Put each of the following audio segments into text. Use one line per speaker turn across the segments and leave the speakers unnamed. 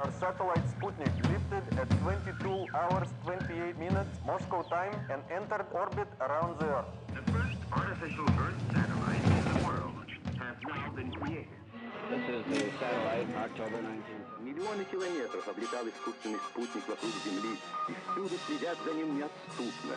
Our satellite Sputnik lifted at 22 hours 28 minutes Moscow time and entered orbit around the Earth.
The first artificial Earth satellite in the world has now been created.
This is the satellite, October 19th.
Миллионы километров облетал искусственный спутник вокруг Земли, и всюду следят за ним неотступно.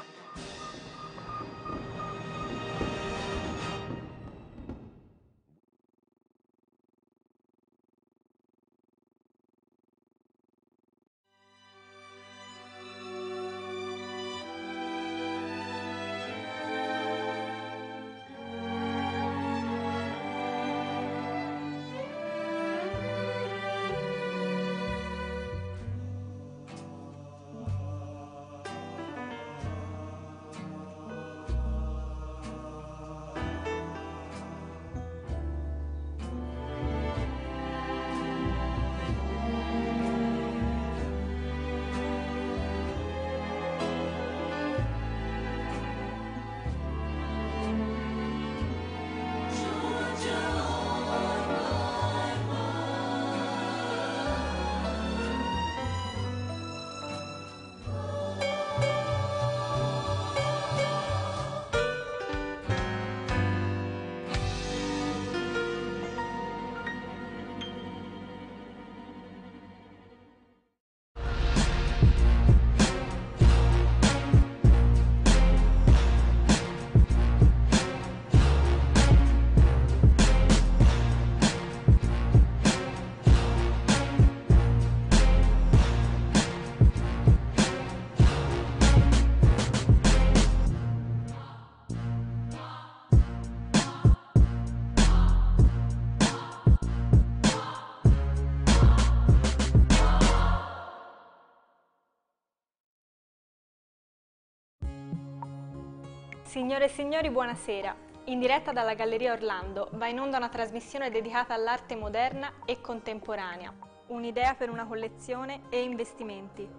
Signore e signori, buonasera. In diretta dalla Galleria Orlando va in onda una trasmissione dedicata all'arte moderna e contemporanea. Un'idea per una collezione e investimenti.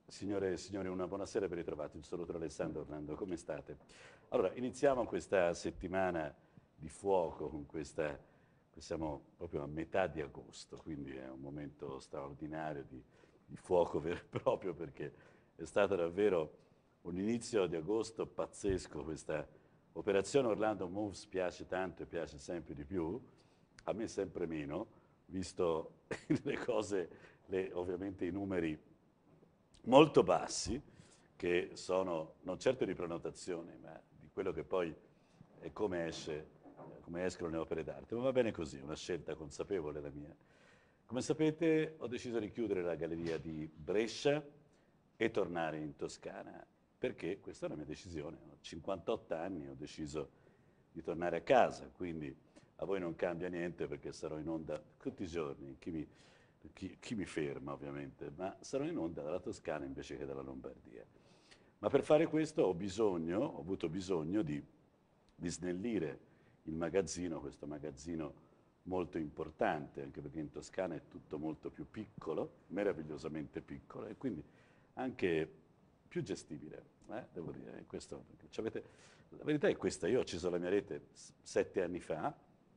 Signore e signori, una buonasera, ben ritrovati. Il saluto da Alessandro Orlando, come state? Allora, iniziamo questa settimana di fuoco con siamo proprio a metà di agosto, quindi è un momento straordinario di fuoco vero e proprio, perché è stato davvero un inizio di agosto pazzesco. Questa operazione Orlando Moves piace tanto e piace sempre di più, a me sempre meno, visto le cose, ovviamente i numeri molto bassi, che sono non certo di prenotazione, ma di quello che poi è come escono le opere d'arte. Ma va bene così, è una scelta consapevole la mia. Come sapete, ho deciso di chiudere la galleria di Brescia e tornare in Toscana, perché questa è una mia decisione. Ho 58 anni, ho deciso di tornare a casa, quindi a voi non cambia niente perché sarò in onda tutti i giorni. Chi mi ferma, ovviamente, ma sarò in onda dalla Toscana invece che dalla Lombardia. Ma per fare questo ho avuto bisogno di snellire il magazzino, questo magazzino molto importante, anche perché in Toscana è tutto molto più piccolo, meravigliosamente piccolo, e quindi anche più gestibile, devo dire. La verità è questa: io ho acceso la mia rete 7 anni fa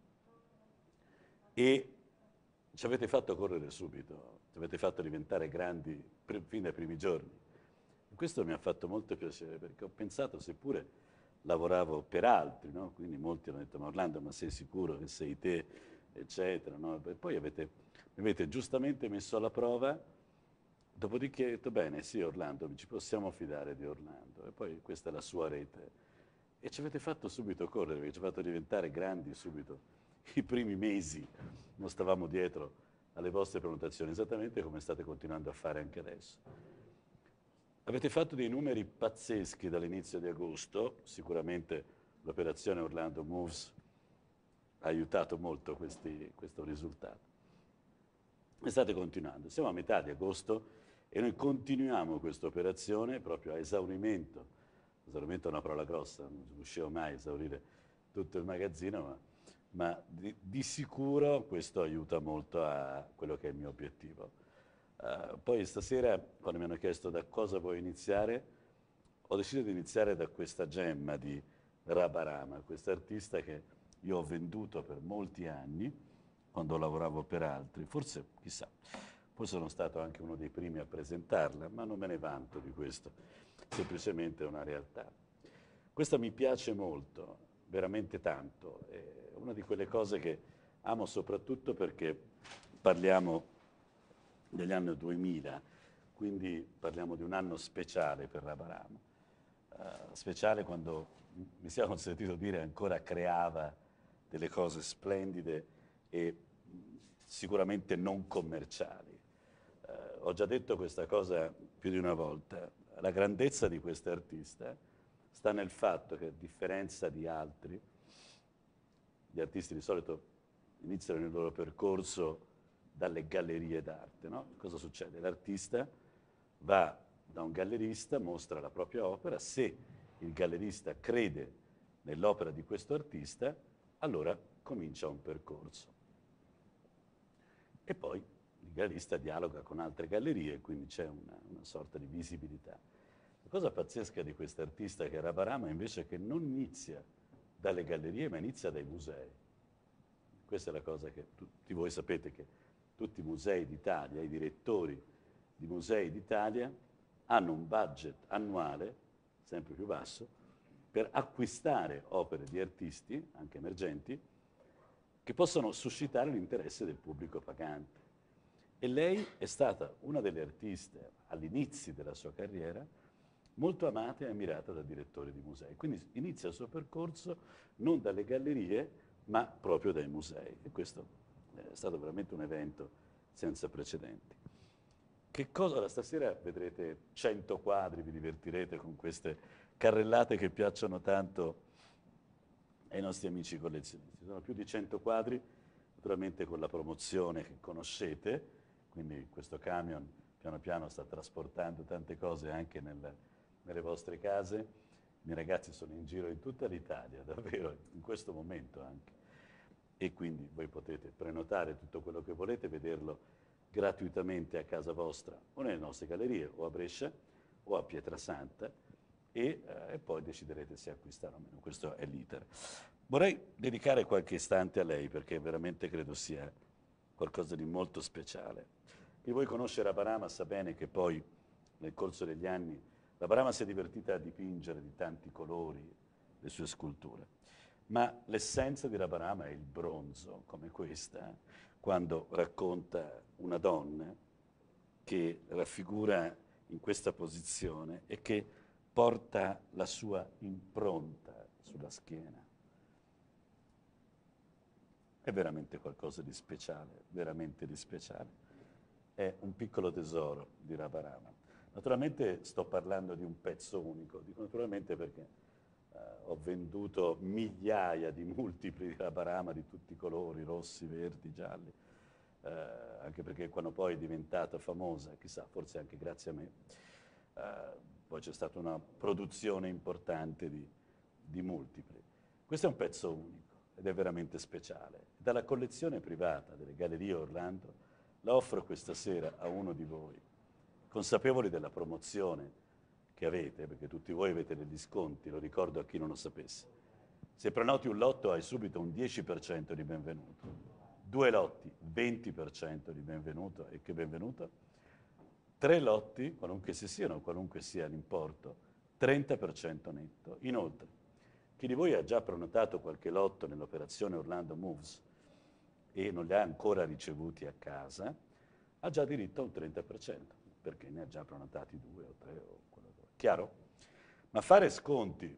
e ci avete fatto correre subito, ci avete fatto diventare grandi fin dai primi giorni. E questo mi ha fatto molto piacere, perché ho pensato, seppure lavoravo per altri, no? Quindi molti hanno detto: ma Orlando, ma sei sicuro che sei te, eccetera, no? E poi mi avete giustamente messo alla prova, dopodiché ho detto: bene, sì, Orlando, ci possiamo fidare di Orlando. E poi questa è la sua rete. E ci avete fatto subito correre, perché ci avete fatto diventare grandi subito. I primi mesi non stavamo dietro alle vostre prenotazioni, esattamente come state continuando a fare anche adesso. Avete fatto dei numeri pazzeschi dall'inizio di agosto, sicuramente l'operazione Orlando Moves ha aiutato molto questo risultato. E state continuando, siamo a metà di agosto e noi continuiamo questa operazione proprio a esaurimento. Esaurimento è una parola grossa, non riuscivo mai a esaurire tutto il magazzino, ma di sicuro questo aiuta molto a quello che è il mio obiettivo. Poi stasera, quando mi hanno chiesto da cosa vuoi iniziare, ho deciso di iniziare da questa gemma di Rabarama, questa artista che io ho venduto per molti anni, quando lavoravo per altri. Forse, chissà, poi sono stato anche uno dei primi a presentarla, ma non me ne vanto di questo, semplicemente è una realtà. Questa mi piace molto, veramente tanto. È una di quelle cose che amo soprattutto perché parliamo degli anni 2000, quindi parliamo di un anno speciale per Rabarama. Speciale quando, mi sia consentito dire, ancora creava delle cose splendide e sicuramente non commerciali. Ho già detto questa cosa più di una volta. La grandezza di questa artista sta nel fatto che, a differenza di altri, gli artisti di solito iniziano il loro percorso dalle gallerie d'arte, no? Cosa succede? L'artista va da un gallerista, mostra la propria opera, se il gallerista crede nell'opera di questo artista, allora comincia un percorso. E poi il gallerista dialoga con altre gallerie, quindi c'è una sorta di visibilità. La cosa pazzesca di quest'artista che è Rabarama invece è che non inizia dalle gallerie, ma inizia dai musei. Questa è la cosa che tutti voi sapete, che tutti i musei d'Italia, i direttori di musei d'Italia hanno un budget annuale, sempre più basso, per acquistare opere di artisti, anche emergenti, che possono suscitare l'interesse del pubblico pagante. E lei è stata una delle artiste, all'inizio della sua carriera, molto amata e ammirata da direttori di musei. Quindi inizia il suo percorso non dalle gallerie, ma proprio dai musei. E questo è stato veramente un evento senza precedenti. Ora, stasera vedrete 100 quadri, vi divertirete con queste carrellate che piacciono tanto ai nostri amici collezionisti. Sono più di 100 quadri, naturalmente con la promozione che conoscete, quindi questo camion piano piano sta trasportando tante cose anche nelle vostre case. I miei ragazzi sono in giro in tutta l'Italia, davvero, in questo momento anche. E quindi voi potete prenotare tutto quello che volete, vederlo gratuitamente a casa vostra o nelle nostre gallerie o a Brescia o a Pietrasanta e poi deciderete se acquistare o meno. Questo è l'iter. Vorrei dedicare qualche istante a lei perché veramente credo sia qualcosa di molto speciale. Chi voi conosce Rabarama sa bene che poi nel corso degli anni Rabarama si è divertita a dipingere di tanti colori le sue sculture, ma l'essenza di Rabarama è il bronzo, come questa, quando racconta una donna che raffigura in questa posizione e che porta la sua impronta sulla schiena. È veramente qualcosa di speciale, veramente di speciale. È un piccolo tesoro di Rabarama. Naturalmente sto parlando di un pezzo unico, dico naturalmente perché ho venduto migliaia di multipli di Rabarama di tutti i colori, rossi, verdi, gialli, anche perché quando poi è diventata famosa, chissà, forse anche grazie a me, poi c'è stata una produzione importante di multipli. Questo è un pezzo unico ed è veramente speciale. Dalla collezione privata delle Gallerie Orlando la offro questa sera a uno di voi, consapevoli della promozione che avete, perché tutti voi avete degli sconti, lo ricordo a chi non lo sapesse. Se prenoti un lotto hai subito un 10% di benvenuto, 2 lotti 20% di benvenuto, e che benvenuto, 3 lotti, qualunque si siano, qualunque sia l'importo, 30% netto. Inoltre, chi di voi ha già prenotato qualche lotto nell'operazione Orlando Moves e non li ha ancora ricevuti a casa, ha già diritto a un 30%, perché ne ha già prenotati 2 o 3 o quello che vuoi. Chiaro? Ma fare sconti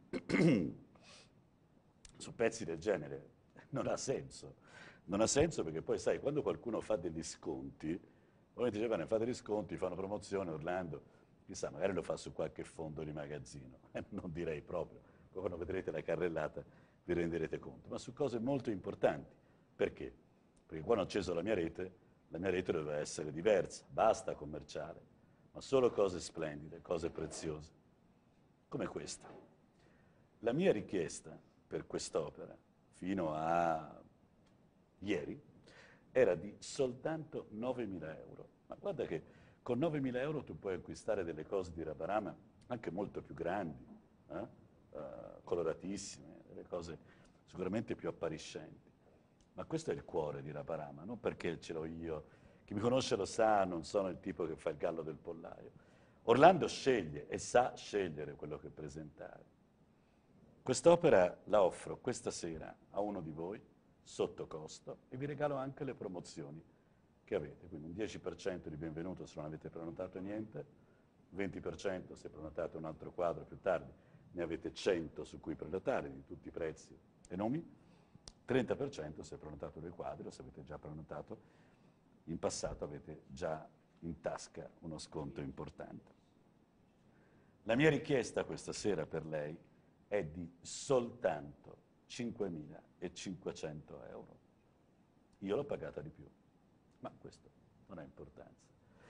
su pezzi del genere non ha senso. Non ha senso perché poi, sai, quando qualcuno fa degli sconti, ovviamente dice, bene, fate gli sconti, fanno promozione, Orlando, chissà, magari lo fa su qualche fondo di magazzino. Non direi proprio. Poi quando vedrete la carrellata vi renderete conto. Ma su cose molto importanti. Perché? Perché quando ho acceso la mia rete doveva essere diversa, basta commerciale, ma solo cose splendide, cose preziose, come questa. La mia richiesta per quest'opera, fino a ieri, era di soltanto 9.000 euro. Ma guarda che con 9.000 euro tu puoi acquistare delle cose di Rabarama anche molto più grandi, coloratissime, delle cose sicuramente più appariscenti. Ma questo è il cuore di Rabarama, non perché ce l'ho io. Chi mi conosce lo sa, non sono il tipo che fa il gallo del pollaio. Orlando sceglie e sa scegliere quello che presentare. Quest'opera la offro questa sera a uno di voi, sotto costo, e vi regalo anche le promozioni che avete. Quindi un 10% di benvenuto se non avete prenotato niente, 20% se prenotate un altro quadro più tardi, ne avete 100 su cui prenotare, di tutti i prezzi e nomi, 30% se prenotato dei quadri, o se avete già prenotato in passato avete già in tasca uno sconto importante. La mia richiesta questa sera per lei è di soltanto 5.500 euro. Io l'ho pagata di più, ma questo non ha importanza.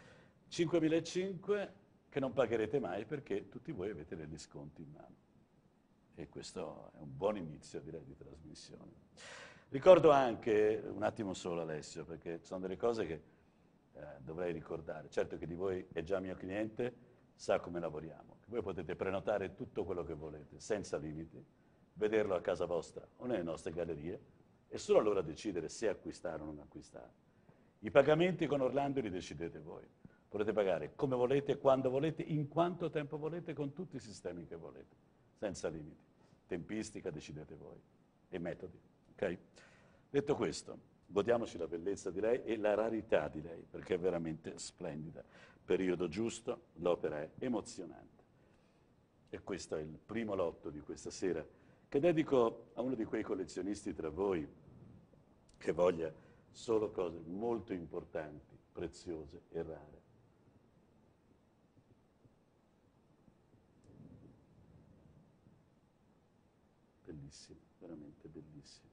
5.500 che non pagherete mai perché tutti voi avete degli sconti in mano. E questo è un buon inizio, direi, di trasmissione. Ricordo anche, un attimo solo Alessio, perché sono delle cose che dovrei ricordare. Certo che di voi è già mio cliente, sa come lavoriamo. Voi potete prenotare tutto quello che volete, senza limiti, vederlo a casa vostra o nelle nostre gallerie, e solo allora decidere se acquistare o non acquistare. I pagamenti con Orlando li decidete voi. Potete pagare come volete, quando volete, in quanto tempo volete, con tutti i sistemi che volete, senza limiti. Tempistica decidete voi e metodi. Okay? Detto questo, godiamoci la bellezza di lei e la rarità di lei, perché è veramente splendida. Periodo giusto, l'opera è emozionante. E questo è il primo lotto di questa sera, che dedico a uno di quei collezionisti tra voi che voglia solo cose molto importanti, preziose e rare. Bellissimo, veramente bellissimo.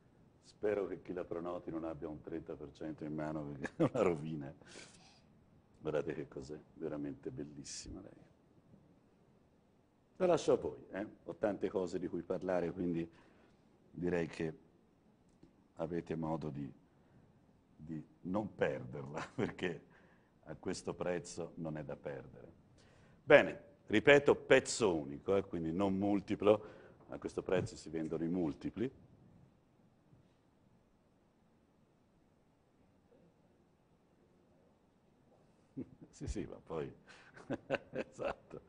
Spero che chi la prenoti non abbia un 30% in mano, perché è una rovina. Guardate che cos'è, veramente bellissima lei. La lascio a voi, ho tante cose di cui parlare, quindi direi che avete modo di non perderla, perché a questo prezzo non è da perdere. Bene, ripeto, pezzo unico, quindi non multiplo, a questo prezzo si vendono i multipli. Sì, sì, ma poi... esatto.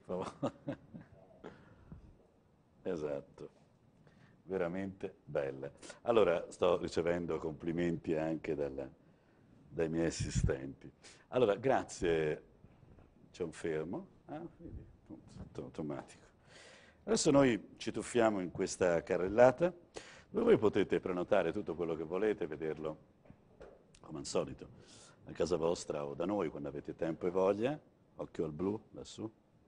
Esatto. Veramente bella. Allora, sto ricevendo complimenti anche dai miei assistenti. Allora, grazie. C'è un fermo. Vedi, automatico. Adesso noi ci tuffiamo in questa carrellata, dove voi potete prenotare tutto quello che volete, vederlo, come al solito, a casa vostra o da noi, quando avete tempo e voglia. Occhio al blu, lassù.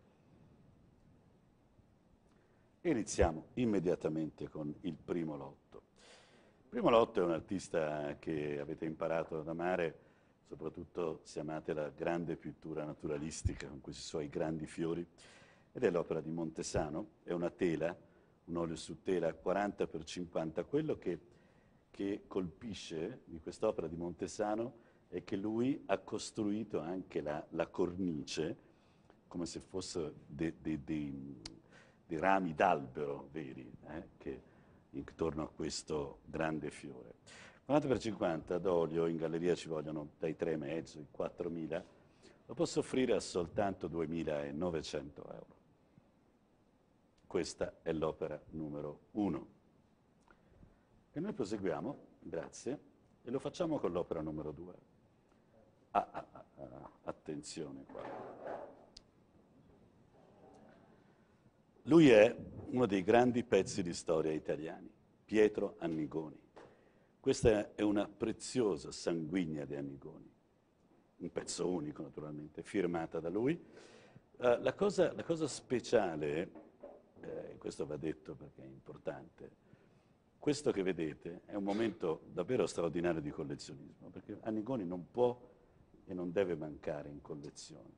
Iniziamo immediatamente con il primo lotto. Il primo lotto è un artista che avete imparato ad amare, soprattutto se amate la grande pittura naturalistica con questi suoi grandi fiori, ed è l'opera di Montesano. È una tela, un olio su tela 40x50. Quello che colpisce di quest'opera di Montesano è che lui ha costruito anche la cornice come se fosse dei rami d'albero veri, che intorno a questo grande fiore. 40x50 d'olio, in galleria ci vogliono dai 3,5 ai 4.000, lo posso offrire a soltanto 2.900 euro. Questa è l'opera numero 1. E noi proseguiamo, grazie, e lo facciamo con l'opera numero 2. Attenzione qua. Lui è uno dei grandi pezzi di storia italiani, Pietro Annigoni. Questa è una preziosa sanguigna di Annigoni, un pezzo unico naturalmente, firmata da lui. La cosa speciale, questo va detto perché è importante, questo che vedete è un momento davvero straordinario di collezionismo, perché Annigoni non può e non deve mancare in collezione,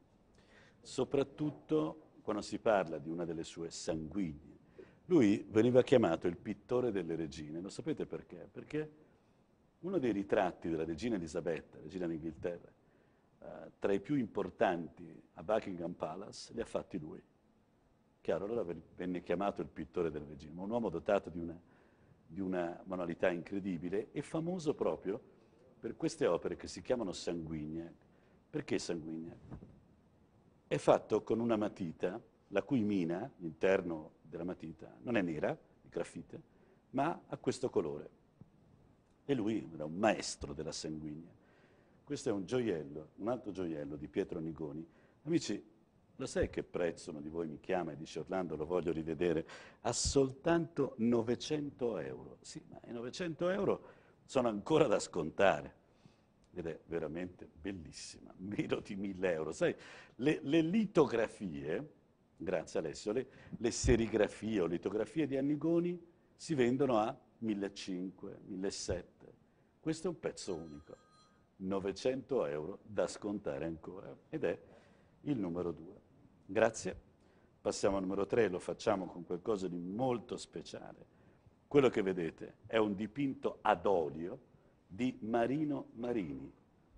soprattutto quando si parla di una delle sue sanguigne. Lui veniva chiamato il pittore delle regine, lo sapete perché? Perché uno dei ritratti della regina Elisabetta, regina d'Inghilterra, tra i più importanti a Buckingham Palace, li ha fatti lui. Chiaro, allora venne chiamato il pittore delle regine, ma un uomo dotato di una manualità incredibile e famoso proprio per queste opere che si chiamano sanguigne. Perché sanguigne? È fatto con una matita, la cui mina, l'interno della matita, non è nera, di grafite, ma ha questo colore. E lui era un maestro della sanguigna. Questo è un gioiello, un altro gioiello di Pietro Annigoni. Amici, lo sai che prezzo uno di voi mi chiama e dice Orlando, lo voglio rivedere? A soltanto 900 euro. Sì, ma i 900 euro sono ancora da scontare. Ed è veramente bellissima, meno di 1.000 euro. Sai, le litografie, grazie Alessio, le serigrafie o litografie di Annigoni si vendono a 1.500, 1.700. Questo è un pezzo unico, 900 euro da scontare ancora, ed è il numero 2. Grazie. Passiamo al numero 3, lo facciamo con qualcosa di molto speciale. Quello che vedete è un dipinto ad olio di Marino Marini.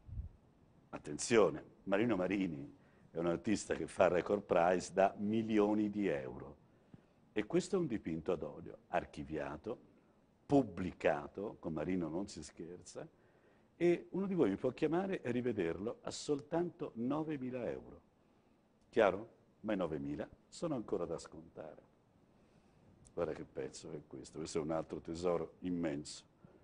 Attenzione, Marino Marini è un artista che fa record price da milioni di euro. E questo è un dipinto ad olio, archiviato, pubblicato, con Marino non si scherza, e uno di voi mi può chiamare e rivederlo a soltanto 9.000 euro. Chiaro? Ma i 9.000 sono ancora da scontare. Guarda che pezzo è questo è un altro tesoro immenso.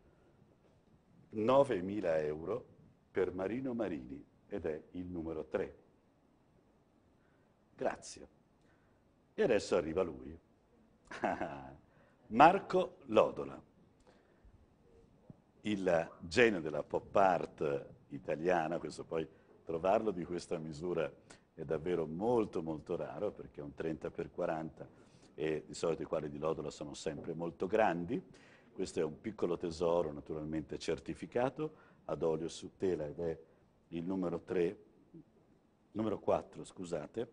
9.000 euro per Marino Marini ed è il numero 3. Grazie. E adesso arriva lui, Marco Lodola, il genio della pop art italiana. Questo poi trovarlo di questa misura è davvero molto molto raro, perché è un 30x40 e di solito i quadri di Lodola sono sempre molto grandi. Questo è un piccolo tesoro, naturalmente certificato, ad olio su tela, ed è il numero 3, numero 4, scusate.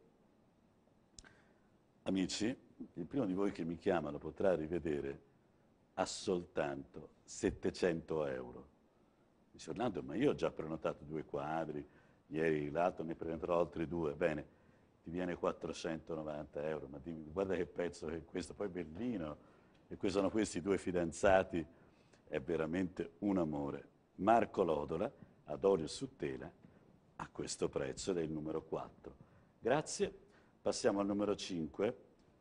Amici, il primo di voi che mi chiama lo potrà rivedere a soltanto 700 euro. Dice Orlando, ma io ho già prenotato 2 quadri, ieri l'altro ne prenoterò altri 2, bene, ti viene 490 euro, ma dimmi, guarda che pezzo che è questo, poi bellino, e sono questi 2 fidanzati, è veramente un amore. Marco Lodola, ad olio su tela, a questo prezzo ed è il numero 4. Grazie, passiamo al numero 5.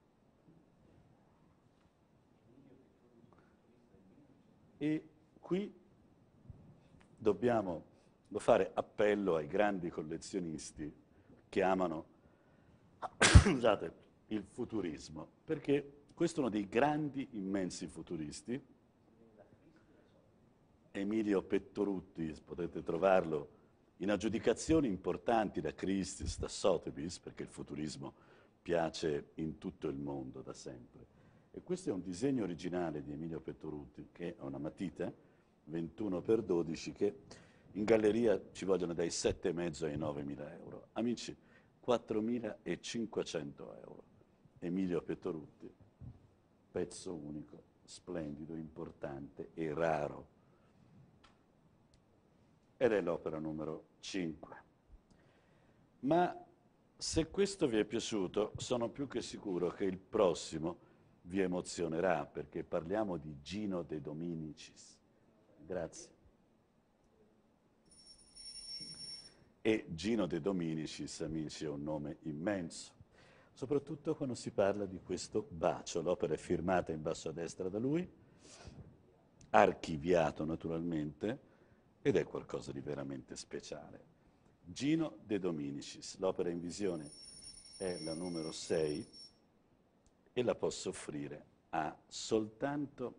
E qui dobbiamo fare appello ai grandi collezionisti che amano scusate, il futurismo, perché questo è uno dei grandi, immensi futuristi. Emilio Pettorutti, potete trovarlo in aggiudicazioni importanti da Christie's, da Sotheby's, perché il futurismo piace in tutto il mondo da sempre. E questo è un disegno originale di Emilio Pettorutti, che è una matita 21x12, che in galleria ci vogliono dai 7,5 ai 9.000 euro. Amici, 4.500 euro. Emilio Pettorutti, pezzo unico, splendido, importante e raro. Ed è l'opera numero 5. Ma se questo vi è piaciuto, sono più che sicuro che il prossimo vi emozionerà, perché parliamo di Gino De Dominicis. Grazie. E Gino De Dominicis, amici, è un nome immenso, soprattutto quando si parla di questo bacio. L'opera è firmata in basso a destra da lui, archiviato naturalmente, ed è qualcosa di veramente speciale. Gino De Dominicis, l'opera in visione è la numero 6 e la posso offrire a soltanto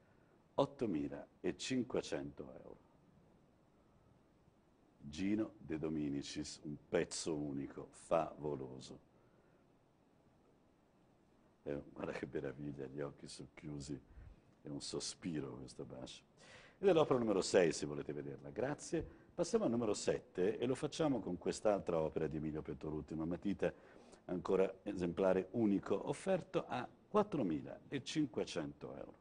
8.500 euro. Gino De Dominicis, un pezzo unico, favoloso. Guarda che meraviglia, gli occhi socchiusi, è un sospiro questo bacio. Ed è l'opera numero 6, se volete vederla. Grazie. Passiamo al numero 7 e lo facciamo con quest'altra opera di Emilio Pettorutti, una matita ancora esemplare unico, offerto a 4.500 euro.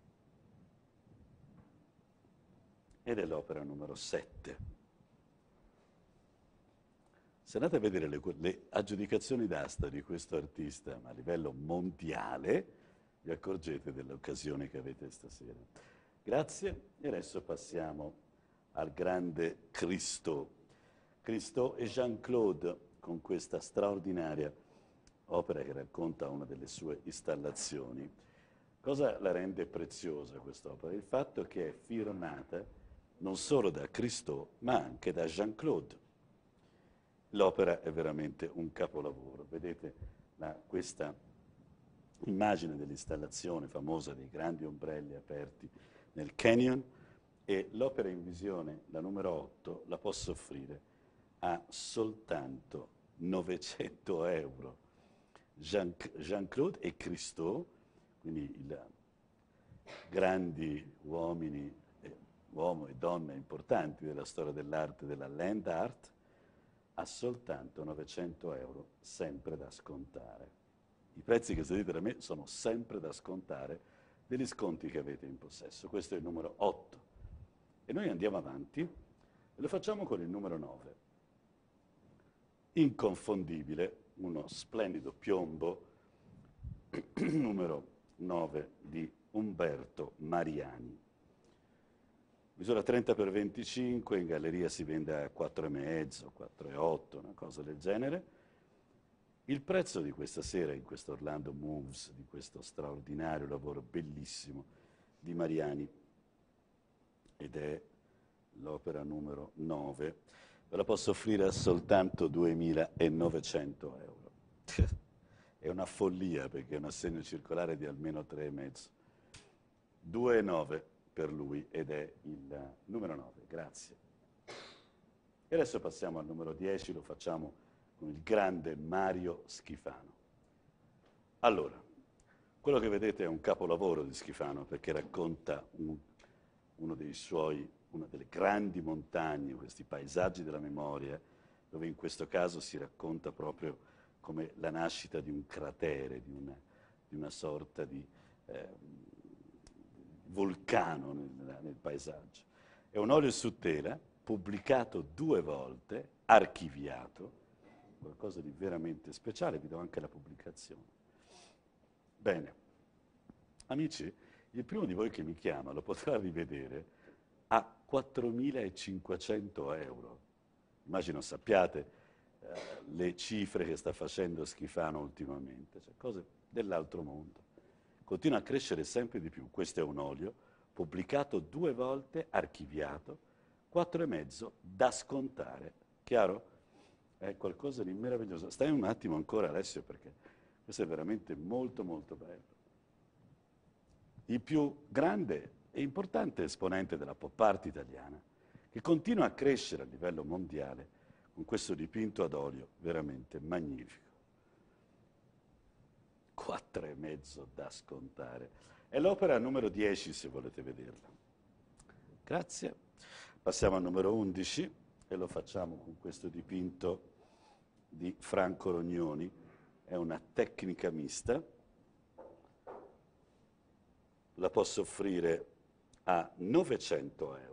Ed è l'opera numero 7. Se andate a vedere le aggiudicazioni d'asta di questo artista, ma a livello mondiale, vi accorgete dell'occasione che avete stasera. Grazie, e adesso passiamo al grande Christo. Christo e Jean-Claude, con questa straordinaria opera che racconta una delle sue installazioni. Cosa la rende preziosa quest'opera? Il fatto che è firmata non solo da Christo, ma anche da Jean-Claude. L'opera è veramente un capolavoro. Vedete questa immagine dell'installazione famosa dei grandi ombrelli aperti nel canyon, e l'opera in visione, la numero 8, la posso offrire a soltanto 900 euro. Jean-Claude e Christo, quindi i grandi uomini, uomo e donna importanti della storia dell'arte, della land art, a soltanto 900 euro, sempre da scontare. I prezzi che sentite da me sono sempre da scontare degli sconti che avete in possesso. Questo è il numero 8. E noi andiamo avanti e lo facciamo con il numero 9. Inconfondibile, uno splendido piombo, numero 9 di Umberto Mariani. Misura 30x25, in galleria si vende a 4,5, 4,8, una cosa del genere. Il prezzo di questa sera in questo Orlando Moves, di questo straordinario lavoro bellissimo di Mariani, ed è l'opera numero 9, ve la posso offrire a soltanto 2.900 euro. È una follia, perché è un assegno circolare di almeno 3,5. 2,9 per lui, ed è il numero 9. Grazie. E adesso passiamo al numero 10, lo facciamo con il grande Mario Schifano. Allora, quello che vedete è un capolavoro di Schifano, perché racconta una delle grandi montagne, questi paesaggi della memoria, dove in questo caso si racconta proprio come la nascita di un cratere, di una sorta di vulcano nel paesaggio. È un olio su tela, pubblicato 2 volte, archiviato, qualcosa di veramente speciale, vi do anche la pubblicazione. Bene, amici, il primo di voi che mi chiama lo potrà rivedere a 4.500 euro. Immagino sappiate le cifre che sta facendo Schifano ultimamente, cioè cose dell'altro mondo. Continua a crescere sempre di più. Questo è un olio pubblicato 2 volte, archiviato, 4,5 da scontare. Chiaro? È qualcosa di meraviglioso. Stai un attimo ancora, Alessio, perché questo è veramente molto molto bello. Il più grande e importante esponente della pop art italiana, che continua a crescere a livello mondiale con questo dipinto ad olio veramente magnifico. 4,5 da scontare. È l'opera numero 10, se volete vederla. Grazie. Passiamo al numero 11 e lo facciamo con questo dipinto di Franco Rognoni. È una tecnica mista. La posso offrire a 900 euro.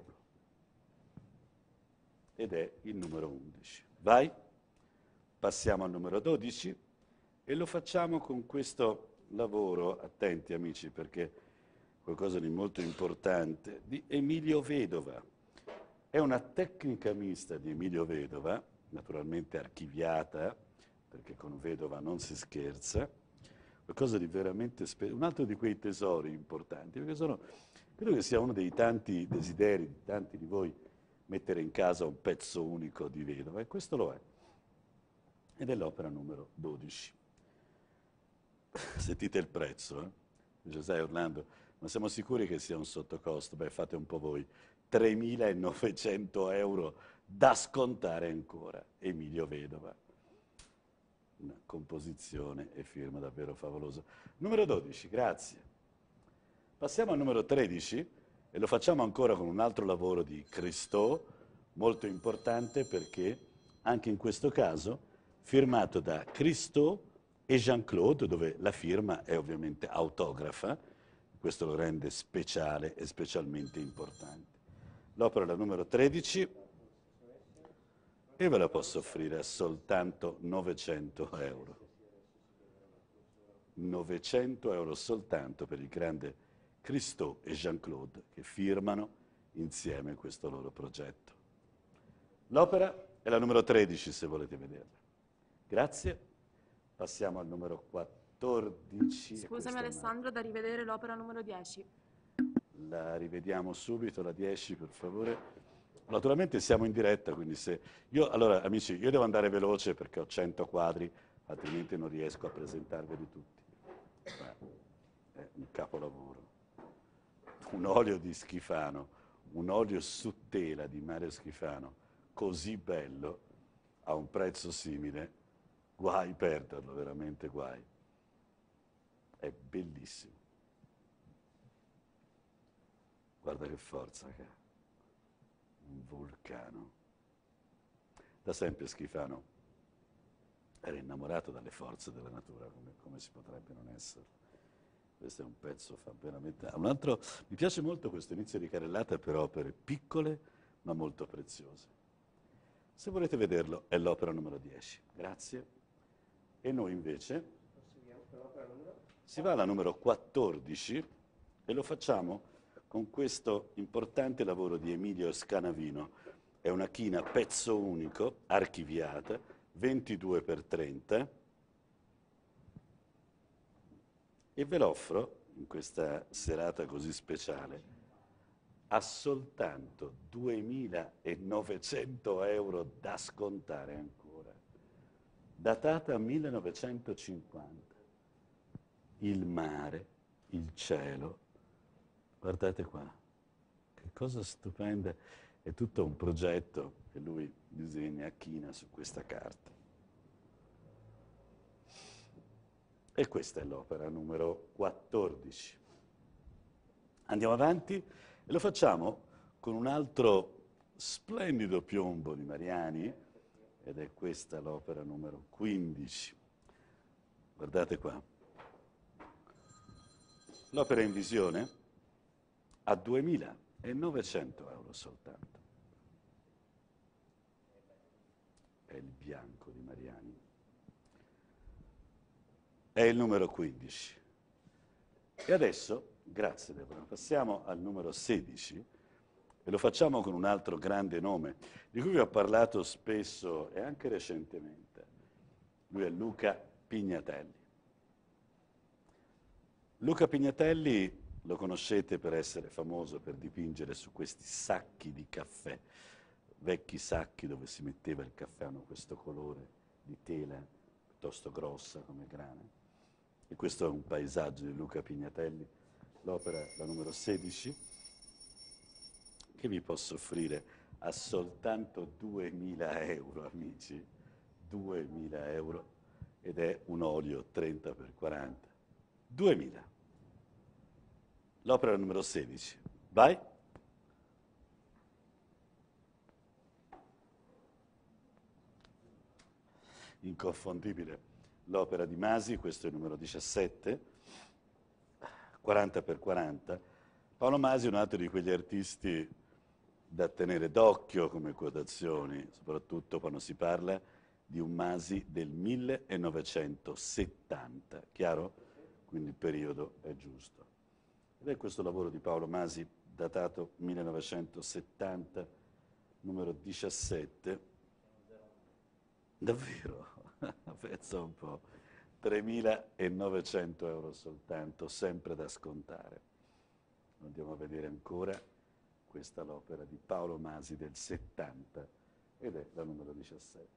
Ed è il numero 11. Vai. Passiamo al numero 12. E lo facciamo con questo lavoro, attenti amici perché qualcosa di molto importante, di Emilio Vedova. È una tecnica mista di Emilio Vedova, naturalmente archiviata, perché con Vedova non si scherza, qualcosa di veramente un altro di quei tesori importanti, perché credo che sia uno dei tanti desideri di tanti di voi mettere in casa un pezzo unico di Vedova, e questo lo è. Ed è l'opera numero 12. Sentite il prezzo, eh? Dice, sai Orlando, ma siamo sicuri che sia un sottocosto? Beh, fate un po' voi. 3.900 euro da scontare ancora. Emilio Vedova. Una composizione e firma davvero favolosa. Numero 12, grazie. Passiamo al numero 13 e lo facciamo ancora con un altro lavoro di Christo, molto importante perché anche in questo caso firmato da Christo e Jean-Claude, dove la firma è ovviamente autografa, questo lo rende speciale e specialmente importante. L'opera è la numero 13 e ve la posso offrire a soltanto 900 euro. 900 euro soltanto per il grande Christo e Jean-Claude che firmano insieme questo loro progetto. L'opera è la numero 13 se volete vederla. Grazie. Passiamo al numero 14.
Scusami Alessandro, da rivedere l'opera numero 10.
La rivediamo subito, la 10 per favore. Naturalmente siamo in diretta, quindi se... Allora amici, io devo andare veloce perché ho 100 quadri, altrimenti non riesco a presentarveli tutti. È un capolavoro. Un olio di Schifano, un olio su tela di Mario Schifano, così bello, a un prezzo simile. Guai perderlo, veramente guai. È bellissimo. Guarda che forza che ha. Un vulcano. Da sempre Schifano era innamorato dalle forze della natura, come si potrebbe non essere. Questo è un pezzo, fa veramente... Un altro, mi piace molto questo inizio di carrellata per opere piccole ma molto preziose. Se volete vederlo è l'opera numero 10. Grazie. E noi invece si va alla numero 14 e lo facciamo con questo importante lavoro di Emilio Scanavino. È una china pezzo unico, archiviata, 22x30, e ve l'offro in questa serata così speciale a soltanto 2.900 euro da scontare ancora. Datata 1950, il mare, il cielo, guardate qua, che cosa stupenda, è tutto un progetto che lui disegna a china su questa carta. E questa è l'opera numero 14. Andiamo avanti e lo facciamo con un altro splendido piombo di Mariani, ed è questa l'opera numero 15. Guardate qua. L'opera in visione a 2.900 euro soltanto. È il bianco di Mariani. È il numero 15. E adesso, grazie Deborah, passiamo al numero 16 e lo facciamo con un altro grande nome, di cui vi ho parlato spesso e anche recentemente. Lui è Luca Pignatelli. Luca Pignatelli lo conoscete per essere famoso per dipingere su questi sacchi di caffè, vecchi sacchi dove si metteva il caffè, hanno questo colore di tela piuttosto grossa come grana. E questo è un paesaggio di Luca Pignatelli, l'opera, la numero 16, che vi posso offrire a soltanto 2.000 euro, amici, 2.000 euro, ed è un olio 30x40. 2.000. L'opera numero 16. Vai. Inconfondibile l'opera di Masi, questo è il numero 17, 40x40. Paolo Masi è un altro di quegli artisti da tenere d'occhio come quotazioni, soprattutto quando si parla di un Masi del 1970, chiaro? Quindi il periodo è giusto. Ed è questo lavoro di Paolo Masi, datato 1970, numero 17. Davvero? Pensa un po'. 3.900 euro soltanto, sempre da scontare. Andiamo a vedere ancora questa l'opera di Paolo Masi del 70 ed è la numero 17.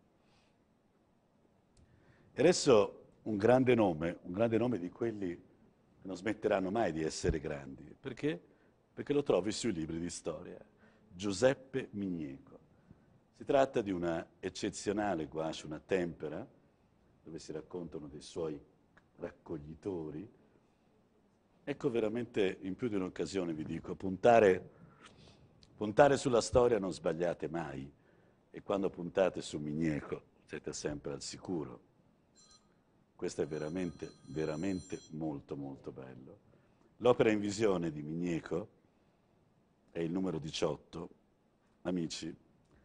E adesso un grande nome di quelli che non smetteranno mai di essere grandi. Perché? Perché lo trovi sui libri di storia. Giuseppe Migneco. Si tratta di una eccezionale gouache, una tempera, dove si raccontano dei suoi raccoglitori. Ecco, veramente in più di un'occasione vi dico, puntare sulla storia non sbagliate mai, e quando puntate su Migneco siete sempre al sicuro. Questo è veramente, veramente molto, molto bello. L'opera in visione di Migneco è il numero 18, amici,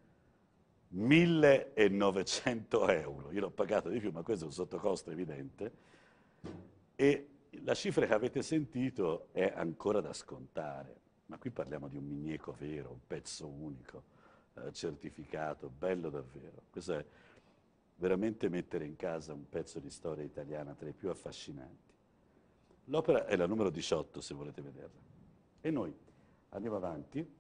1.900 euro. Io l'ho pagato di più, ma questo è un sottocosto evidente. E la cifra che avete sentito è ancora da scontare. Ma qui parliamo di un Migneco vero, un pezzo unico, certificato, bello davvero. Questo è veramente mettere in casa un pezzo di storia italiana tra i più affascinanti. L'opera è la numero 18, se volete vederla. E noi andiamo avanti,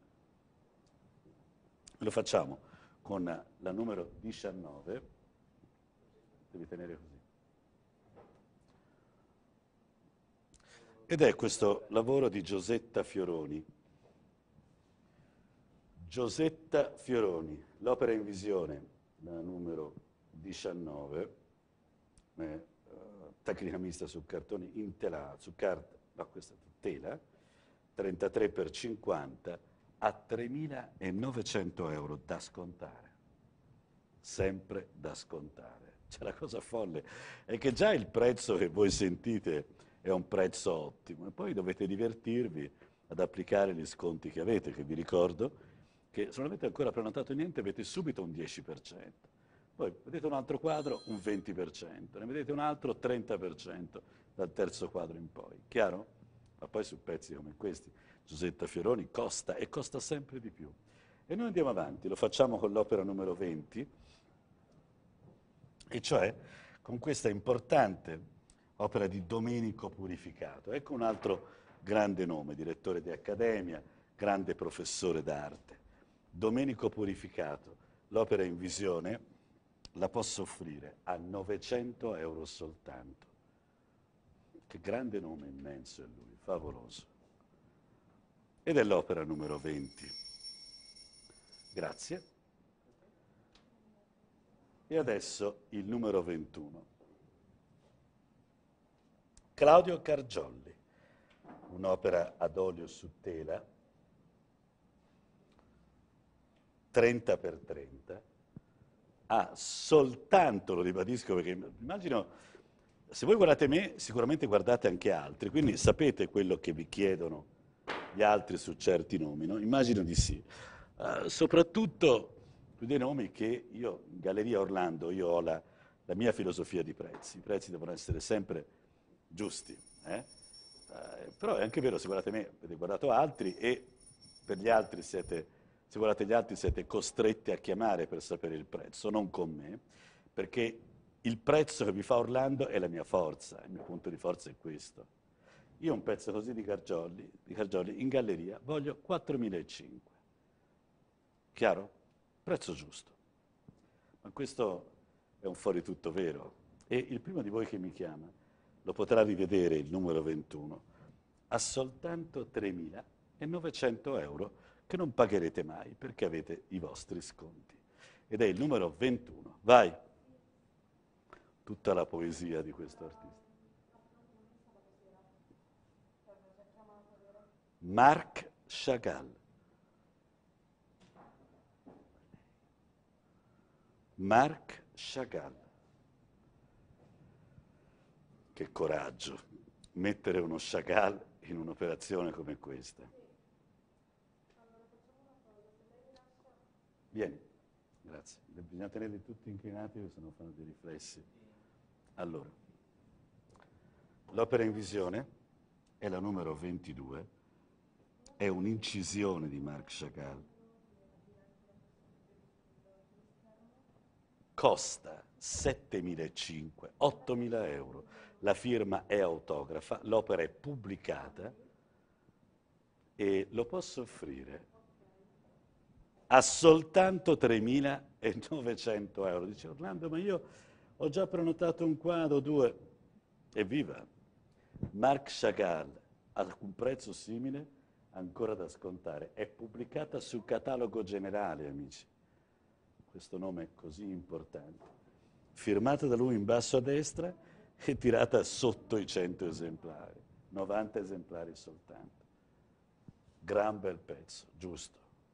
lo facciamo con la numero 19, devi tenere così. Ed è questo lavoro di Giosetta Fioroni. Giosetta Fioroni, l'opera in visione, la numero 19, tecnica mista su cartoni intelato, su carta, no, questa è tela, 33x50, a 3.900 euro da scontare, sempre da scontare. Cioè, la cosa folle è che già il prezzo che voi sentite è un prezzo ottimo e poi dovete divertirvi ad applicare gli sconti che avete, che vi ricordo che se non avete ancora prenotato niente avete subito un 10%, poi vedete un altro quadro un 20%, ne vedete un altro 30% dal terzo quadro in poi, chiaro? Ma poi su pezzi come questi Giusetta Fioroni costa e costa sempre di più. E noi andiamo avanti, lo facciamo con l'opera numero 20, e cioè con questa importante opera di Domenico Purificato. Ecco un altro grande nome, direttore di accademia, grande professore d'arte. Domenico Purificato, l'opera in visione la posso offrire a 900 euro soltanto. Che grande nome immenso è lui, favoloso. Ed è l'opera numero 20. Grazie. E adesso il numero 21. Claudio Cargiolli, un'opera ad olio su tela, 30x30, ha soltanto, lo ribadisco perché immagino, se voi guardate me, sicuramente guardate anche altri, quindi sapete quello che vi chiedono gli altri su certi nomi, no? Immagino di sì. Soprattutto su dei nomi che io, in Galleria Orlando, io ho la mia filosofia di prezzi. I prezzi devono essere sempre giusti. Però è anche vero, se guardate me, avete guardato altri e per gli altri se guardate gli altri siete costretti a chiamare per sapere il prezzo, non con me, perché il prezzo che vi fa Orlando è la mia forza, il mio punto di forza è questo. Io un pezzo così di Gargioli in galleria voglio 4.500. Chiaro? Prezzo giusto. Ma questo è un fuori tutto vero. E il primo di voi che mi chiama lo potrà rivedere, il numero 21, a soltanto 3.900 euro che non pagherete mai perché avete i vostri sconti. Ed è il numero 21. Vai! Tutta la poesia di questo artista. Marc Chagall. Marc Chagall. Che coraggio, mettere uno Chagall in un'operazione come questa. Vieni, grazie. Bisogna tenerli tutti inclinati perché sennò fanno dei riflessi. Allora, l'opera in visione è la numero 22, è un'incisione di Marc Chagall. Costa 7.500, 8.000 euro. La firma è autografa, l'opera è pubblicata e lo posso offrire a soltanto 3.900 euro. Dice Orlando, ma io ho già prenotato un quadro, 2. Evviva! Marc Chagall ha un prezzo simile, ancora da scontare. È pubblicata sul catalogo generale, amici. Questo nome è così importante. Firmata da lui in basso a destra e tirata sotto i 100 esemplari. 90 esemplari soltanto. Gran bel pezzo, giusto.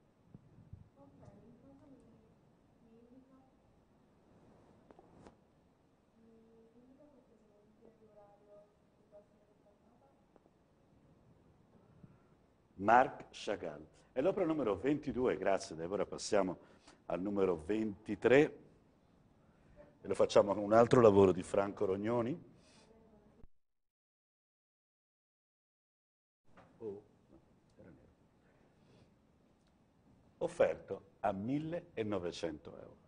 Marc Chagall. È l'opera numero 22, grazie, ora passiamo al numero 23 e lo facciamo con un altro lavoro di Franco Rognoni. Offerto a 1.900 euro.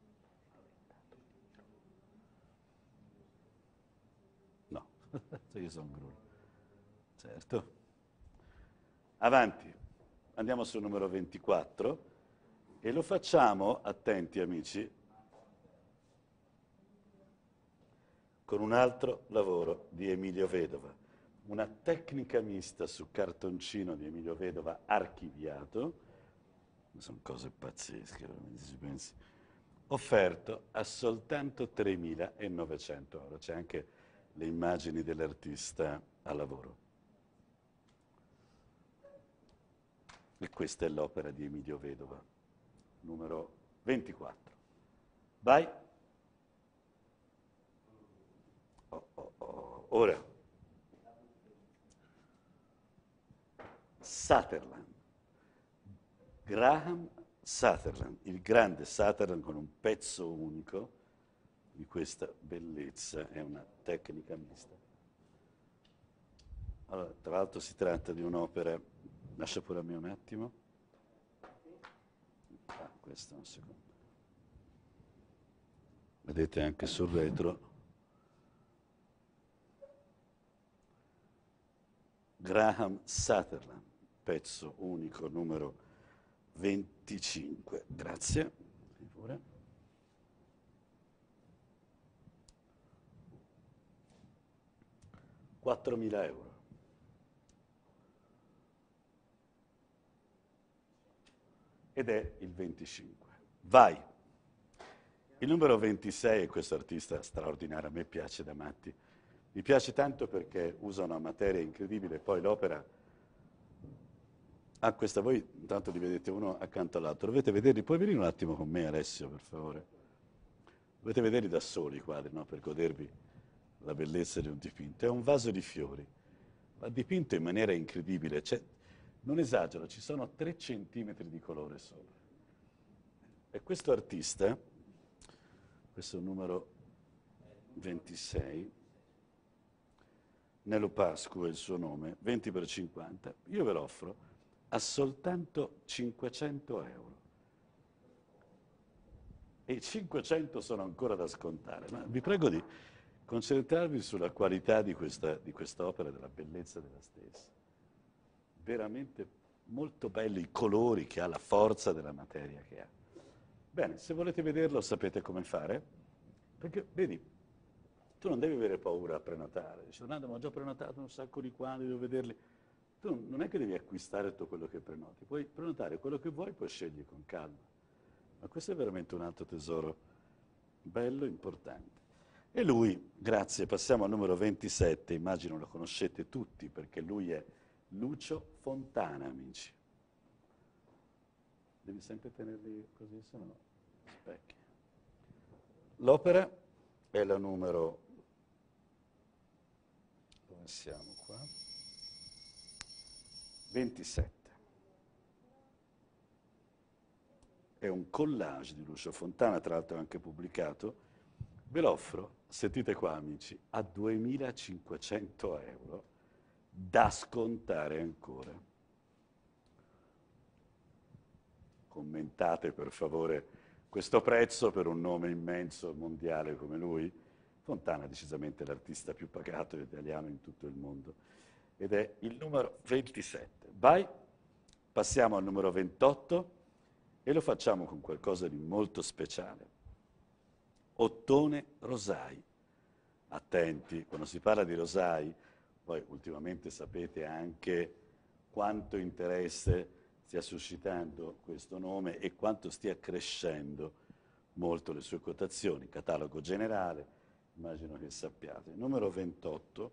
No, io sono Grullo. Certo. Avanti, andiamo sul numero 24 e lo facciamo, attenti amici, con un altro lavoro di Emilio Vedova, una tecnica mista su cartoncino di Emilio Vedova archiviato, sono cose pazzesche, veramente, se ci pensi, offerto a soltanto 3.900 euro, c'è anche le immagini dell'artista a lavoro. E questa è l'opera di Emilio Vedova, numero 24. Vai. Ora, Sutherland, Graham Sutherland, il grande Sutherland con un pezzo unico di questa bellezza, è una tecnica mista. Allora, tra l'altro si tratta di un'opera, lascia pure a me un attimo, questo è un secondo, vedete anche sul retro, Graham Sutherland, pezzo unico numero 25, grazie. Pure. €4.000. Ed è il 25. Vai. Il numero 26 è questo artista straordinario, a me piace da matti. Mi piace tanto perché usa una materia incredibile, poi l'opera ha questa, voi intanto li vedete uno accanto all'altro, dovete vederli, puoi venire un attimo con me Alessio per favore? Dovete vederli da soli i quadri, no? Per godervi la bellezza di un dipinto. È un vaso di fiori, ma dipinto in maniera incredibile. Non esagero, ci sono 3 centimetri di colore sopra. E questo artista, questo è il numero 26, Nello Pascu è il suo nome, 20 per 50, io ve lo offro a soltanto 500 euro. E i 500 sono ancora da scontare, ma vi prego di concentrarvi sulla qualità di quest'opera, della bellezza della stessa. Veramente molto belli i colori che ha, la forza della materia che ha. Bene, se volete vederlo sapete come fare, perché vedi, tu non devi avere paura a prenotare. Dici, Orlando, ma ho già prenotato un sacco di quadri, devo vederli. Tu non è che devi acquistare tutto quello che prenoti, puoi prenotare quello che vuoi, poi scegli con calma. Ma questo è veramente un altro tesoro bello, importante. E lui, grazie, passiamo al numero 27, immagino lo conoscete tutti, perché lui è Lucio Fontana, amici. Devi sempre tenerli così, se no specchi. L'opera è la numero... Dove siamo qua? 27. È un collage di Lucio Fontana, tra l'altro anche pubblicato. Ve l'offro, sentite qua amici, a 2.500 euro, da scontare ancora. Commentate per favore questo prezzo per un nome immenso mondiale come lui. Fontana è decisamente l'artista più pagato italiano in tutto il mondo ed è il numero 27. Vai, passiamo al numero 28 e lo facciamo con qualcosa di molto speciale. Ottone Rosai. Attenti, quando si parla di Rosai, poi ultimamente sapete anche quanto interesse stia suscitando questo nome e quanto stia crescendo molto le sue quotazioni. Catalogo generale, immagino che sappiate. Numero 28,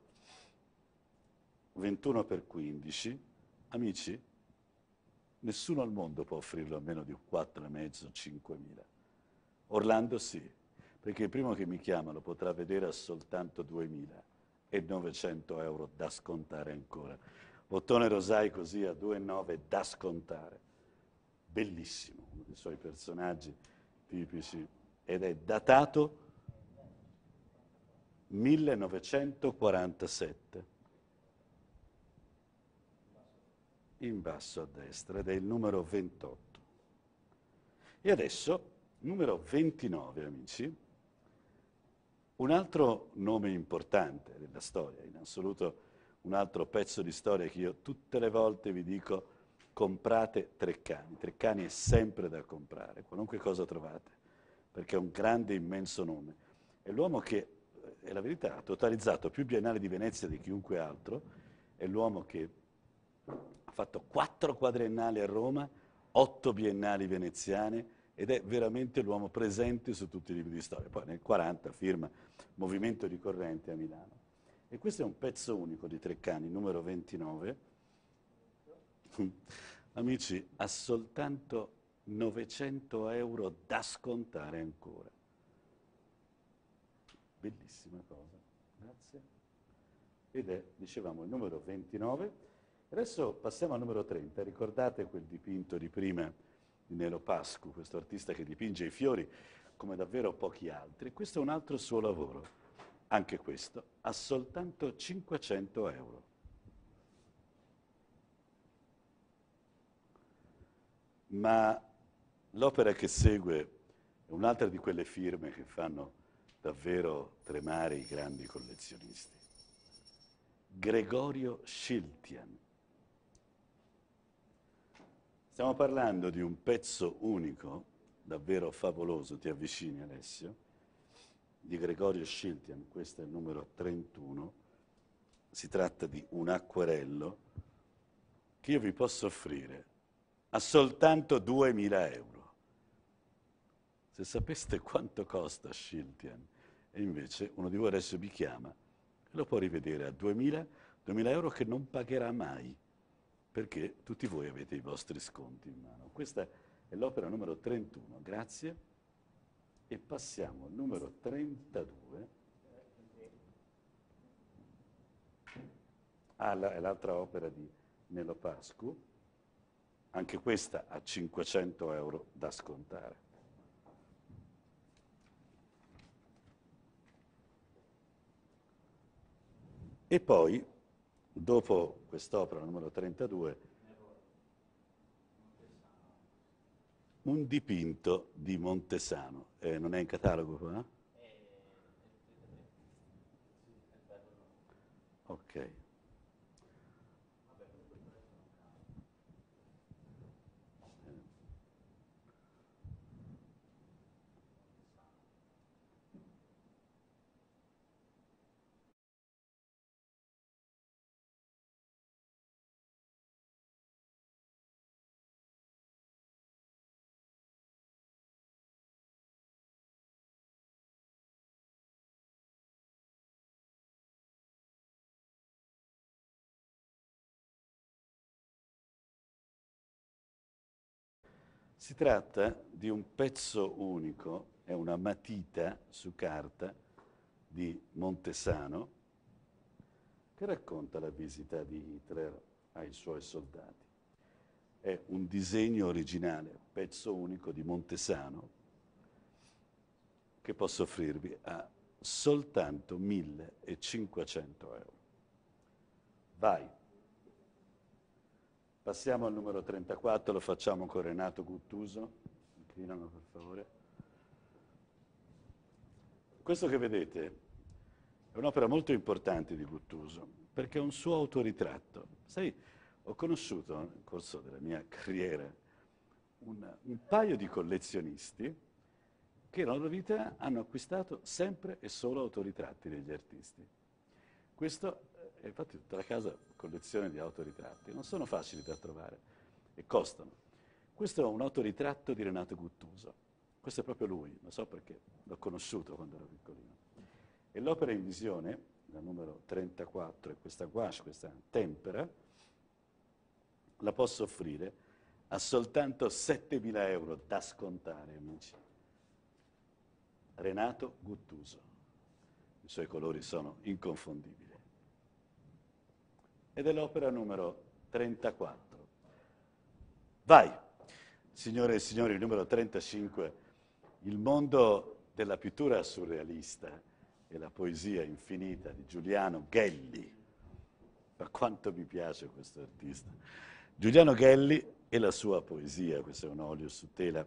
21 per 15. Amici, nessuno al mondo può offrirlo a meno di 4,5-5 mila. Orlando sì, perché il primo che mi chiama lo potrà vedere a soltanto 2.900 euro da scontare ancora. Ottone Rosai così a 2,9 da scontare. Bellissimo, uno dei suoi personaggi tipici, ed è datato 1947. In basso a destra, ed è il numero 28. E adesso, numero 29, amici, un altro nome importante della storia, in assoluto un altro pezzo di storia che io tutte le volte vi dico: comprate Treccani. Treccani è sempre da comprare, qualunque cosa trovate, perché è un grande, immenso nome. È l'uomo che, è la verità, ha totalizzato più Biennali di Venezia di chiunque altro, è l'uomo che ha fatto 4 quadriennali a Roma, 8 biennali veneziane, ed è veramente l'uomo presente su tutti i libri di storia. Poi nel 40 firma Movimento Ricorrente a Milano. E questo è un pezzo unico di Treccani, numero 29. Amici, ha soltanto 900 euro da scontare ancora. Bellissima cosa, grazie. Ed è, dicevamo, il numero 29. Adesso passiamo al numero 30. Ricordate quel dipinto di prima di Nello Pascu, questo artista che dipinge i fiori come davvero pochi altri? Questo è un altro suo lavoro. Anche questo ha soltanto 500 euro. Ma l'opera che segue è un'altra di quelle firme che fanno davvero tremare i grandi collezionisti. Gregorio Schiltian. Stiamo parlando di un pezzo unico, davvero favoloso, ti avvicini Alessio, di Gregorio Schiltian, questo è il numero 31, si tratta di un acquerello che io vi posso offrire a soltanto 2.000 euro. Se sapeste quanto costa Schiltian, e invece uno di voi adesso vi chiama e lo può rivedere a 2.000 euro che non pagherà mai, perché tutti voi avete i vostri sconti in mano. Questa è l'opera numero 31, grazie. e passiamo al numero 32. È l'altra opera di Nello Pascu, anche questa a 500 euro da scontare. E poi, dopo quest'opera numero 32, un dipinto di Montesano. Non è in catalogo qua? Ok. Si tratta di un pezzo unico, è una matita su carta di Montesano che racconta la visita di Hitler ai suoi soldati. È un disegno originale, pezzo unico di Montesano, che posso offrirvi a soltanto 1.500 euro. Vai! Passiamo al numero 34, lo facciamo con Renato Guttuso. Inclinano per favore. Questo che vedete è un'opera molto importante di Guttuso, perché è un suo autoritratto. Sai, ho conosciuto nel corso della mia carriera un paio di collezionisti che nella loro vita hanno acquistato sempre e solo autoritratti degli artisti. Questo è infatti tutta la casa collezione di autoritratti, non sono facili da trovare e costano. Questo è un autoritratto di Renato Guttuso, questo è proprio lui, lo so perché l'ho conosciuto quando ero piccolino. E l'opera in visione, la numero 34, è questa gouache, questa tempera, la posso offrire a soltanto 7.000 euro da scontare, amici. Renato Guttuso, i suoi colori sono inconfondibili. Ed è l'opera numero 34. Vai! Signore e signori, il numero 35, il mondo della pittura surrealista e la poesia infinita di Giuliano Gelli. Ma quanto mi piace questo artista. Giuliano Gelli e la sua poesia, questo è un olio su tela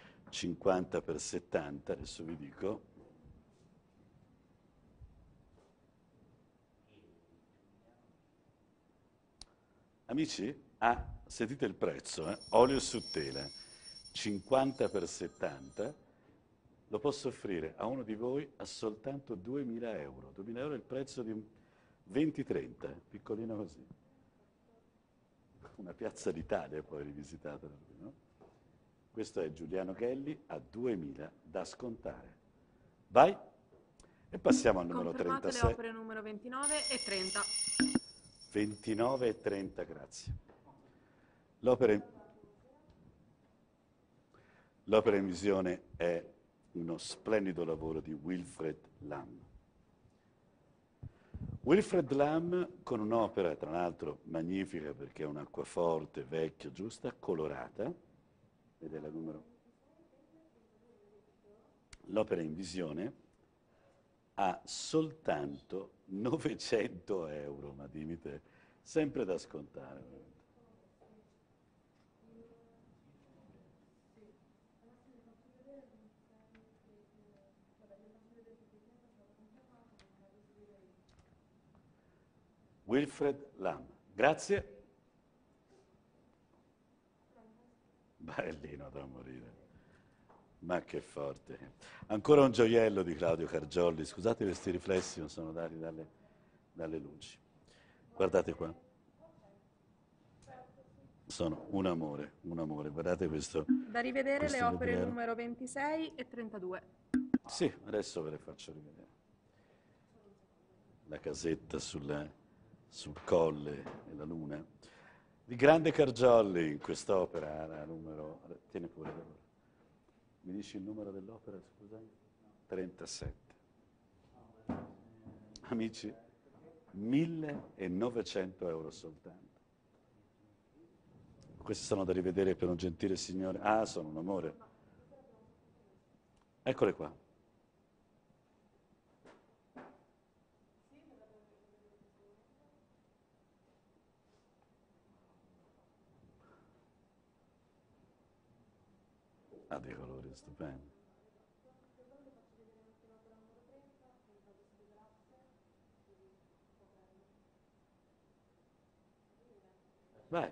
50x70, adesso vi dico. Amici, sentite il prezzo, olio su tela, 50x70, lo posso offrire a uno di voi a soltanto 2.000 euro. 2.000 euro è il prezzo di un 20-30, piccolino così. Una piazza d'Italia poi rivisitata da lui, no? Questo è Giuliano Gelli a 2.000 da scontare. Vai! E passiamo al numero
Confermate
36.
le opere numero 29 e 30.
29 e 30, grazie. L'opera in visione è uno splendido lavoro di Wilfred Lamm. Wilfred Lamm con un'opera, tra l'altro, magnifica perché è un acquaforte, vecchia, giusta, colorata, ed è la numero. L'opera in visione ha soltanto 900 euro, ma dimmi te, sempre da scontare. Wilfred Lamm, grazie. Bellino da morire. Ma che forte. Ancora un gioiello di Claudio Cargiolli. Scusate questi riflessi, non sono dati dalle luci. Guardate qua. Sono un amore. Guardate questo.
Da rivedere
questo
le opere
vedere.
numero 26 e 32.
Sì, adesso ve le faccio rivedere. La casetta sul colle e la luna. Di grande Cargiolli in quest'opera, la numero. Tieni pure. Mi dici il numero dell'opera, scusa? 37. Amici, 1.900 euro soltanto. Questi sono da rivedere per un gentile signore. Ah, sono un amore. Eccole qua. Ha dei colori stupendi. Vai.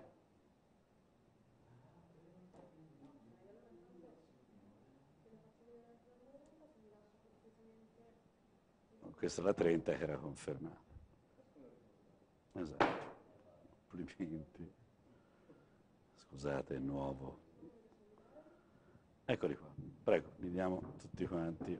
Questa è la 30 che era confermata. Esatto. Complimenti. Scusate, è nuovo. Eccoli qua. Prego, li diamo tutti quanti.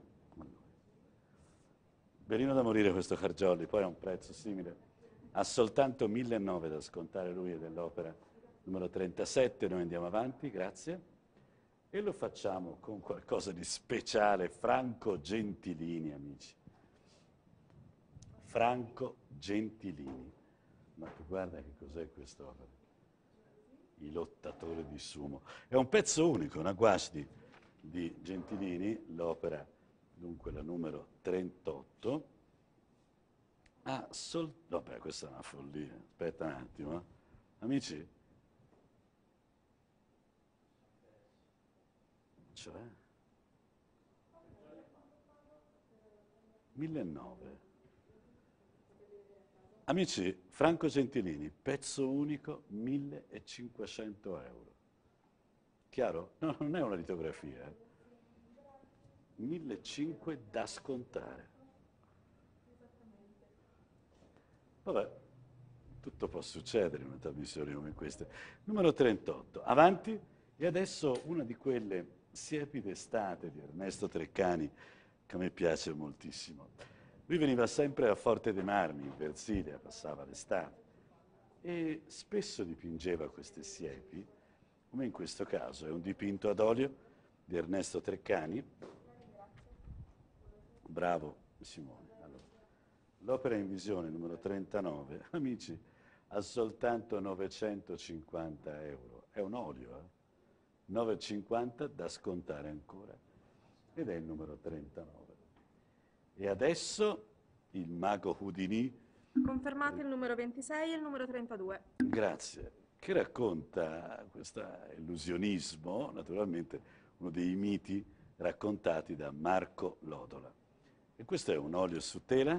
Bellino da morire questo Cargiolli, poi ha un prezzo simile. Ha soltanto 1.900 da scontare lui dell'opera numero 37. Noi andiamo avanti, grazie. E lo facciamo con qualcosa di speciale. Franco Gentilini, amici. Franco Gentilini. Ma tu guarda che cos'è quest'opera. I lottatori di sumo. È un pezzo unico, una gouache di Gentilini, l'opera, dunque la numero 38. Vabbè, questa è una follia. Aspetta un attimo. Amici? Cioè? 1.900. Amici, Franco Gentilini, pezzo unico, 1.500 euro. Chiaro? No, non è una litografia. 1.500 da scontare. Vabbè, tutto può succedere in una trasmissione come questa. Numero 38, avanti. E adesso una di quelle siepi d'estate di Ernesto Treccani, che a me piace moltissimo. Lui veniva sempre a Forte dei Marmi, in Versilia, passava l'estate, e spesso dipingeva queste siepi, come in questo caso. È un dipinto ad olio di Ernesto Treccani. Bravo Simone. Allora, l'opera in visione, numero 39, amici, ha soltanto 950 euro. È un olio, 9,50 da scontare ancora. Ed è il numero 39. E adesso il mago Houdini.
Confermate il numero 26 e il numero 32.
Grazie. Che racconta questo illusionismo, naturalmente uno dei miti raccontati da Marco Lodola. E questo è un olio su tela,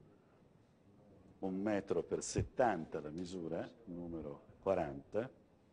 1 metro per 70 la misura, numero 40.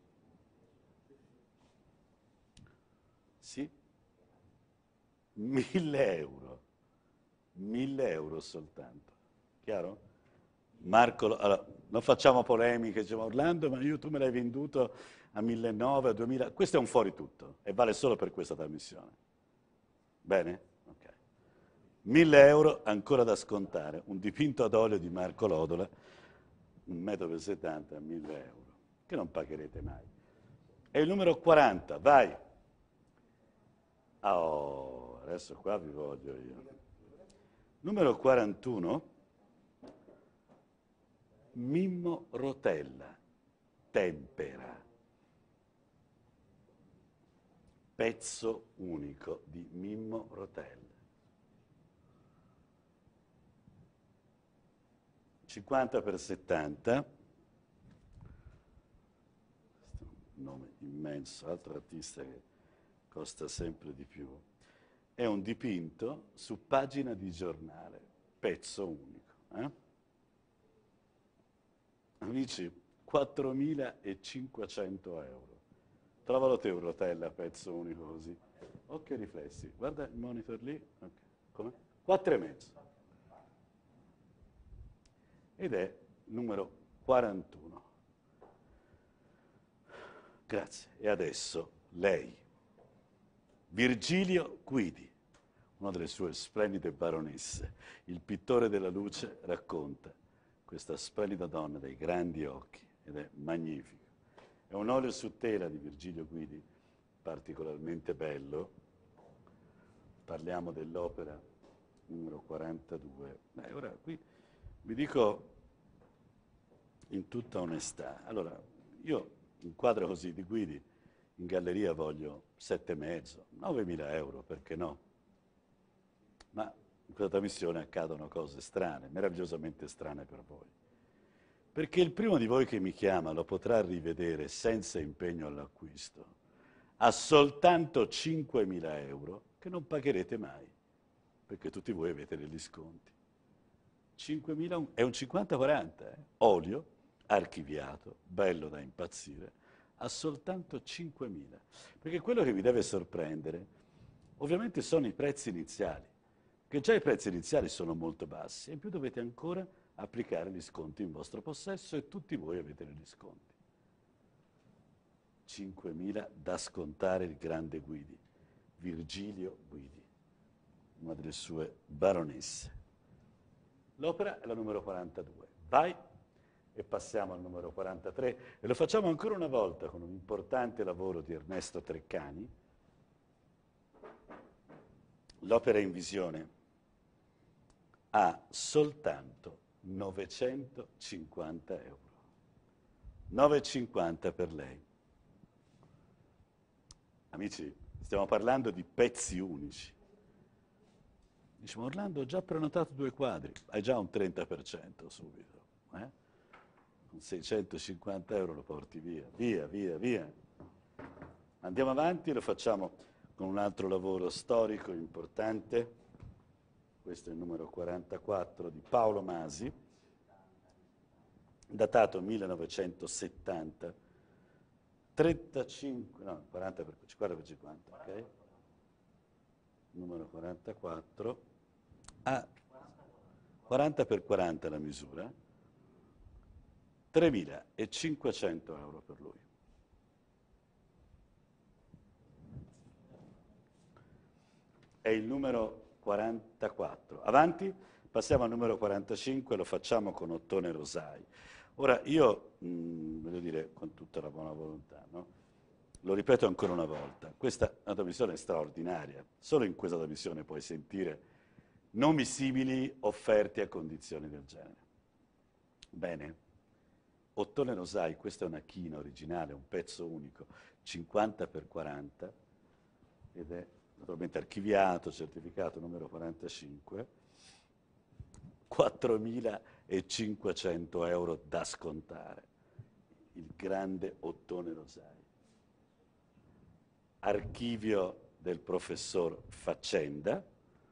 Sì, 1.000 euro. 1.000 euro soltanto. Chiaro? Marco, allora, non facciamo polemiche, diciamo Orlando, ma tu me l'hai venduto a 1.900, a 2.000. Questo è un fuori tutto e vale solo per questa trasmissione. Bene? Ok. 1.000 euro ancora da scontare. Un dipinto ad olio di Marco Lodola, 1 metro per 70 a 1.000 euro, che non pagherete mai. E il numero 40, vai. Oh, adesso qua vi voglio io. Numero 41, Mimmo Rotella, Tempera. Pezzo unico di Mimmo Rotella. 50 per 70. Questo è un nome immenso, altro artista che costa sempre di più. È un dipinto su pagina di giornale, pezzo unico. Amici, 4.500 euro. Trovalo te un Rotella, pezzo unico così. Occhio ai riflessi. Guarda il monitor lì. Okay. Come? 4,5. Ed è numero 41. Grazie. E adesso lei. Virgilio Guidi, una delle sue splendide baronesse. Il pittore della luce racconta questa splendida donna dai grandi occhi ed è magnifico. È un olio su tela di Virgilio Guidi, particolarmente bello. parliamo dell'opera numero 42. Ora qui vi dico in tutta onestà, allora io un quadro così di Guidi in galleria voglio 7,5, 9.000 euro, perché no? Ma in questa trasmissione accadono cose strane, meravigliosamente strane per voi. Perché il primo di voi che mi chiama lo potrà rivedere senza impegno all'acquisto a soltanto 5.000 euro che non pagherete mai, perché tutti voi avete degli sconti. 5.000 è un 50-40, olio, archiviato, bello da impazzire, a soltanto 5.000. Perché quello che vi deve sorprendere, ovviamente, sono i prezzi iniziali, che già i prezzi iniziali sono molto bassi, e in più dovete ancora applicare gli sconti in vostro possesso e tutti voi avete degli sconti. 5.000 da scontare il grande Guidi, Virgilio Guidi, una delle sue baronesse. L'opera è la numero 42. Vai e passiamo al numero 43 e lo facciamo ancora una volta con un importante lavoro di Ernesto Treccani. L'opera in visione ha soltanto 950 euro. 9,50 per lei. Amici, stiamo parlando di pezzi unici. Dice, ma Orlando, ho già prenotato 2 quadri. Hai già un 30% subito. Con 650 euro lo porti via. Via, via, via. Andiamo avanti e lo facciamo con un altro lavoro storico importante. Questo è il numero 44 di Paolo Masi, datato 1970. 35, no, 40 per 50, ok? Numero 44, a 40 per 40 la misura, 3.500 euro per lui. È il numero 44. Avanti, passiamo al numero 45, lo facciamo con Ottone Rosai. Ora, io, voglio dire, con tutta la buona volontà, no? Lo ripeto ancora una volta, questa è una trasmissione straordinaria. Solo in questa trasmissione puoi sentire nomi simili offerti a condizioni del genere. Bene, Ottone Rosai, questa è una china originale, un pezzo unico, 50 x 40, ed è naturalmente archiviato, certificato numero 45, 4.500 euro da scontare. Il grande Ottone Rosai. Archivio del professor Faccenda,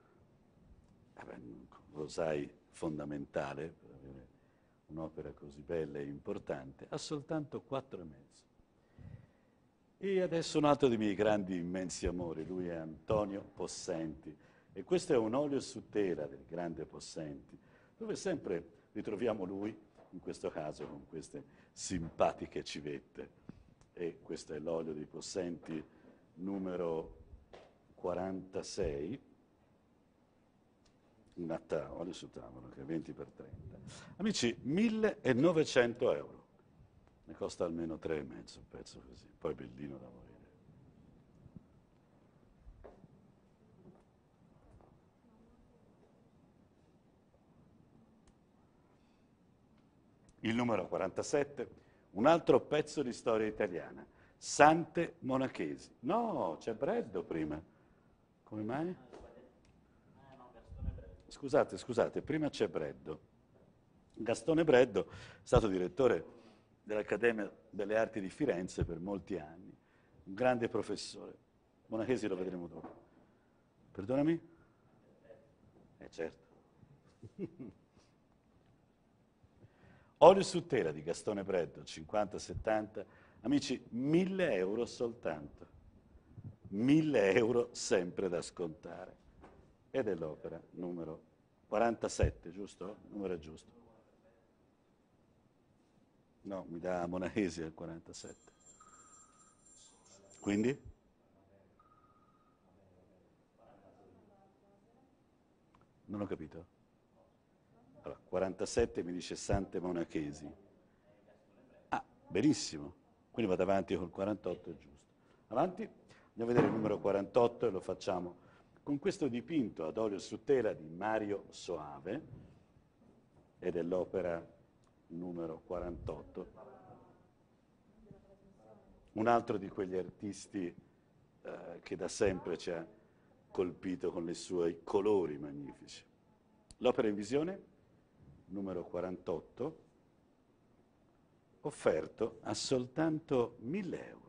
Rosai fondamentale per avere un'opera così bella e importante, a soltanto 4,5. E adesso un altro dei miei grandi, immensi amori, lui è Antonio Possenti, e questo è un olio su tela del grande Possenti, dove sempre ritroviamo lui, in questo caso con queste simpatiche civette. E questo è l'olio di Possenti numero 46, olio su tavolo, che è 20 x 30. Amici, 1.900 euro. Ne costa almeno 3,5 un pezzo così, poi bellino da morire. Il numero 47, un altro pezzo di storia italiana, Sante Monachesi. No, c'è Breddo prima. Come mai? Scusate, prima c'è Breddo. Gastone Breddo è stato direttore dell'Accademia delle Arti di Firenze per molti anni, un grande professore. Monachesi lo vedremo dopo. Perdonami? Certo. Olio su tela di Gastone Breddo, 50-70, amici, 1.000 euro soltanto. 1.000 euro sempre da scontare. Ed è l'opera numero 47, giusto? Il numero è giusto. No, mi dà Monachesi al 47. Quindi? Non ho capito. Allora, 47 mi dice Sante Monachesi. Ah, benissimo. Quindi vado avanti col 48, è giusto. Avanti, andiamo a vedere il numero 48 e lo facciamo con questo dipinto ad olio su tela di Mario Soave, ed è l'opera numero 48, un altro di quegli artisti che da sempre ci ha colpito con i suoi colori magnifici. L'opera in visione, numero 48, offerto a soltanto 1.000 euro.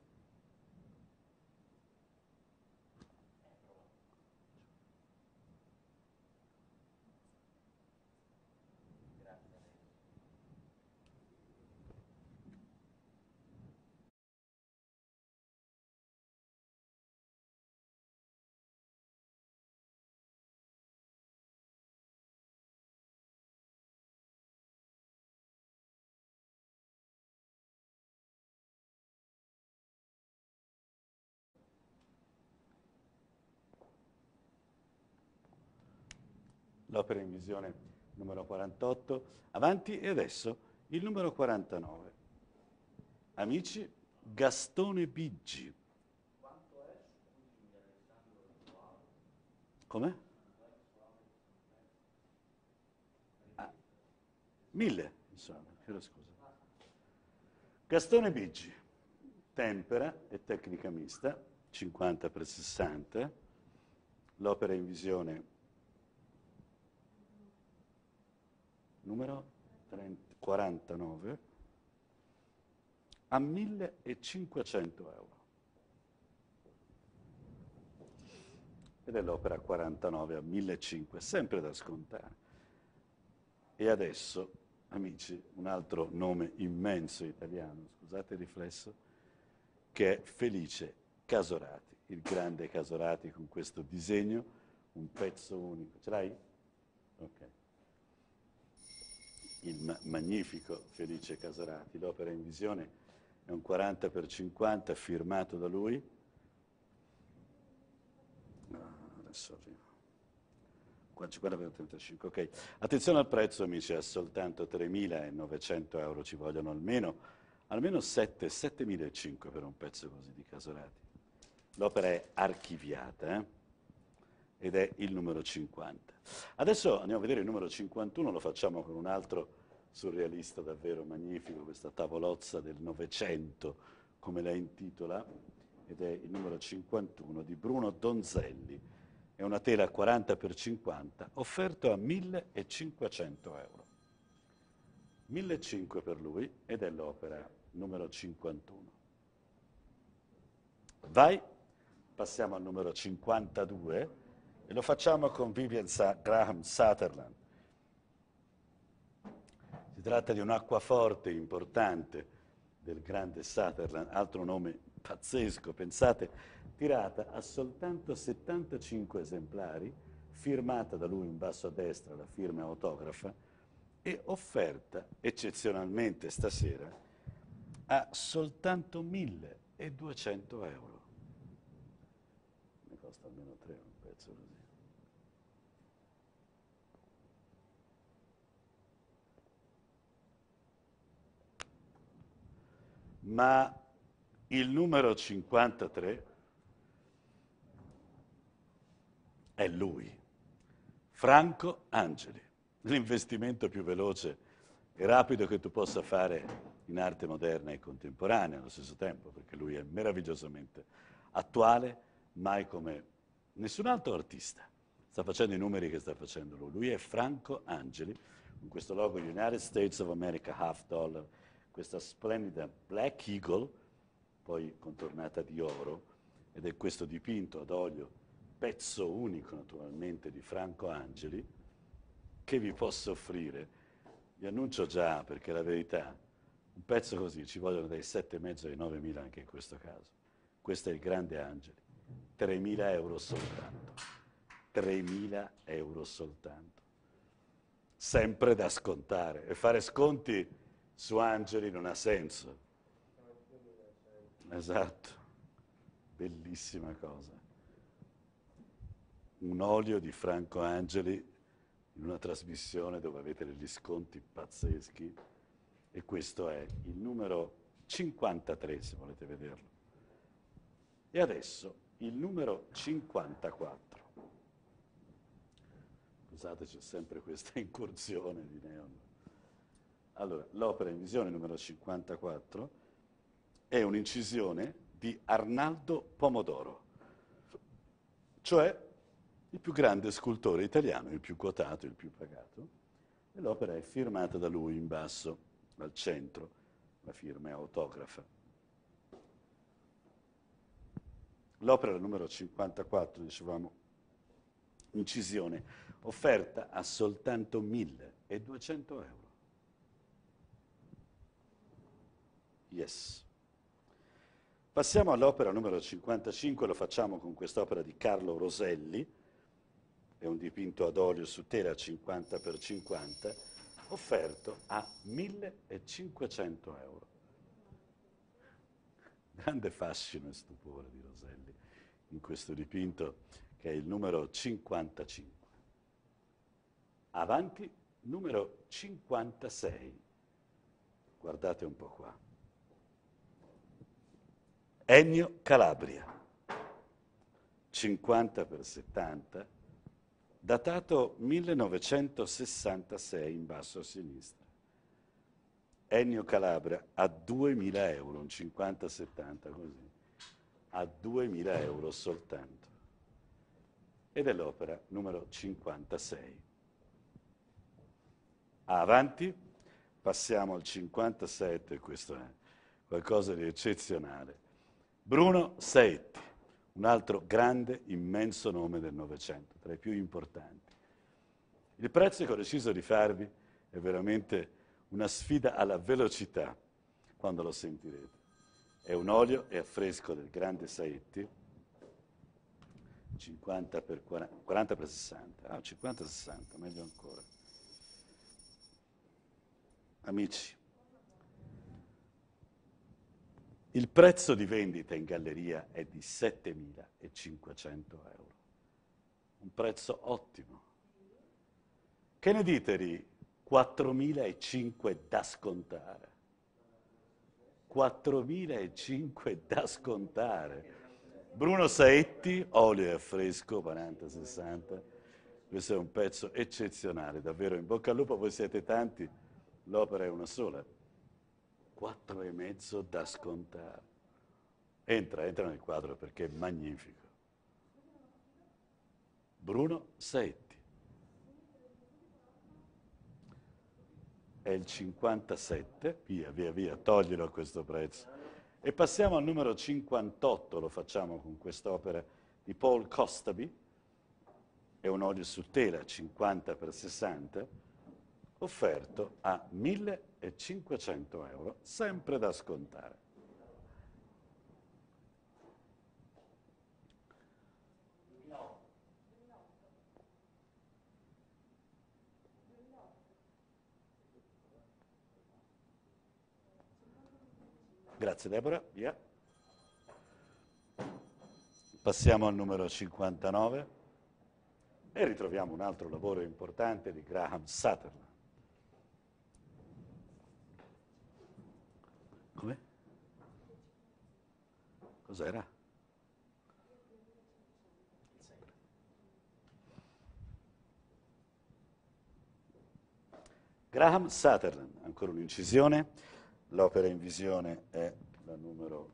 L'opera in visione numero 48, avanti, e adesso il numero 49. Amici, Gastone Biggi. Come? 1.000, insomma, chiedo scusa. Gastone Biggi, tempera e tecnica mista, 50x60, l'opera in visione numero 49, a 1.500 euro. Ed è l'opera 49 a 1.500, sempre da scontare. E adesso, amici, un altro nome immenso italiano, scusate il riflesso, che è Felice Casorati, il grande Casorati con questo disegno, un pezzo unico. Ce l'hai? Ok. Il magnifico Felice Casorati, l'opera in visione è un 40x50 firmato da lui. Adesso arrivo. 50x35, ok. Attenzione al prezzo, amici, è soltanto 3.900 euro, ci vogliono almeno 7.500 per un pezzo così di Casorati. L'opera è archiviata, ed è il numero 50. Adesso andiamo a vedere il numero 51, lo facciamo con un altro surrealista davvero magnifico, questa tavolozza del Novecento, come la intitola, ed è il numero 51 di Bruno Donzelli. È una tela 40x50, offerto a 1.500 euro. 1.500 per lui, ed è l'opera numero 51. Vai, passiamo al numero 52, e lo facciamo con Vivian Graham Sutherland. Si tratta di un acquaforte importante del grande Sutherland, altro nome pazzesco, pensate, tirata a soltanto 75 esemplari, firmata da lui in basso a destra, la firma autografa, e offerta eccezionalmente stasera a soltanto 1.200 euro. Ne costa almeno 3 un pezzo così. Ma il numero 53 è lui, Franco Angeli, l'investimento più veloce e rapido che tu possa fare in arte moderna e contemporanea allo stesso tempo, perché lui è meravigliosamente attuale, mai come nessun altro artista sta facendo i numeri che sta facendo lui. Lui è Franco Angeli, con questo logo United States of America half dollar, questa splendida Black Eagle, poi contornata di oro, ed è questo dipinto ad olio, pezzo unico naturalmente di Franco Angeli, che vi posso offrire. Vi annuncio già, perché la verità, un pezzo così ci vogliono dai 7.500 ai 9.000 anche in questo caso. Questo è il grande Angeli, 3.000 euro soltanto, 3.000 euro soltanto. Sempre da scontare, e fare sconti su Angeli non ha senso. Esatto, bellissima cosa. Un olio di Franco Angeli in una trasmissione dove avete degli sconti pazzeschi, e questo è il numero 53, se volete vederlo. E adesso il numero 54. Scusate, c'è sempre questa incursione di neon. Allora, l'opera in visione numero 54 è un'incisione di Arnaldo Pomodoro, cioè il più grande scultore italiano, il più quotato, il più pagato, e l'opera è firmata da lui in basso, al centro, la firma è autografa. L'opera numero 54, dicevamo, incisione, offerta a soltanto 1.200 euro. Yes. Passiamo all'opera numero 55, lo facciamo con quest'opera di Carlo Roselli, è un dipinto ad olio su tela 50x50, offerto a 1.500 euro. Grande fascino e stupore di Roselli in questo dipinto, che è il numero 55. Avanti, numero 56. Guardate un po' qua. Ennio Calabria, 50x70, datato 1966 in basso a sinistra. Ennio Calabria a 2.000 euro, un 50-70 così, a 2.000 euro soltanto. Ed è l'opera numero 56. Avanti, passiamo al 57, questo è qualcosa di eccezionale. Bruno Saetti, un altro grande, immenso nome del Novecento, tra i più importanti. Il prezzo che ho deciso di farvi è veramente una sfida alla velocità, quando lo sentirete. È un olio e affresco del grande Saetti, 40x60, 50x60, meglio ancora. Amici, il prezzo di vendita in galleria è di 7.500 euro. Un prezzo ottimo. Che ne dite di 4.500 da scontare? 4.500 da scontare. Bruno Saetti, olio e affresco, 40-60. Questo è un pezzo eccezionale, davvero in bocca al lupo, voi siete tanti, l'opera è una sola. 4,5 da scontare. Entra nel quadro perché è magnifico. Bruno Saetti. È il 57, via, toglilo a questo prezzo. E passiamo al numero 58, lo facciamo con quest'opera di Paul Kostaby, è un olio su tela 50x60, offerto a 1.500 euro, sempre da scontare. Grazie Deborah, via. Passiamo al numero 59 e ritroviamo un altro lavoro importante di Graham Sutherland. Come? Cos'era? Graham Sutherland, ancora un'incisione. L'opera in visione è la numero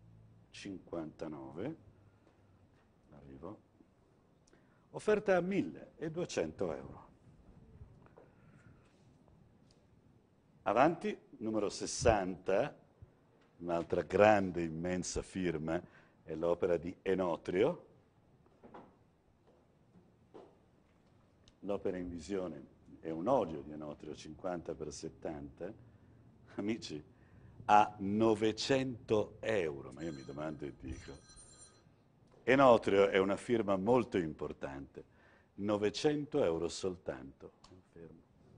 59. Arrivo. Offerta a 1.200 euro. Avanti, numero 60, un'altra grande, immensa firma, è l'opera di Enotrio. L'opera in visione è un olio di Enotrio 50x70, amici, a 900 euro, ma io mi domando e dico. Enotrio è una firma molto importante, 900 euro soltanto. Fermo.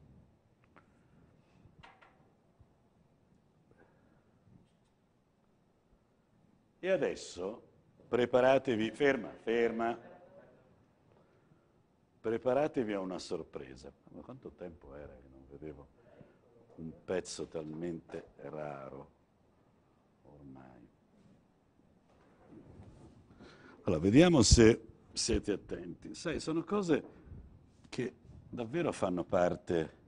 E adesso preparatevi, ferma, preparatevi a una sorpresa. Ma quanto tempo era che non vedevo un pezzo talmente raro ormai. Allora, vediamo se siete attenti. Sai, sono cose che davvero fanno parte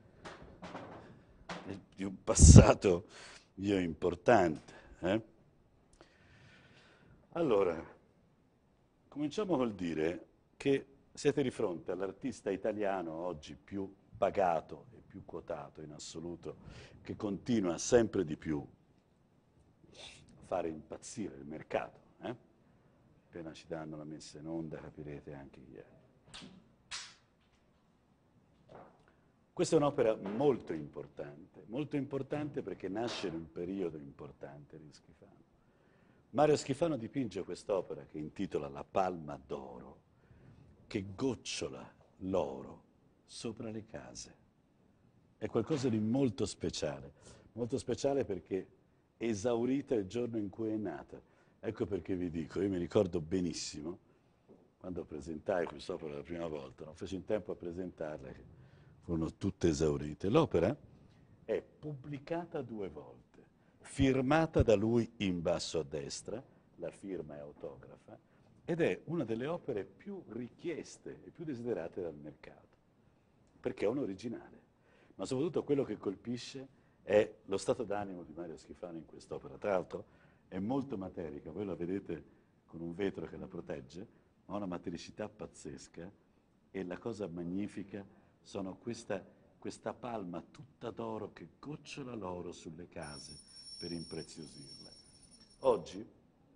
di un passato mio importante. Allora, cominciamo col dire che siete di fronte all'artista italiano oggi più pagato e più quotato in assoluto, che continua sempre di più a fare impazzire il mercato. Appena ci danno la messa in onda capirete anche chi è. Questa è un'opera molto importante perché nasce in un periodo importante di Schifano. Mario Schifano dipinge quest'opera che intitola La Palma d'Oro, che gocciola l'oro sopra le case. È qualcosa di molto speciale perché esaurita il giorno in cui è nata. Ecco perché vi dico, io mi ricordo benissimo, quando presentai quest'opera la prima volta, non feci in tempo a presentarla, che furono tutte esaurite. L'opera è pubblicata 2 volte, firmata da lui in basso a destra, la firma è autografa, ed è una delle opere più richieste e più desiderate dal mercato, perché è un originale. Ma soprattutto quello che colpisce è lo stato d'animo di Mario Schifano in quest'opera. Tra l'altro è molto materica, voi la vedete con un vetro che la protegge, ma ha una matericità pazzesca, e la cosa magnifica sono questa palma tutta d'oro che gocciola l'oro sulle case per impreziosirla. Oggi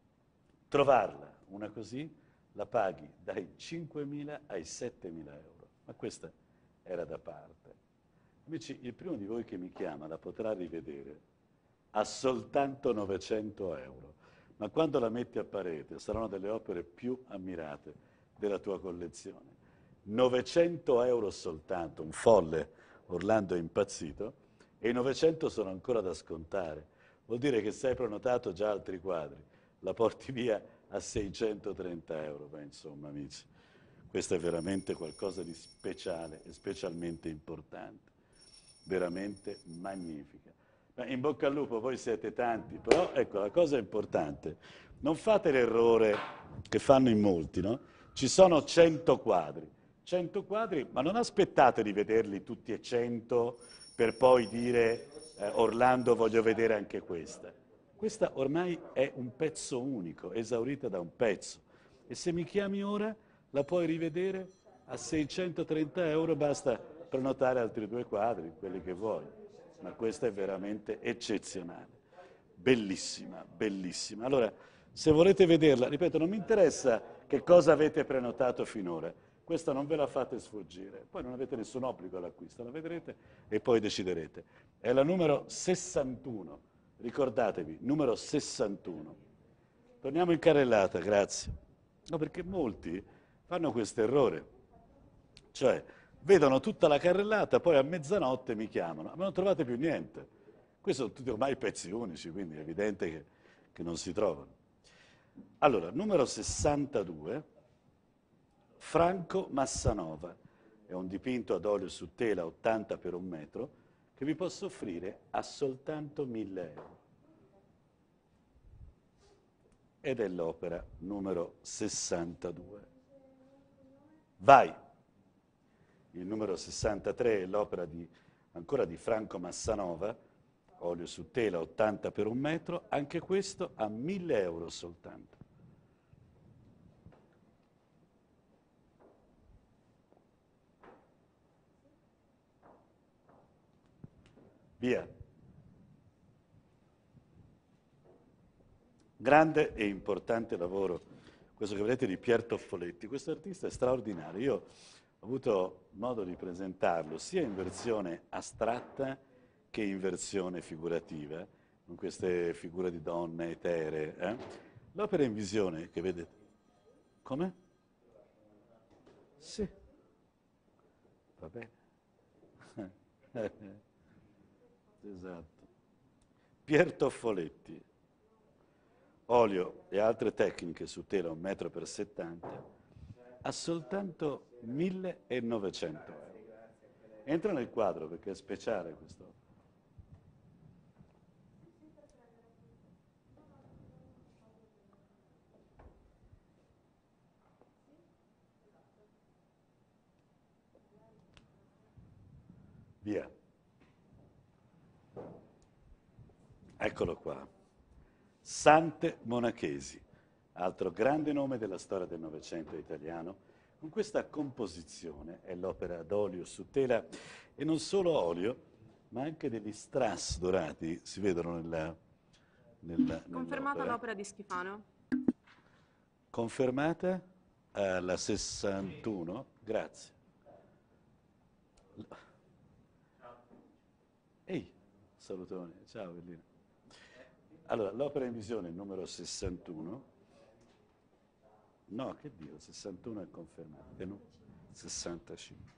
trovarla, una così, la paghi dai 5.000 ai 7.000 euro, ma questa era da parte. Invece il primo di voi che mi chiama la potrà rivedere a soltanto 900 euro, ma quando la metti a parete saranno delle opere più ammirate della tua collezione. 900 euro soltanto, un folle, Orlando è impazzito, e i 900 sono ancora da scontare. Vuol dire che se hai prenotato già altri quadri, la porti via a 630 euro. Beh, insomma, amici, questo è veramente qualcosa di speciale e specialmente importante, veramente magnifica. Beh, in bocca al lupo, voi siete tanti, però ecco, la cosa importante, non fate l'errore che fanno in molti, no? Ci sono 100 quadri, ma non aspettate di vederli tutti e 100 per poi dire Orlando voglio vedere anche questa. Questa ormai è un pezzo unico, esaurita da un pezzo. E se mi chiami ora la puoi rivedere a 630 euro, basta prenotare altri 2 quadri, quelli che vuoi. Ma questa è veramente eccezionale. Bellissima, bellissima. Allora, se volete vederla, ripeto, non mi interessa che cosa avete prenotato finora. Questa non ve la fate sfuggire, poi non avete nessun obbligo all'acquisto, la vedrete e poi deciderete. È la numero 61, ricordatevi, numero 61. Torniamo in carrellata, grazie. No, perché molti fanno questo errore, cioè vedono tutta la carrellata, poi a mezzanotte mi chiamano, ma non trovate più niente. Questi sono tutti ormai pezzi unici, quindi è evidente che non si trovano. Allora, numero 62. Franco Massanova, è un dipinto ad olio su tela 80 per 1 metro che vi posso offrire a soltanto 1.000 euro. Ed è l'opera numero 62. Vai! Il numero 63 è l'opera ancora di Franco Massanova, olio su tela 80 per 1 metro, anche questo a 1.000 euro soltanto. Via. Grande e importante lavoro, questo che vedete di Pier Toffoletti. Questo artista è straordinario. Io ho avuto modo di presentarlo sia in versione astratta che in versione figurativa, con queste figure di donne eteree. L'opera in visione che vedete. Come? Sì. Va bene. Esatto. Pier Toffoletti, olio e altre tecniche su tela 1 metro per 70, a soltanto 1.900 euro. Entra nel quadro perché è speciale questo. Via. Eccolo qua. Sante Monachesi, altro grande nome della storia del Novecento italiano. Con questa composizione è l'opera ad olio su tela, e non solo olio, ma anche degli strass dorati, si vedono
Confermata
nell'opera.
l'opera di Schifano.
Confermata alla 61, grazie. Ehi, salutone, ciao Bellina. Allora, l'opera in visione numero 61, no, che dico, 61 è confermata, no? 65.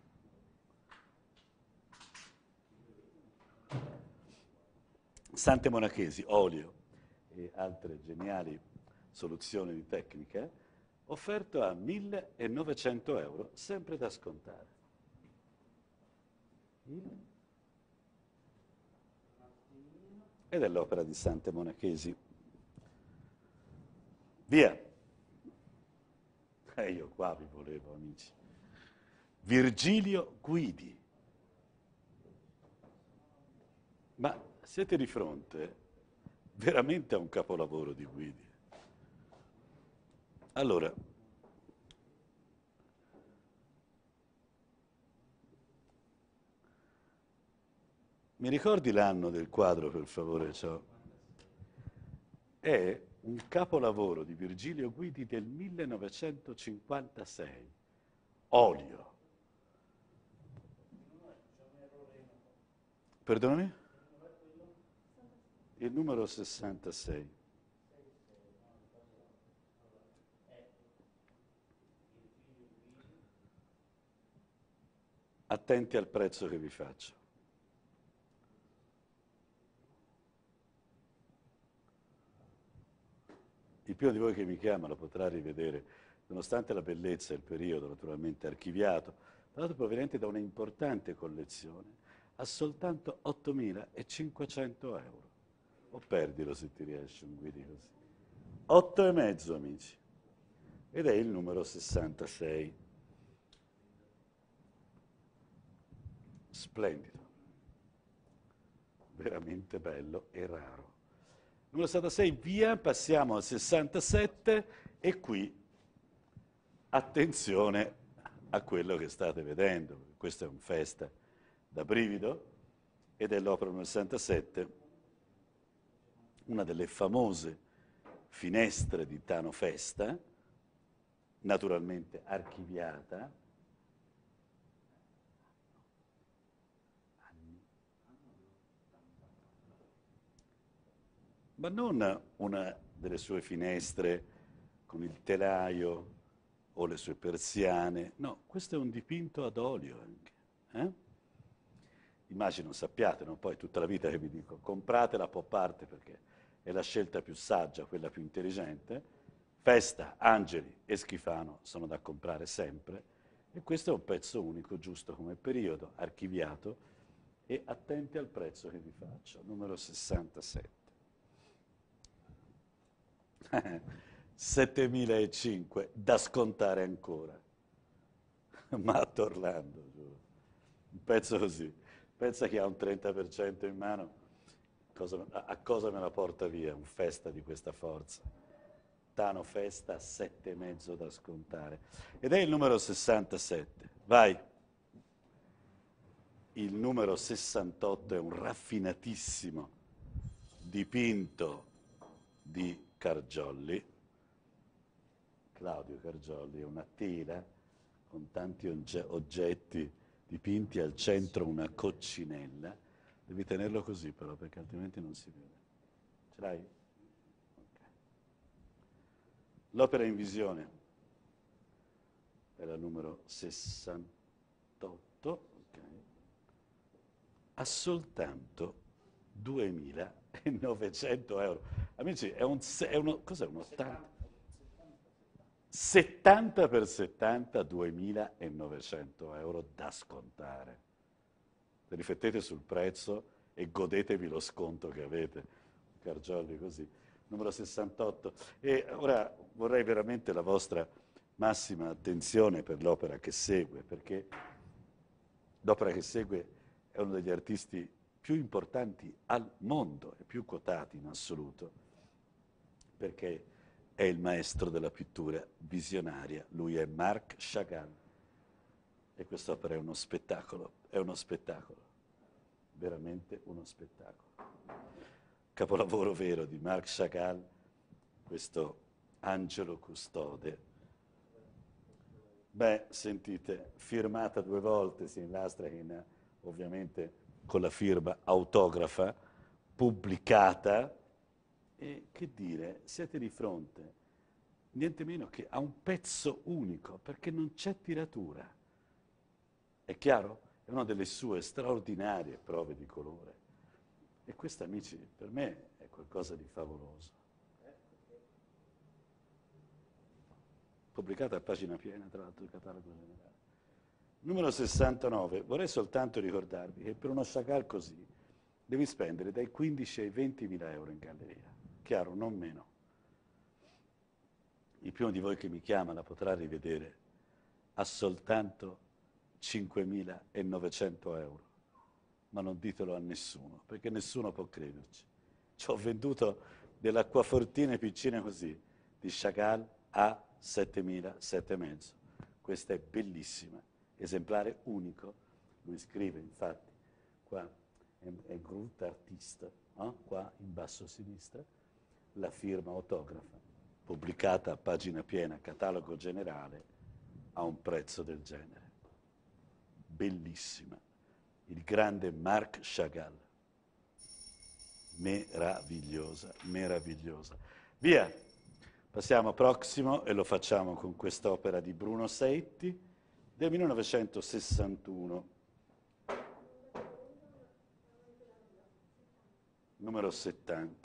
Sante Monachesi, olio e altre geniali soluzioni di tecnica, offerto a 1.900 euro, sempre da scontare. Ed è l'opera di Sante Monachesi. Via! Io qua vi volevo, amici. Virgilio Guidi. Ma siete di fronte veramente a un capolavoro di Guidi. Allora, mi ricordi l'anno del quadro, per favore? Ciao. È un capolavoro di Virgilio Guidi del 1956. Olio. Perdonami? Il numero 66. Attenti al prezzo che vi faccio. Il primo di voi che mi chiama lo potrà rivedere, nonostante la bellezza e il periodo naturalmente archiviato, tra l'altro proveniente da una importante collezione, a soltanto 8.500 euro. O perdilo se ti riesce un Guidi così. 8,5, amici. Ed è il numero 66. Splendido. Veramente bello e raro. Numero 66, via, passiamo al 67 e qui attenzione a quello che state vedendo. Questo è un festa da brivido ed è l'opera numero 67, una delle famose finestre di Tano Festa, naturalmente archiviata, ma non una delle sue finestre con il telaio o le sue persiane, no, questo è un dipinto ad olio anche. Immagino sappiate, no? Poi tutta la vita che vi dico, comprate la pop art perché è la scelta più saggia, quella più intelligente. Festa, Angeli e Schifano sono da comprare sempre, e questo è un pezzo unico, giusto come periodo, archiviato, e attenti al prezzo che vi faccio, numero 67. 7.500 da scontare ancora. Matto Orlando, giuro. Un pezzo così. Pensa che ha un 30% in mano, a cosa me la porta via? Un festa di questa forza. Tano Festa, 7,5 da scontare. Ed è il numero 67. Vai. Il numero 68 è un raffinatissimo dipinto di Cargiolli, Claudio Cargiolli, è una tela con tanti oggetti dipinti, al centro una coccinella. Devi tenerlo così però, perché altrimenti non si vede. Ce l'hai? Okay. L'opera in visione è la numero 68, okay. Ha soltanto 2.900 euro. Amici, cos'è un 80? 70 per 70, 2.900 euro da scontare. Riflettete sul prezzo e godetevi lo sconto che avete. Cargiolli così. Numero 68. E ora vorrei veramente la vostra massima attenzione per l'opera che segue, perché l'opera che segue è uno degli artisti più importanti al mondo e più quotati in assoluto, perché è il maestro della pittura visionaria. Lui è Marc Chagall e quest'opera è uno spettacolo, veramente uno spettacolo. Capolavoro vero di Marc Chagall, questo angelo custode. Beh, sentite, firmata 2 volte, sia in lastra che ovviamente con la firma autografa, pubblicata, e che dire, siete di fronte niente meno che a un pezzo unico, perché non c'è tiratura. È chiaro? È una delle sue straordinarie prove di colore. E questo, amici, per me è qualcosa di favoloso. Pubblicata a pagina piena, tra l'altro, il catalogo generale. Numero 69. Vorrei soltanto ricordarvi che per uno Chagall così devi spendere dai 15 ai 20.000 euro in galleria. Chiaro, non meno. Il primo di voi che mi chiama la potrà rivedere a soltanto 5.900 euro. Ma non ditelo a nessuno, perché nessuno può crederci. Ci ho venduto delle acquafortine piccine così, di Chagall a 7.000, 7,5. Questa è bellissima, esemplare unico. Lui scrive, infatti, qua è Groot Artist, qua in basso a sinistra, la firma autografa, pubblicata a pagina piena, catalogo generale, a un prezzo del genere. Bellissima. Il grande Marc Chagall. Meravigliosa, meravigliosa. Via, passiamo prossimo e lo facciamo con quest'opera di Bruno Saetti del 1961. Numero 70.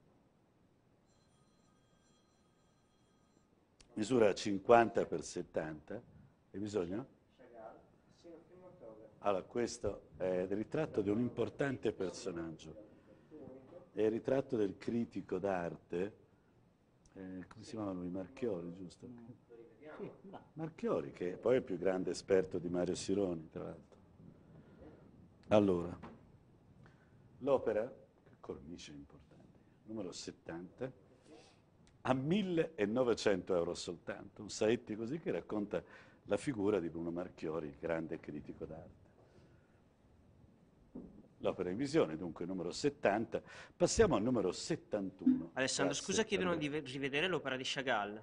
Misura 50 x 70. Hai bisogno? Allora, questo è il ritratto di un importante personaggio. È il ritratto del critico d'arte, come si chiama lui? Marchiori, giusto? Sì, Marchiori, che poi è il più grande esperto di Mario Sironi, tra l'altro. Allora, l'opera, che cornice importante, numero 70, a 1.900 euro soltanto, un Saetti così che racconta la figura di Bruno Marchiori, il grande critico d'arte. L'opera in visione, dunque numero 70. Passiamo al numero 71.
Alessandro,
Grazie,
scusa, chiedono
Andrea.
di rivedere l'opera di Chagall.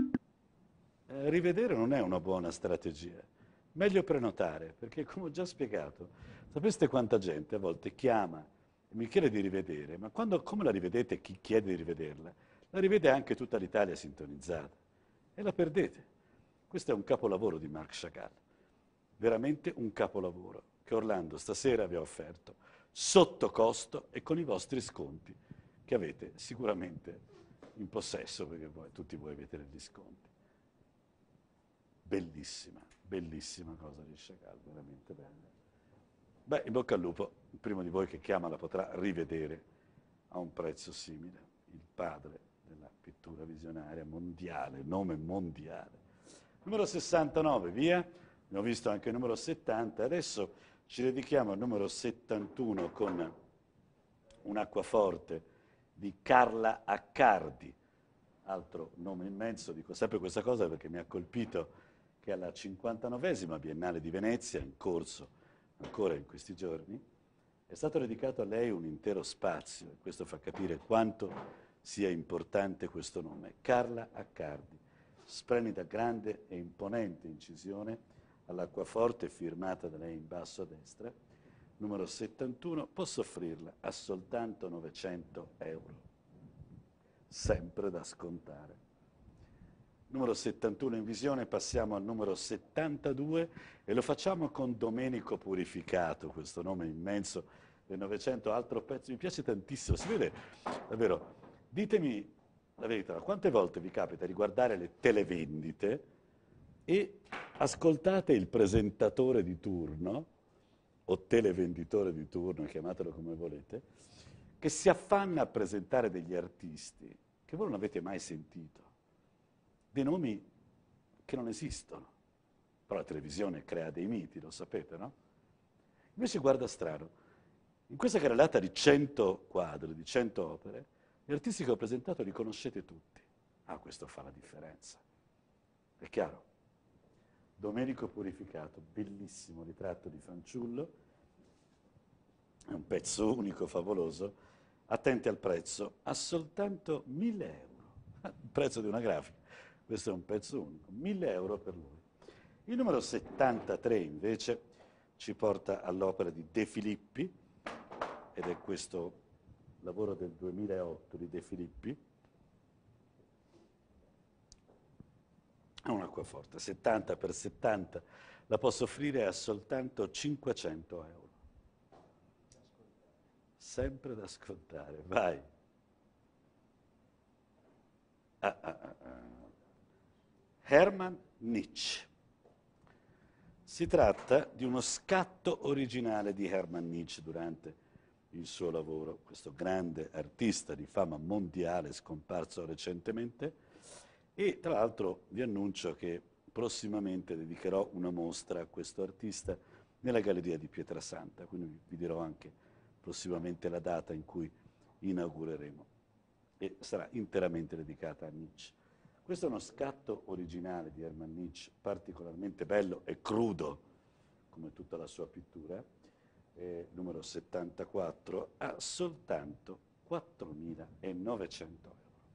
Rivedere non è una buona strategia. Meglio prenotare, perché come ho già spiegato, sapeste quanta gente a volte chiama e mi chiede di rivedere, ma come la rivedete chi chiede di rivederla, la rivede anche tutta l'Italia sintonizzata e la perdete. Questo è un capolavoro di Marc Chagall, veramente un capolavoro, che Orlando stasera vi ha offerto sotto costo e con i vostri sconti che avete sicuramente in possesso, perché poi tutti voi avete degli sconti. Bellissima, bellissima cosa di Chagall, veramente bella. Beh, in bocca al lupo, il primo di voi che chiama la potrà rivedere a un prezzo simile. Il padre della pittura visionaria mondiale, nome mondiale. Numero 69, via. Abbiamo visto anche il numero 70. Adesso ci dedichiamo al numero 71 con un acquaforte di Carla Accardi. Altro nome immenso, dico sempre questa cosa perché mi ha colpito che alla 59esima Biennale di Venezia, in corso ancora in questi giorni, è stato dedicato a lei un intero spazio, e questo fa capire quanto sia importante questo nome. Carla Accardi, splendida, grande e imponente incisione all'acquaforte firmata da lei in basso a destra, numero 71, posso offrirla a soltanto 900 euro, sempre da scontare. Numero 71 in visione, passiamo al numero 72 e lo facciamo con Domenico Purificato, questo nome immenso del Novecento, altro pezzo, mi piace tantissimo, si vede davvero. Ditemi la verità, quante volte vi capita di guardare le televendite e ascoltate il presentatore di turno, o televenditore di turno, chiamatelo come volete, che si affanna a presentare degli artisti che voi non avete mai sentito, dei nomi che non esistono. Però la televisione crea dei miti, lo sapete, no? Invece guarda strano, in questa carrellata di 100 quadri, di 100 opere, gli artisti che ho presentato li conoscete tutti. Ah, questo fa la differenza. È chiaro? Domenico Purificato, bellissimo ritratto di fanciullo, è un pezzo unico, favoloso. Attenti al prezzo, ha soltanto 1.000 euro, il prezzo di una grafica. Questo è un pezzo unico, 1.000 euro per lui. Il numero 73 invece ci porta all'opera di De Filippi, ed è questo lavoro del 2008 di De Filippi. È un acquaforte, 70 per 70, la posso offrire a soltanto 500 euro. Sempre da scontare, vai. Hermann Nietzsche. Si tratta di uno scatto originale di Hermann Nietzsche durante il suo lavoro, questo grande artista di fama mondiale scomparso recentemente, e tra l'altro vi annuncio che prossimamente dedicherò una mostra a questo artista nella Galleria di Pietrasanta, quindi vi dirò anche prossimamente la data in cui inaugureremo, e sarà interamente dedicata a Nietzsche. Questo è uno scatto originale di Hermann Nietzsche, particolarmente bello e crudo, come tutta la sua pittura, numero 74, ha soltanto 4.900 euro.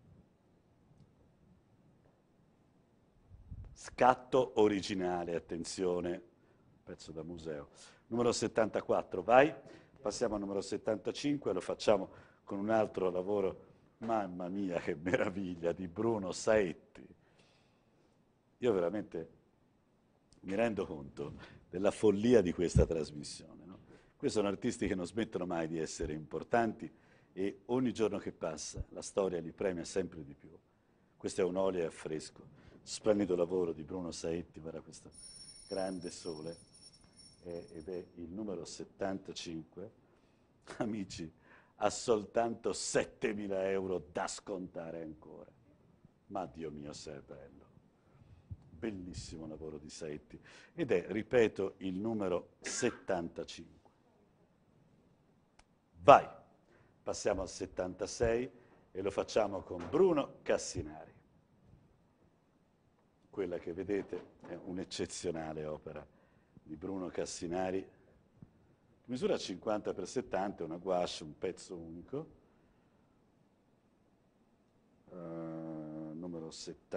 Scatto originale, attenzione, pezzo da museo. Numero 74, vai. Passiamo al numero 75, lo facciamo con un altro lavoro, mamma mia che meraviglia, di Bruno Saetti. Io veramente mi rendo conto della follia di questa trasmissione, no? Questi sono artisti che non smettono mai di essere importanti e ogni giorno che passa la storia li premia sempre di più. Questo è un olio a fresco, splendido lavoro di Bruno Saetti, guarda questo grande sole. Ed è il numero 75, amici, ha soltanto 7.000 euro da scontare ancora. Ma Dio mio, se è bello. Bellissimo lavoro di Saetti. Ed è, ripeto, il numero 75. Vai, passiamo al 76 e lo facciamo con Bruno Cassinari. Quella che vedete è un'eccezionale opera di Bruno Cassinari, misura 50 per 70, una gouache, un pezzo unico, numero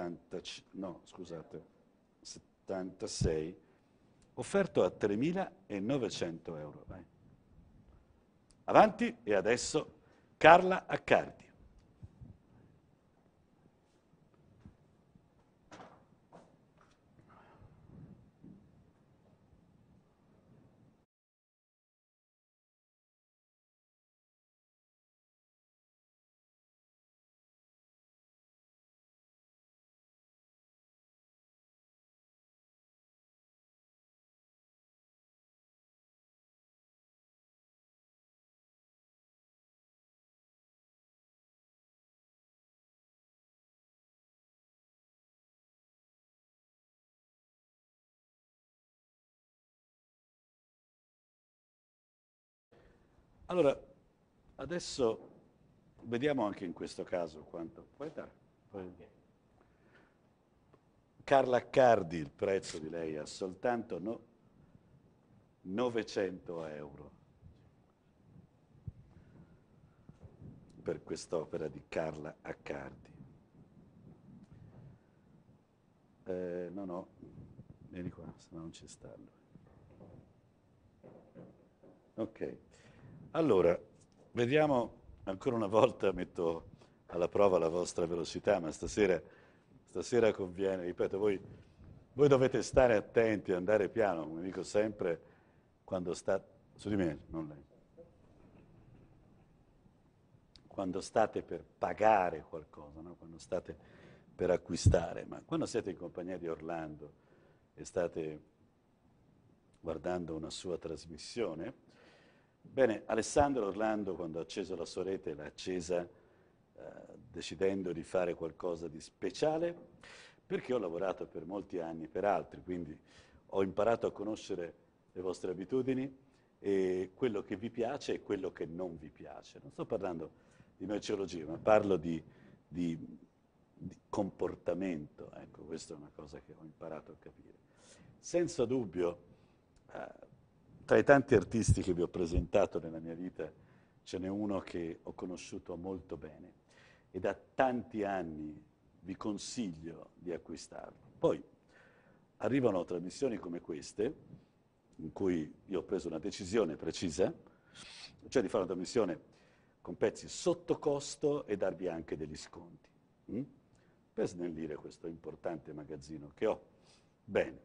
76, offerto a 3.900 euro. Vai. Avanti, e adesso Carla Accardi. Allora, adesso vediamo anche in questo caso quanto. Puoi dare? Carla Accardi, il prezzo di lei è soltanto 900 euro per quest'opera di Carla Accardi. No, vieni qua, se no non ci sta. Ok. Allora, vediamo, ancora una volta metto alla prova la vostra velocità, ma stasera conviene, ripeto, voi dovete stare attenti, andare piano, come dico sempre, quando su di me, non lei. Quando state per pagare qualcosa, no? Quando state per acquistare, ma quando siete in compagnia di Orlando e state guardando una sua trasmissione. Bene, Alessandro Orlando, quando ha acceso la sua rete, l'ha accesa decidendo di fare qualcosa di speciale, perché ho lavorato per molti anni per altri, quindi ho imparato a conoscere le vostre abitudini e quello che vi piace e quello che non vi piace. Non sto parlando di merceologia, ma parlo di comportamento. Ecco, questa è una cosa che ho imparato a capire. Senza dubbio, tra i tanti artisti che vi ho presentato nella mia vita, ce n'è uno che ho conosciuto molto bene e da tanti anni vi consiglio di acquistarlo. Poi arrivano trasmissioni come queste, in cui io ho preso una decisione precisa, cioè di fare una trasmissione con pezzi sotto costo e darvi anche degli sconti, per snellire questo importante magazzino che ho. Bene,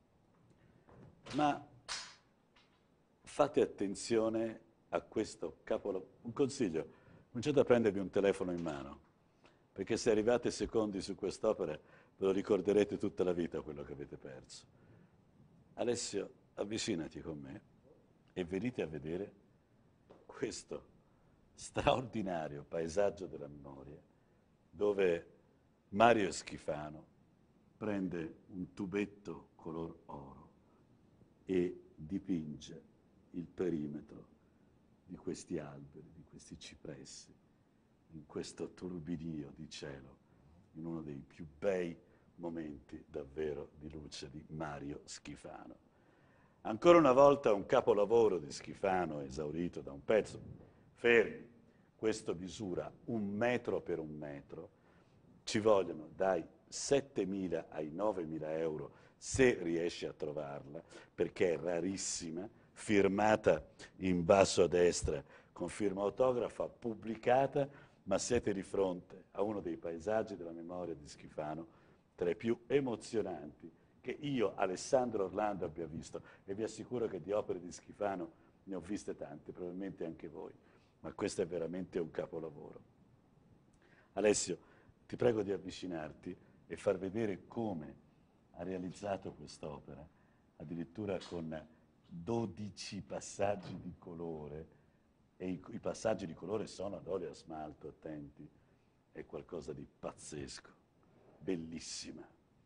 ma fate attenzione a questo capolavoro. Un consiglio, cominciate a prendervi un telefono in mano, perché se arrivate secondi su quest'opera ve lo ricorderete tutta la vita quello che avete perso. Alessio, avvicinati con me e venite a vedere questo straordinario paesaggio della memoria, dove Mario Schifano prende un tubetto color oro e dipinge il perimetro di questi alberi, di questi cipressi, in questo turbinio di cielo, in uno dei più bei momenti davvero di luce di Mario Schifano. Ancora una volta un capolavoro di Schifano esaurito da un pezzo. Fermi, questo misura 1 metro per 1 metro, ci vogliono dai 7.000 ai 9.000 euro se riesci a trovarla, perché è rarissima, firmata in basso a destra con firma autografa, pubblicata, ma siete di fronte a uno dei paesaggi della memoria di Schifano tra i più emozionanti che io, Alessandro Orlando, abbia visto, e vi assicuro che di opere di Schifano ne ho viste tante, probabilmente anche voi, ma questo è veramente un capolavoro. Alessio, ti prego di avvicinarti e far vedere come ha realizzato quest'opera, addirittura con 12 passaggi di colore, e i passaggi di colore sono ad olio a smalto, attenti, è qualcosa di pazzesco, bellissima.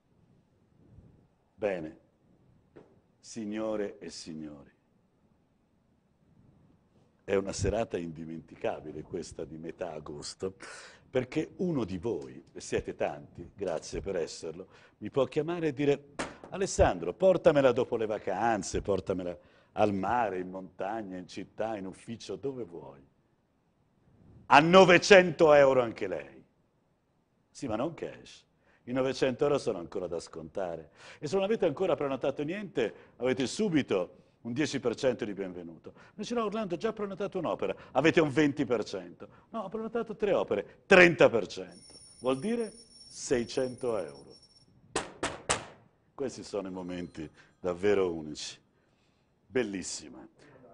Bene, signore e signori, è una serata indimenticabile questa di metà agosto, perché uno di voi, e siete tanti, grazie per esserlo, mi può chiamare e dire: Alessandro, portamela dopo le vacanze, portamela al mare, in montagna, in città, in ufficio, dove vuoi. A 900 euro anche lei. Sì, ma non cash. I 900 euro sono ancora da scontare. E se non avete ancora prenotato niente, avete subito un 10% di benvenuto. Invece no, Orlando, ho già prenotato un'opera, avete un 20%. No, ho prenotato 3 opere, 30%. Vuol dire 600 euro. Questi sono i momenti davvero unici. Bellissima.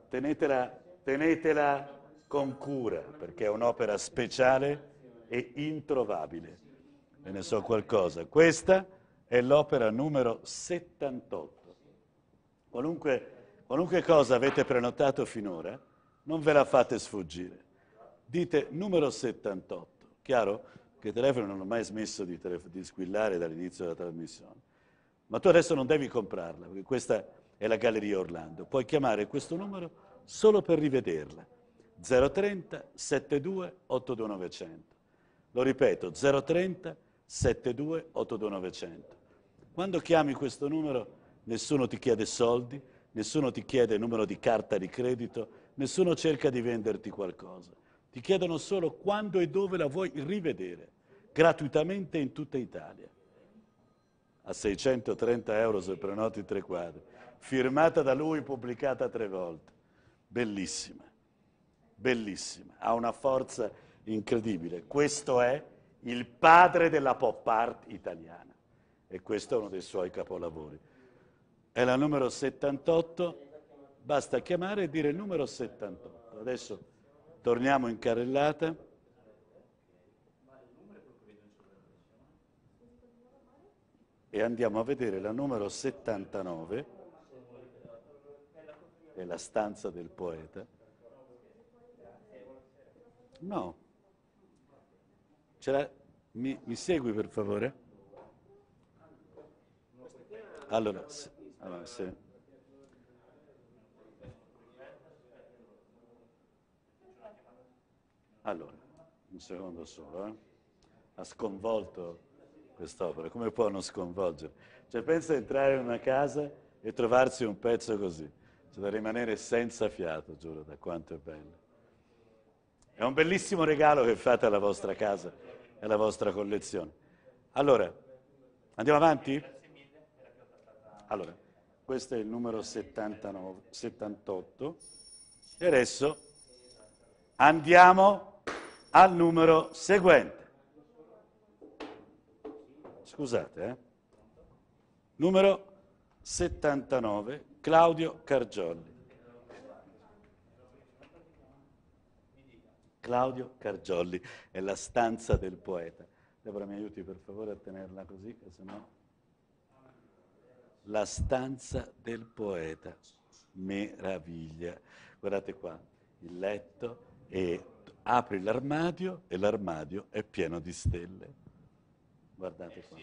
Tenetela con cura, perché è un'opera speciale e introvabile. Ve ne so qualcosa. Questa è l'opera numero 78. Qualunque cosa avete prenotato finora, non ve la fate sfuggire. Dite numero 78. Chiaro? Che i telefoni non ho mai smesso di squillare dall'inizio della trasmissione. Ma tu adesso non devi comprarla, perché questa è la Galleria Orlando. Puoi chiamare questo numero solo per rivederla. 030 72 82900. Lo ripeto, 030 72 82900. Quando chiami questo numero, nessuno ti chiede soldi, nessuno ti chiede il numero di carta di credito, nessuno cerca di venderti qualcosa. Ti chiedono solo quando e dove la vuoi rivedere, gratuitamente in tutta Italia. A 630 euro se prenoti 3 quadri, firmata da lui, pubblicata 3 volte. Bellissima, bellissima, ha una forza incredibile. Questo è il padre della pop art italiana e questo è uno dei suoi capolavori. È la numero 78, basta chiamare e dire numero 78. Adesso torniamo in carrellata. E andiamo a vedere la numero 79, è la stanza del poeta. No. Mi segui per favore? Allora, sì. Allora, un secondo solo, ha sconvolto quest'opera, come può non sconvolgere? Cioè pensa di entrare in una casa e trovarsi un pezzo così, c'è da rimanere senza fiato, giuro, da quanto è bello. È un bellissimo regalo che fate alla vostra casa e alla vostra collezione. Allora, andiamo avanti? Allora, questo è il numero 79, 78 e adesso andiamo al numero seguente. Scusate, numero 79, Claudio Cargiolli. Claudio Cargiolli è La stanza del poeta. Deborah, mi aiuti per favore a tenerla così, che sennò... La stanza del poeta, meraviglia. Guardate qua, il letto, e apri l'armadio e l'armadio è pieno di stelle. Guardate qua.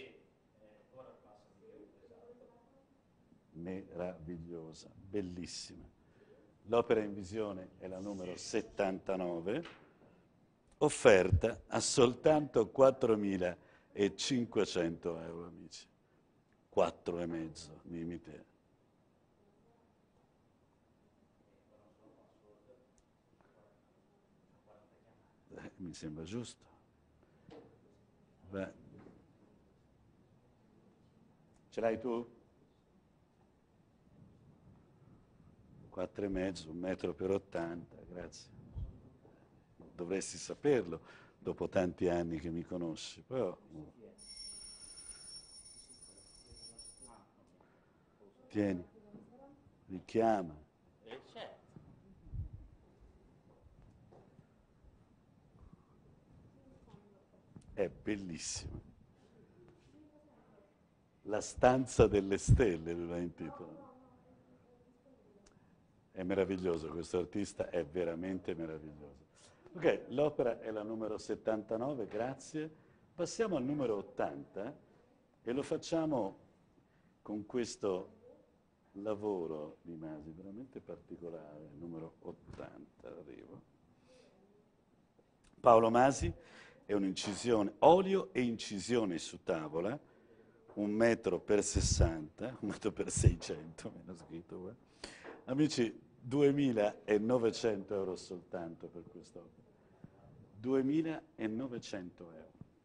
Meravigliosa, bellissima. L'opera in visione è la numero 79, offerta a soltanto 4.500 euro, amici. 4,5, dimmi te. Mi sembra giusto. Beh. Ce l'hai tu? 4,5, 1,80 m, grazie. Dovresti saperlo dopo tanti anni che mi conosci, però... Tieni, richiama. È bellissimo. La stanza delle stelle, lui la intitola. È meraviglioso, questo artista è veramente meraviglioso. Ok, l'opera è la numero 79, grazie. Passiamo al numero 80 e lo facciamo con questo lavoro di Masi, veramente particolare, numero 80, arrivo. Paolo Masi è un'incisione, olio e incisione su tavola, 1,60 m, 1,6 m, meno scritto qua. Amici, 2.900 euro soltanto per quest'opera. 2.900 euro.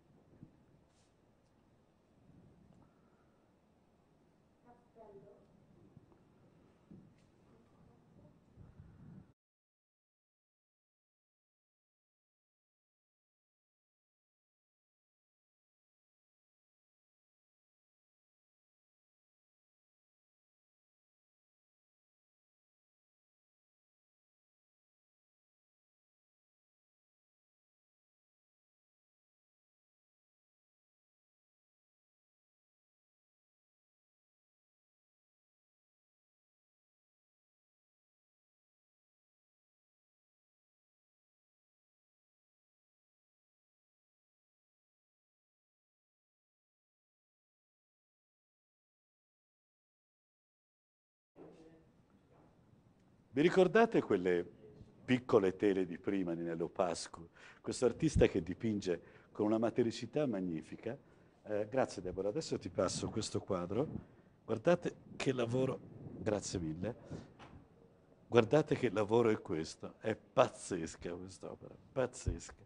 Vi ricordate quelle piccole tele di prima di Nello Pascu? Questo artista che dipinge con una matericità magnifica. Grazie Deborah, adesso ti passo questo quadro. Guardate che lavoro, grazie mille. Guardate che lavoro è questo, è pazzesca quest'opera, pazzesca.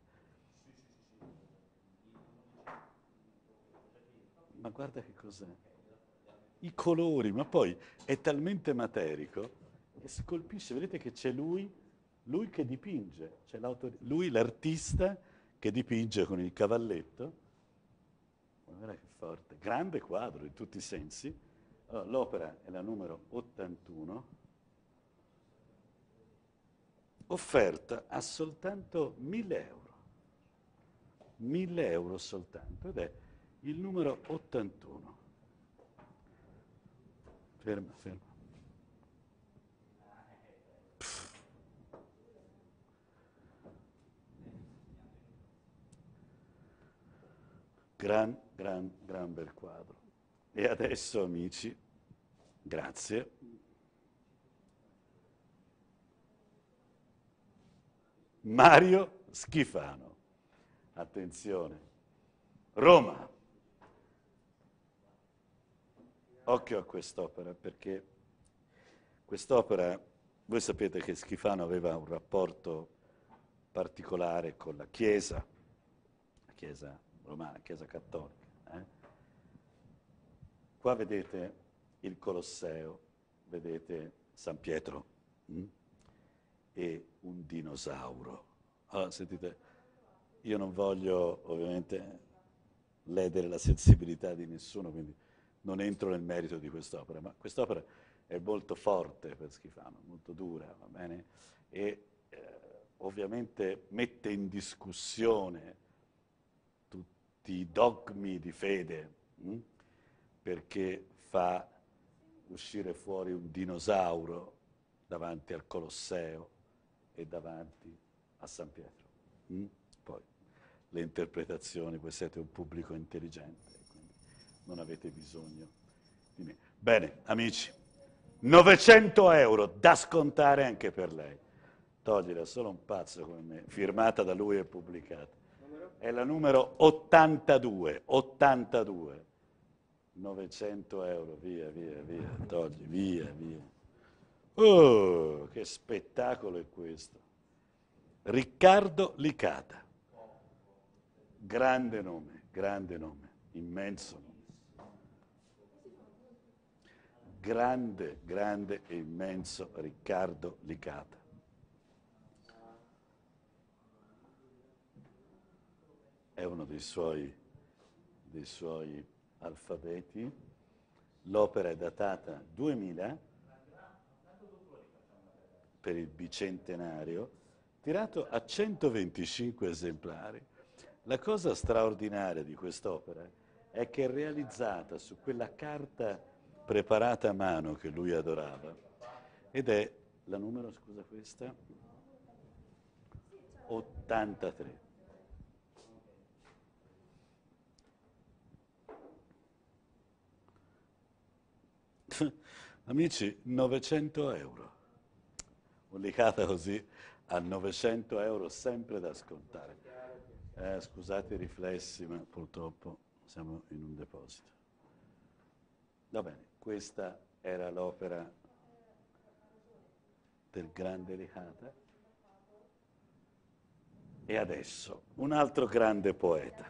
Ma guarda che cos'è. I colori, ma poi è talmente materico che si colpisce, vedete che c'è lui che dipinge, c'è lui l'artista che dipinge con il cavalletto. Guarda che forte, grande quadro in tutti i sensi. Allora, l'opera è la numero 81, offerta a soltanto 1.000 euro. 1.000 euro soltanto, ed è il numero 81. Ferma, ferma. Gran bel quadro. E adesso, amici, grazie. Mario Schifano. Attenzione. Roma. Occhio a quest'opera, perché quest'opera, voi sapete che Schifano aveva un rapporto particolare con la Chiesa romana, la Chiesa cattolica. Qua vedete il Colosseo, vedete San Pietro e un dinosauro. Allora, sentite, io non voglio ovviamente ledere la sensibilità di nessuno, quindi non entro nel merito di quest'opera, ma quest'opera è molto forte per Schifano, molto dura, va bene? E ovviamente mette in discussione tutti i dogmi di fede, perché fa uscire fuori un dinosauro davanti al Colosseo e davanti a San Pietro. Poi le interpretazioni, voi siete un pubblico intelligente, quindi non avete bisogno di me. Bene, amici, 900 euro da scontare anche per lei. Toglila, solo un pazzo come me, firmata da lui e pubblicata. È la numero 82. 900 euro, via, togli, via. Oh, che spettacolo è questo. Riccardo Licata. Grande nome, immenso nome. Grande e immenso Riccardo Licata. È uno dei suoi alfabeti. L'opera è datata 2000 per il bicentenario, tirato a 125 esemplari. La cosa straordinaria di quest'opera è che è realizzata su quella carta preparata a mano che lui adorava, ed è la numero, scusa, questa? 83. Amici, 900 euro. Licata così a 900 euro, sempre da scontare. Scusate i riflessi, ma purtroppo siamo in un deposito. Va bene, questa era l'opera del grande Licata. E adesso un altro grande poeta,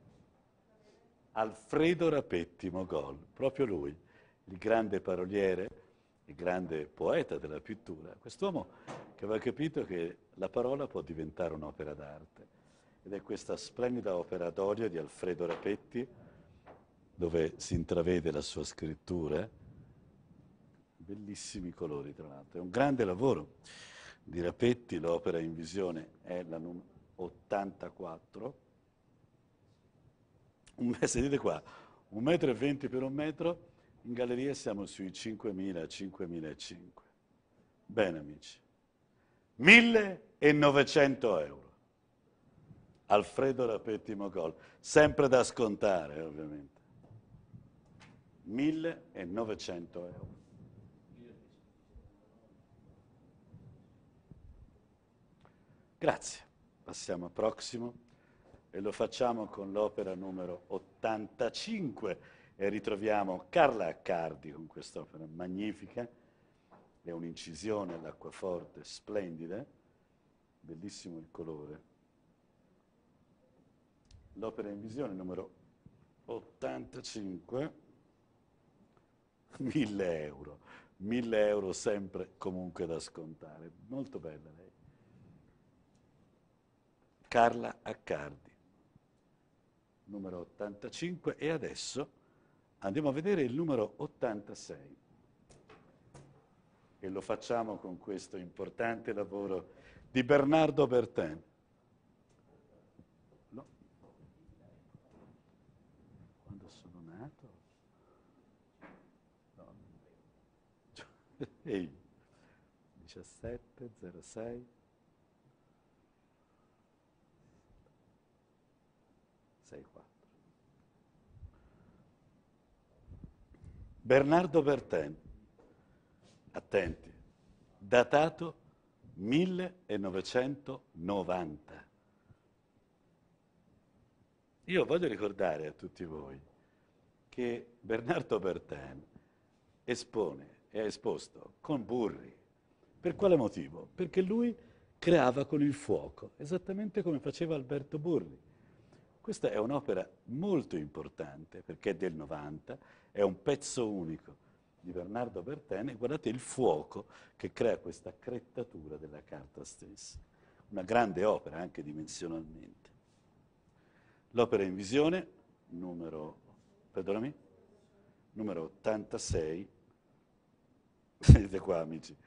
Alfredo Rapetti Mogol, proprio lui, il grande paroliere, il grande poeta della pittura, quest'uomo che aveva capito che la parola può diventare un'opera d'arte. Ed è questa splendida opera d'olio di Alfredo Rapetti, dove si intravede la sua scrittura, bellissimi colori tra l'altro. È un grande lavoro di Rapetti, l'opera in visione è la numero 84. Sentite qua, 1,20 m per 1 metro, in galleria siamo sui 5.000, 5.500. Bene amici, 1.900 euro. Alfredo Rapetti Mogol, sempre da scontare ovviamente. 1.900 euro. Grazie. Passiamo al prossimo e lo facciamo con l'opera numero 85 e ritroviamo Carla Accardi con quest'opera magnifica. È un'incisione all'acquaforte splendida, bellissimo il colore. L'opera in visione numero 85, 1.000 euro. 1.000 euro sempre comunque da scontare. Molto bella lei. Carla Accardi, numero 85, e adesso andiamo a vedere il numero 86 e lo facciamo con questo importante lavoro di Bernardo Bertin. No. Quando sono nato? No. Ehi, 1706 64. Bernardo Bertin, attenti, datato 1990, io voglio ricordare a tutti voi che Bernardo Bertin espone e ha esposto con Burri. Per quale motivo? Perché lui creava con il fuoco, esattamente come faceva Alberto Burri. Questa è un'opera molto importante perché è del 90, è un pezzo unico di Bernardo Bertin e guardate il fuoco che crea questa accrittatura della carta stessa. Una grande opera anche dimensionalmente. L'opera in visione, numero 86, vedete qua amici,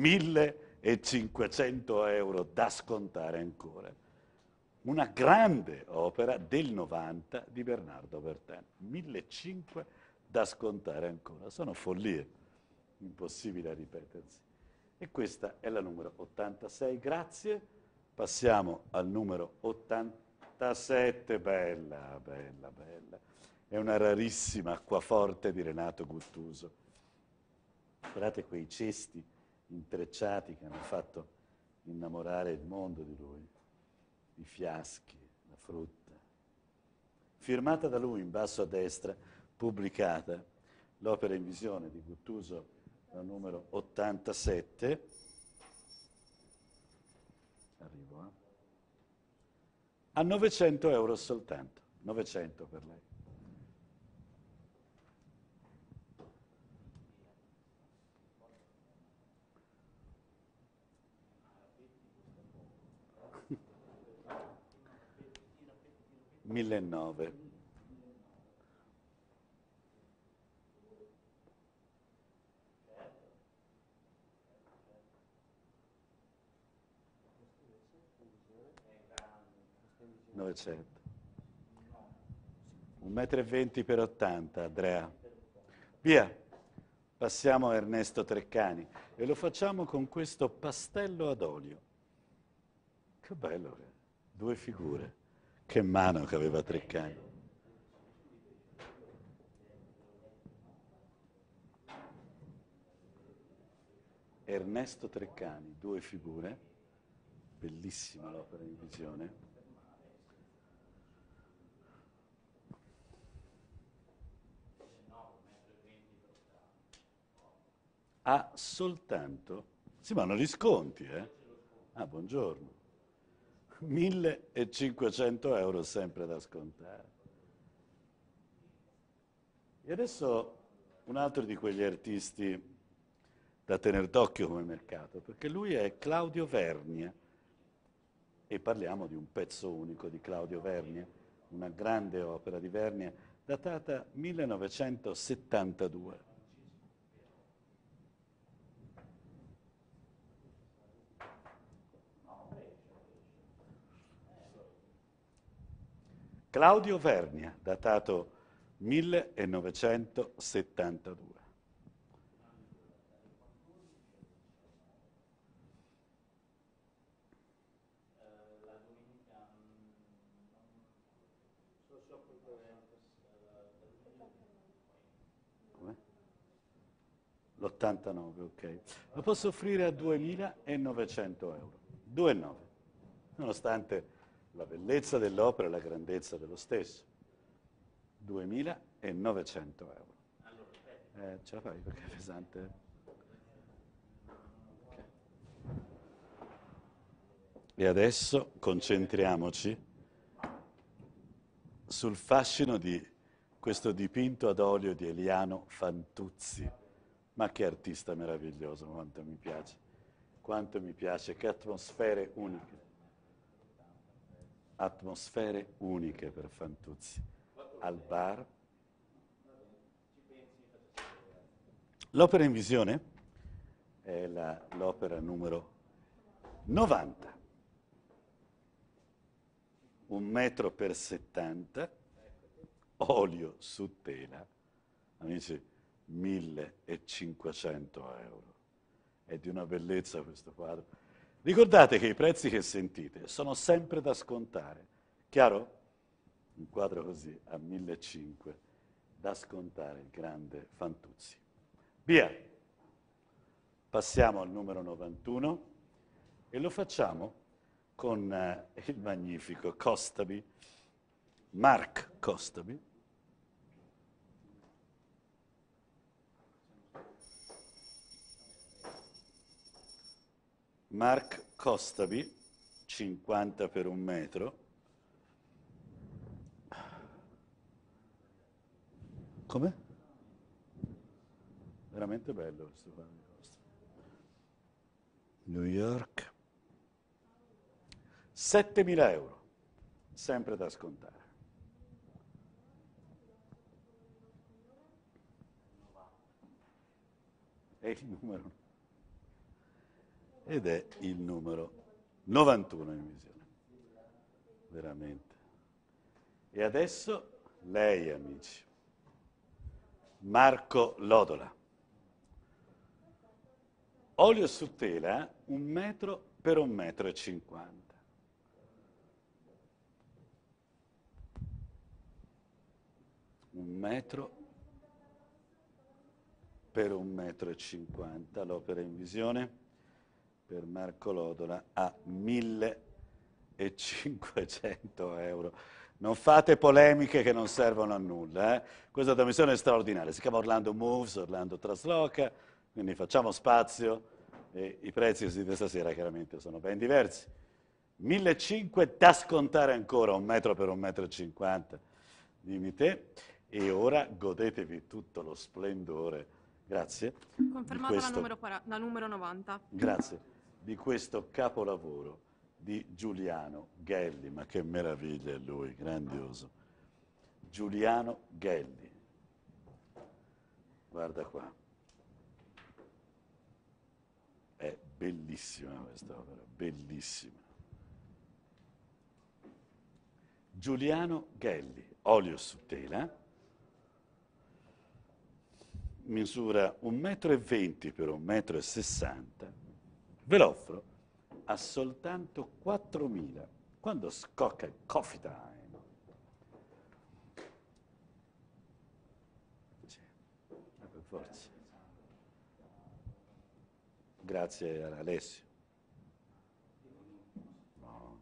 1.500 euro da scontare ancora. Una grande opera del 90 di Bernardo Bertin, 1.500 da scontare ancora. Sono follie, impossibili a ripetersi. E questa è la numero 86, grazie. Passiamo al numero 87, bella, bella, bella. È una rarissima acquaforte di Renato Guttuso. Guardate quei cesti intrecciati che hanno fatto innamorare il mondo di lui. I fiaschi, la frutta. Firmata da lui in basso a destra, pubblicata, l'opera in visione di Guttuso, la numero 87. Arrivo, a 900 euro soltanto, 900 per lei. $1.900. $900. 1,20 m per 80, Andrea. Via, passiamo a Ernesto Treccani e lo facciamo con questo pastello ad olio. Che bello, due figure. Che mano che aveva Treccani. Ernesto Treccani, due figure, bellissima l'opera in visione. Ha soltanto, sì ma non li sconti, Ah, buongiorno. 1.500 euro sempre da scontare. E adesso un altro di quegli artisti da tenere d'occhio come mercato, perché lui è Claudio Vernia e parliamo di un pezzo unico di Claudio Vernia, una grande opera di Vernia datata 1972. Claudio Vernia, datato 1972. Come? L'89, ok. Lo posso offrire a 2.900 euro. 2,9, nonostante la bellezza dell'opera e la grandezza dello stesso. 2.900 euro. Ce la fai perché è pesante? Okay. E adesso concentriamoci sul fascino di questo dipinto ad olio di Eliano Fantuzzi. Ma che artista meraviglioso, quanto mi piace, che atmosfere uniche. Atmosfere uniche per Fantuzzi. Al bar. L'opera in visione è l'opera numero 90. 1 metro per 70, olio su tela. Amici, 1.500 euro. È di una bellezza questo quadro. Ricordate che i prezzi che sentite sono sempre da scontare. Chiaro? Un quadro così a 1.500 da scontare, il grande Fantuzzi. Via! Passiamo al numero 91 e lo facciamo con il magnifico Costabi, Mark Costaby. Mark Costaby, 50 per 1 metro. Come? Veramente bello questo qua di Costaby. New York. 7.000 euro, sempre da scontare. È il numero. Ed è il numero 91 in visione. Veramente. E adesso lei, amici. Marco Lodola. Olio su tela, 1 metro per 1,50 metri. 1 metro per 1,50 metri. L'opera in visione per Marco Lodola a 1.500 euro. Non fate polemiche che non servono a nulla. Questa trasmissione è straordinaria. Si chiama Orlando Moves, Orlando Trasloca, quindi facciamo spazio e i prezzi di questa sera chiaramente sono ben diversi. 1.500 da scontare ancora, 1 metro per 1,50 metri. Dimmi te. E ora godetevi tutto lo splendore. Grazie.
Confermata la numero 90.
Grazie. Di questo capolavoro di Giuliano Gelli, ma che meraviglia è lui, grandioso. Giuliano Gelli. Guarda qua. È bellissima questa opera, bellissima. Giuliano Gelli, olio su tela, misura 1,20 m per 1,60 m. Ve l'offro a soltanto 4.000, quando scocca il coffee time. Sì, per forza. Grazie a Alessio. No.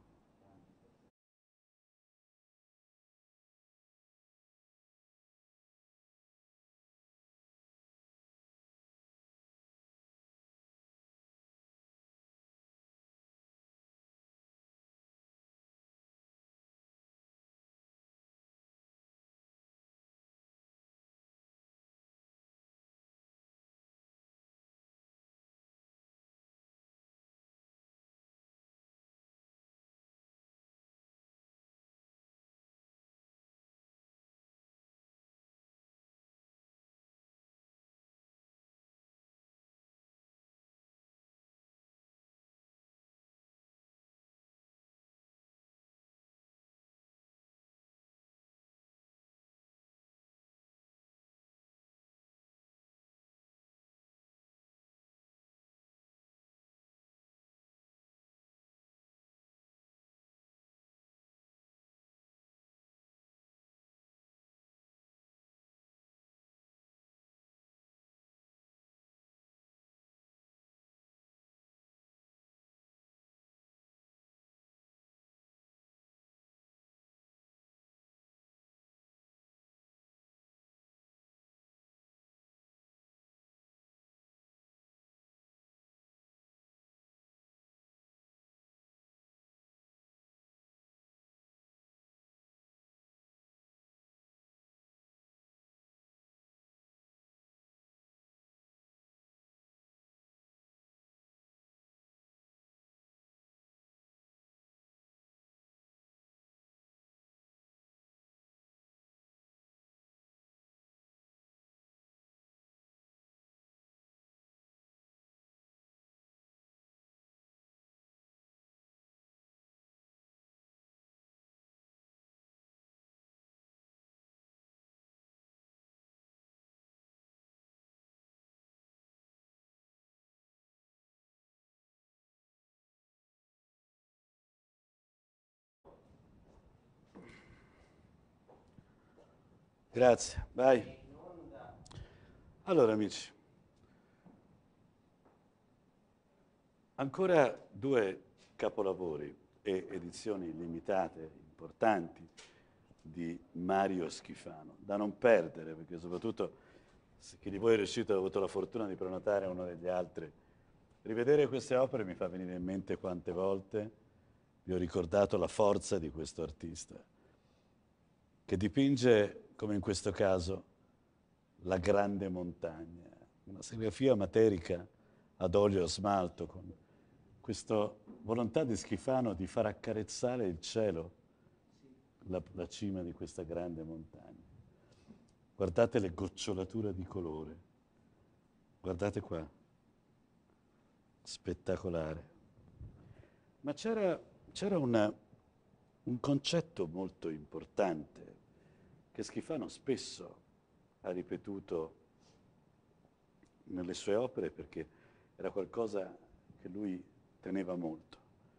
Grazie, vai. Allora amici, ancora 2 capolavori e edizioni limitate importanti di Mario Schifano, da non perdere, perché soprattutto se chi di voi è riuscito, ha avuto la fortuna di prenotare uno degli altri, rivedere queste opere mi fa venire in mente quante volte vi ho ricordato la forza di questo artista, che dipinge, come in questo caso, la grande montagna, una serigrafia materica ad olio e smalto, con questa volontà di Schifano di far accarezzare il cielo, la cima di questa grande montagna. Guardate le gocciolature di colore, guardate qua, spettacolare. Ma c'era un concetto molto importante che Schifano spesso ha ripetuto nelle sue opere, perché era qualcosa che lui teneva molto.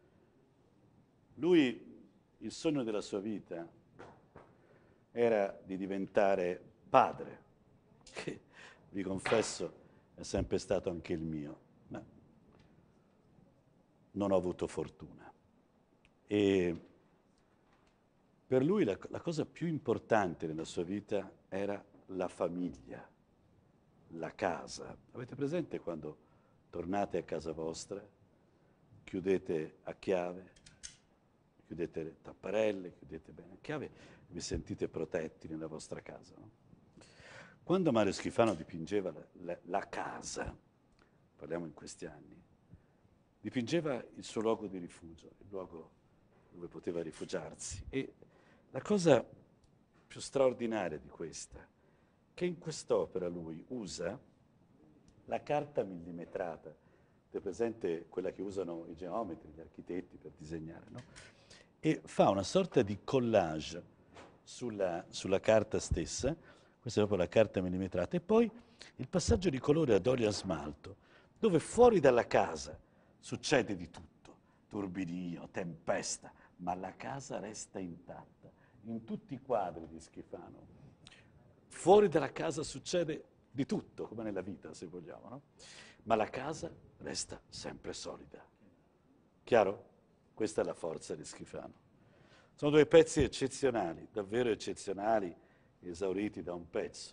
Lui, il sogno della sua vita era di diventare padre, che vi confesso è sempre stato anche il mio, ma non ho avuto fortuna. E per lui la cosa più importante nella sua vita era la famiglia, la casa. Avete presente quando tornate a casa vostra, chiudete a chiave, chiudete le tapparelle, chiudete bene a chiave e vi sentite protetti nella vostra casa, no? Quando Mario Schifano dipingeva la casa, parliamo in questi anni, dipingeva il suo luogo di rifugio, il luogo dove poteva rifugiarsi. E la cosa più straordinaria di questa, che in quest'opera lui usa la carta millimetrata, è presente quella che usano i geometri, gli architetti per disegnare, no? E fa una sorta di collage sulla carta stessa, questa è proprio la carta millimetrata, e poi il passaggio di colore ad olio a smalto, dove fuori dalla casa succede di tutto, turbinio, tempesta, ma la casa resta intatta. In tutti i quadri di Schifano, fuori dalla casa succede di tutto, come nella vita, se vogliamo, no? Ma la casa resta sempre solida. Chiaro? Questa è la forza di Schifano. Sono due pezzi eccezionali, davvero eccezionali, esauriti da un pezzo.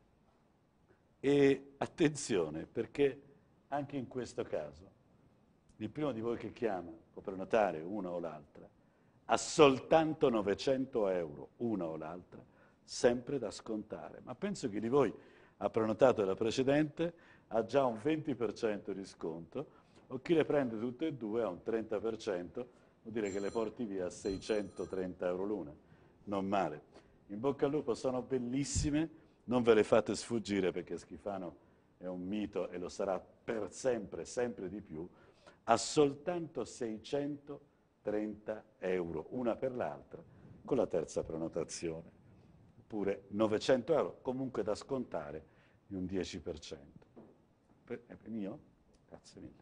E attenzione, perché anche in questo caso, il primo di voi che chiama, può prenotare una o l'altra, ha soltanto 900 euro, una o l'altra, sempre da scontare. Ma penso che di voi ha prenotato la precedente, ha già un 20% di sconto, o chi le prende tutte e due ha un 30%, vuol dire che le porti via a 630 euro l'una. Non male. In bocca al lupo, sono bellissime, non ve le fate sfuggire perché Schifano è un mito e lo sarà per sempre, sempre di più, ha soltanto 630 euro, una per l'altra, con la terza prenotazione. Oppure 900 euro, comunque da scontare di un 10%. È mio? Grazie mille.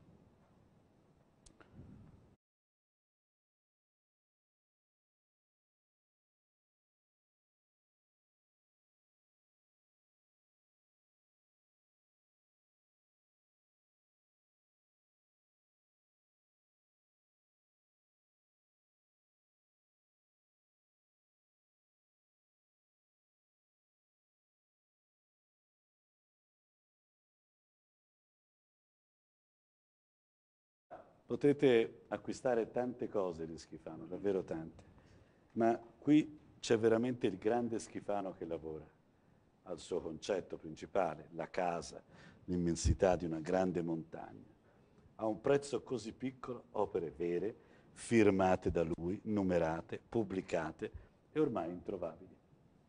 Potete acquistare tante cose di Schifano, davvero tante, ma qui c'è veramente il grande Schifano che lavora al suo concetto principale, la casa, l'immensità di una grande montagna. A un prezzo così piccolo, opere vere, firmate da lui, numerate, pubblicate e ormai introvabili.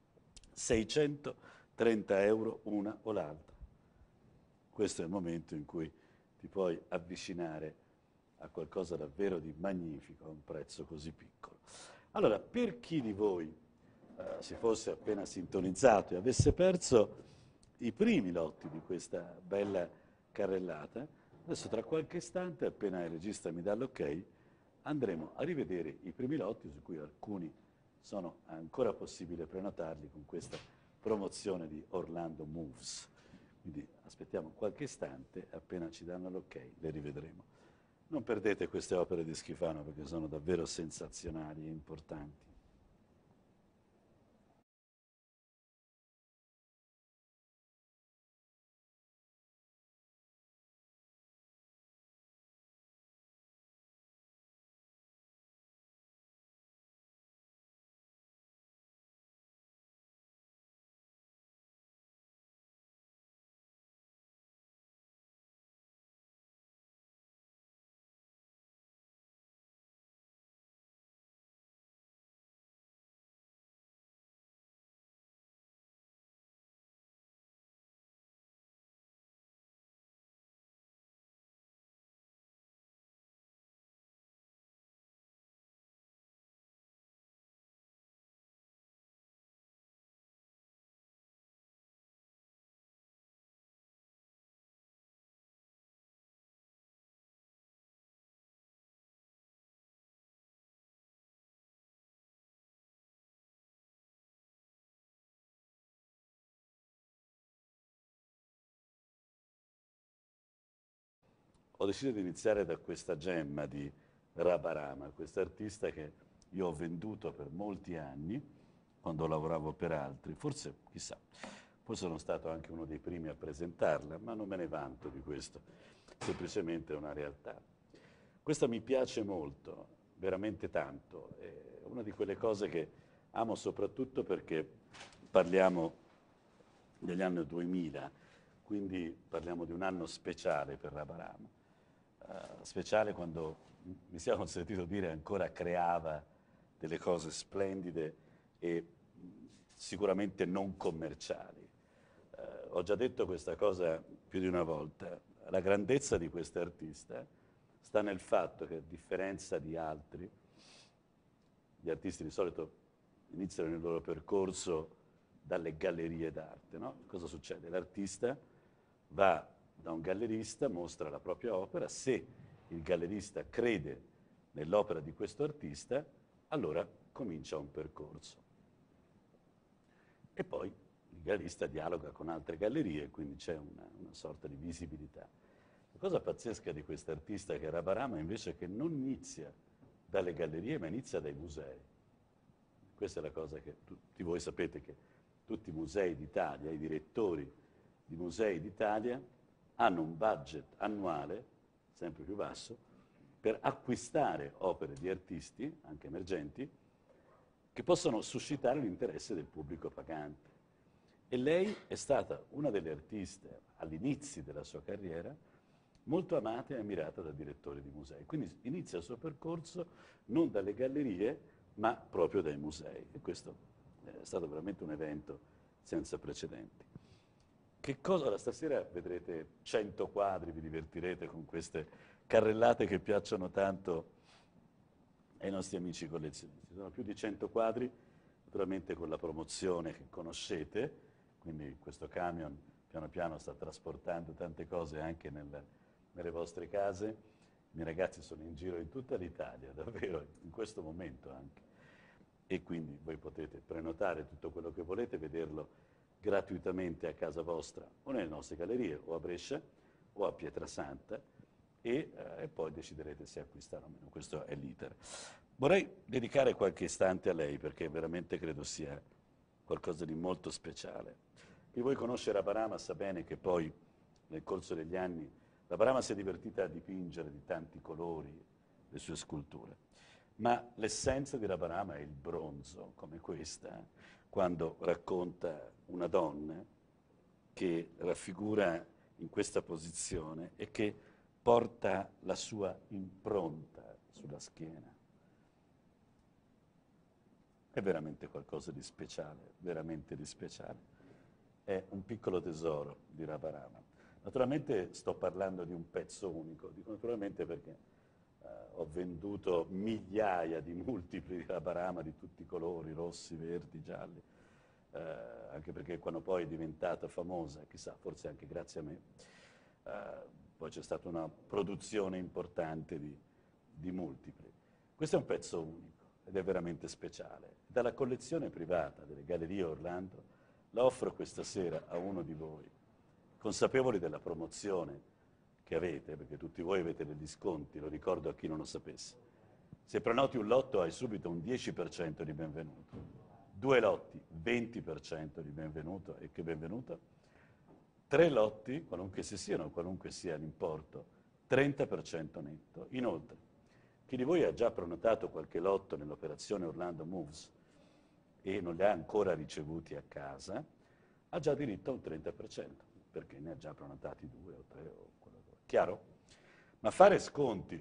630 euro una o l'altra. Questo è il momento in cui ti puoi avvicinare a qualcosa davvero di magnifico a un prezzo così piccolo. Allora, per chi di voi si fosse appena sintonizzato e avesse perso i primi lotti di questa bella carrellata, adesso tra qualche istante, appena il regista mi dà l'ok, andremo a rivedere i primi lotti, su cui alcuni sono ancora possibile prenotarli con questa promozione di Orlando Moves. Quindi aspettiamo qualche istante, appena ci danno l'ok le rivedremo. Non perdete queste opere di Schifano perché sono davvero sensazionali e importanti. ho deciso di iniziare da questa gemma di Rabarama, questo artista che io ho venduto per molti anni, quando lavoravo per altri. Forse, chissà, poi sono stato anche uno dei primi a presentarla, ma non me ne vanto di questo, semplicemente è una realtà. Questa mi piace molto, veramente tanto, è una di quelle cose che amo soprattutto perché parliamo degli anni 2000, quindi parliamo di un anno speciale per Rabarama. Speciale quando, mi sia consentito dire, ancora creava delle cose splendide e sicuramente non commerciali. Ho già detto questa cosa più di una volta. La grandezza di quest'artista sta nel fatto che, a differenza di altri, gli artisti di solito iniziano il loro percorso dalle gallerie d'arte, no? Cosa succede? L'artista va da un gallerista, mostra la propria opera, se il gallerista crede nell'opera di questo artista, allora comincia un percorso. E poi il gallerista dialoga con altre gallerie, quindi c'è una sorta di visibilità. La cosa pazzesca di quest'artista che è Rabarama invece è che non inizia dalle gallerie, ma inizia dai musei. Questa è la cosa che tutti voi sapete, che tutti i musei d'Italia, i direttori di musei d'Italia, hanno un budget annuale, sempre più basso, per acquistare opere di artisti, anche emergenti, che possono suscitare l'interesse del pubblico pagante. E lei è stata una delle artiste, all'inizio della sua carriera, molto amata e ammirata da direttori di musei. Quindi inizia il suo percorso non dalle gallerie, ma proprio dai musei. E questo è stato veramente un evento senza precedenti. Che cosa? Allora, stasera vedrete 100 quadri, vi divertirete con queste carrellate che piacciono tanto ai nostri amici collezionisti. Sono più di 100 quadri, naturalmente con la promozione che conoscete, quindi questo camion piano piano sta trasportando tante cose anche nelle vostre case. I miei ragazzi sono in giro in tutta l'Italia, davvero, in questo momento anche. E quindi voi potete prenotare tutto quello che volete, vederlo gratuitamente a casa vostra o nelle nostre gallerie o a Brescia o a Pietrasanta e poi deciderete se acquistare o meno. Questo è l'iter. Vorrei dedicare qualche istante a lei perché veramente credo sia qualcosa di molto speciale. Chi voi conosce Rabarama sa bene che poi nel corso degli anni Rabarama si è divertita a dipingere di tanti colori le sue sculture. Ma l'essenza di Rabarama è il bronzo, come questa, quando racconta una donna che raffigura in questa posizione e che porta la sua impronta sulla schiena. È veramente qualcosa di speciale, veramente di speciale. È un piccolo tesoro di Rabarama. Naturalmente sto parlando di un pezzo unico, dico naturalmente perché ho venduto migliaia di multipli di Rabarama di tutti i colori, rossi, verdi, gialli, anche perché quando poi è diventata famosa, chissà, forse anche grazie a me, poi c'è stata una produzione importante di multipli. Questo è un pezzo unico ed è veramente speciale. Dalla collezione privata delle Gallerie Orlando la offro questa sera a uno di voi, consapevoli della promozione che avete, perché tutti voi avete degli sconti, lo ricordo a chi non lo sapesse. Se prenoti un lotto hai subito un 10% di benvenuto, 2 lotti 20% di benvenuto, e che benvenuto, 3 lotti, qualunque si siano, qualunque sia l'importo, 30% netto. Inoltre, chi di voi ha già prenotato qualche lotto nell'operazione Orlando Moves e non li ha ancora ricevuti a casa, ha già diritto a un 30%, perché ne ha già prenotati 2 o 3 o quello che vuoi. Chiaro? Ma fare sconti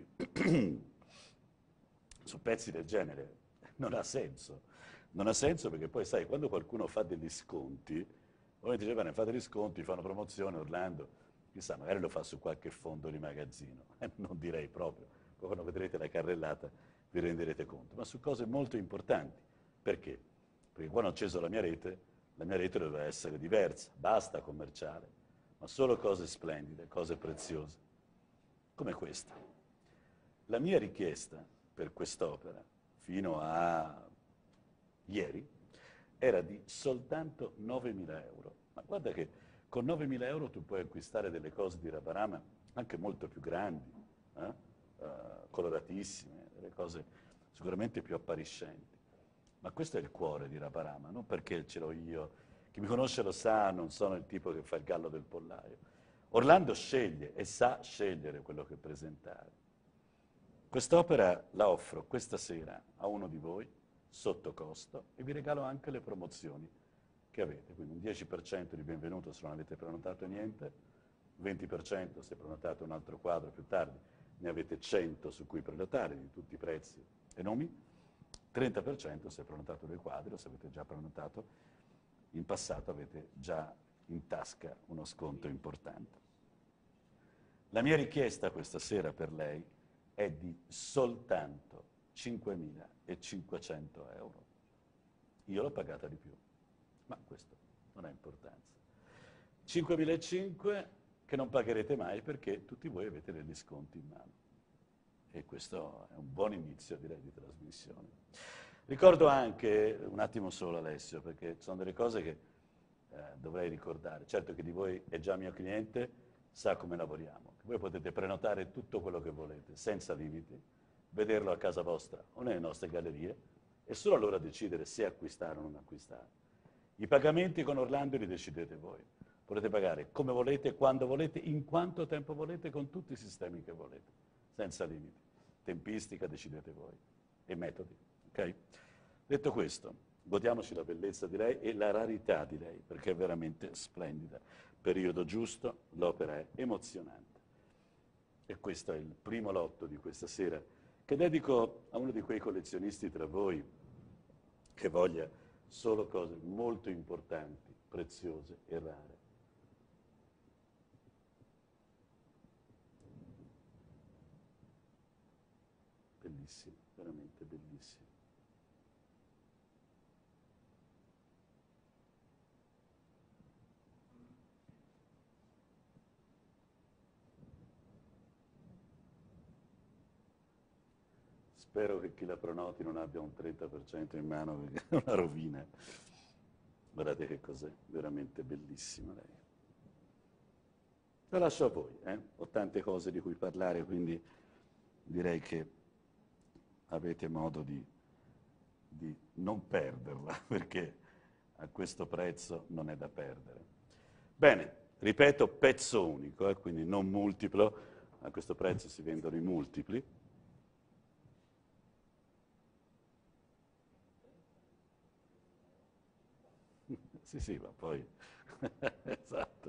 su pezzi del genere non ha senso. Non ha senso perché poi, sai, quando qualcuno fa degli sconti, voi dice, bene, fate gli sconti, fanno promozione, Orlando, chissà, magari lo fa su qualche fondo di magazzino. Non direi proprio. Poi quando vedrete la carrellata vi renderete conto. Ma su cose molto importanti. Perché? Perché quando ho acceso la mia rete doveva essere diversa, basta commerciale, ma solo cose splendide, cose preziose, come questa. La mia richiesta per quest'opera, fino a ieri, era di soltanto 9.000 euro. Ma guarda che con 9.000 euro tu puoi acquistare delle cose di Rabarama anche molto più grandi, coloratissime, delle cose sicuramente più appariscenti. Ma questo è il cuore di Raparama, non perché ce l'ho io. Chi mi conosce lo sa, non sono il tipo che fa il gallo del pollaio. Orlando sceglie e sa scegliere quello che presentare. Quest'opera la offro questa sera a uno di voi, sotto costo, e vi regalo anche le promozioni che avete. Quindi un 10% di benvenuto se non avete prenotato niente, 20% se prenotate un altro quadro più tardi, ne avete 100 su cui prenotare, di tutti i prezzi e nomi, 30% se prenotate due quadri, o se avete già prenotato in passato avete già in tasca uno sconto importante. La mia richiesta questa sera per lei è di soltanto 5.500 euro. Io l'ho pagata di più, ma questo non ha importanza. 5.500 che non pagherete mai perché tutti voi avete degli sconti in mano. E questo è un buon inizio, direi, di trasmissione. Ricordo anche, un attimo solo Alessio, perché sono delle cose che dovrei ricordare. Certo che di voi è già mio cliente, sa come lavoriamo. Voi potete prenotare tutto quello che volete, senza limiti, vederlo a casa vostra o nelle nostre gallerie, e solo allora decidere se acquistare o non acquistare. I pagamenti con Orlando li decidete voi. Potete pagare come volete, quando volete, in quanto tempo volete, con tutti i sistemi che volete, senza limiti. Tempistica decidete voi e metodi. Okay? Detto questo, godiamoci la bellezza di lei e la rarità di lei, perché è veramente splendida. Periodo giusto, l'opera è emozionante. E questo è il primo lotto di questa sera, che dedico a uno di quei collezionisti tra voi che voglia solo cose molto importanti, preziose e rare. Bellissimo, veramente bellissimo. Spero che chi la prenoti non abbia un 30% in mano, perché è una rovina. Guardate che cos'è, veramente bellissima lei. La lascio a voi, ho tante cose di cui parlare, quindi direi che avete modo di non perderla, perché a questo prezzo non è da perdere. Bene, ripeto, pezzo unico, quindi non multiplo, a questo prezzo si vendono i multipli. Sì, ma poi... esatto.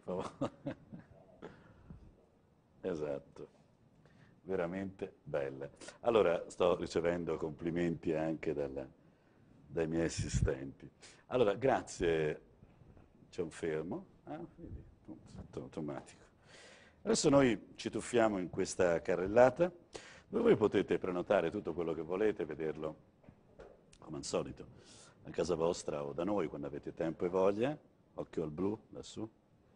Esatto. Veramente bella. Allora, sto ricevendo complimenti anche dai miei assistenti. Allora, grazie. C'è un fermo. Quindi, automatico. Adesso noi ci tuffiamo in questa carrellata, dove voi potete prenotare tutto quello che volete, vederlo, come al solito, a casa vostra o da noi quando avete tempo e voglia. Occhio al blu, lassù.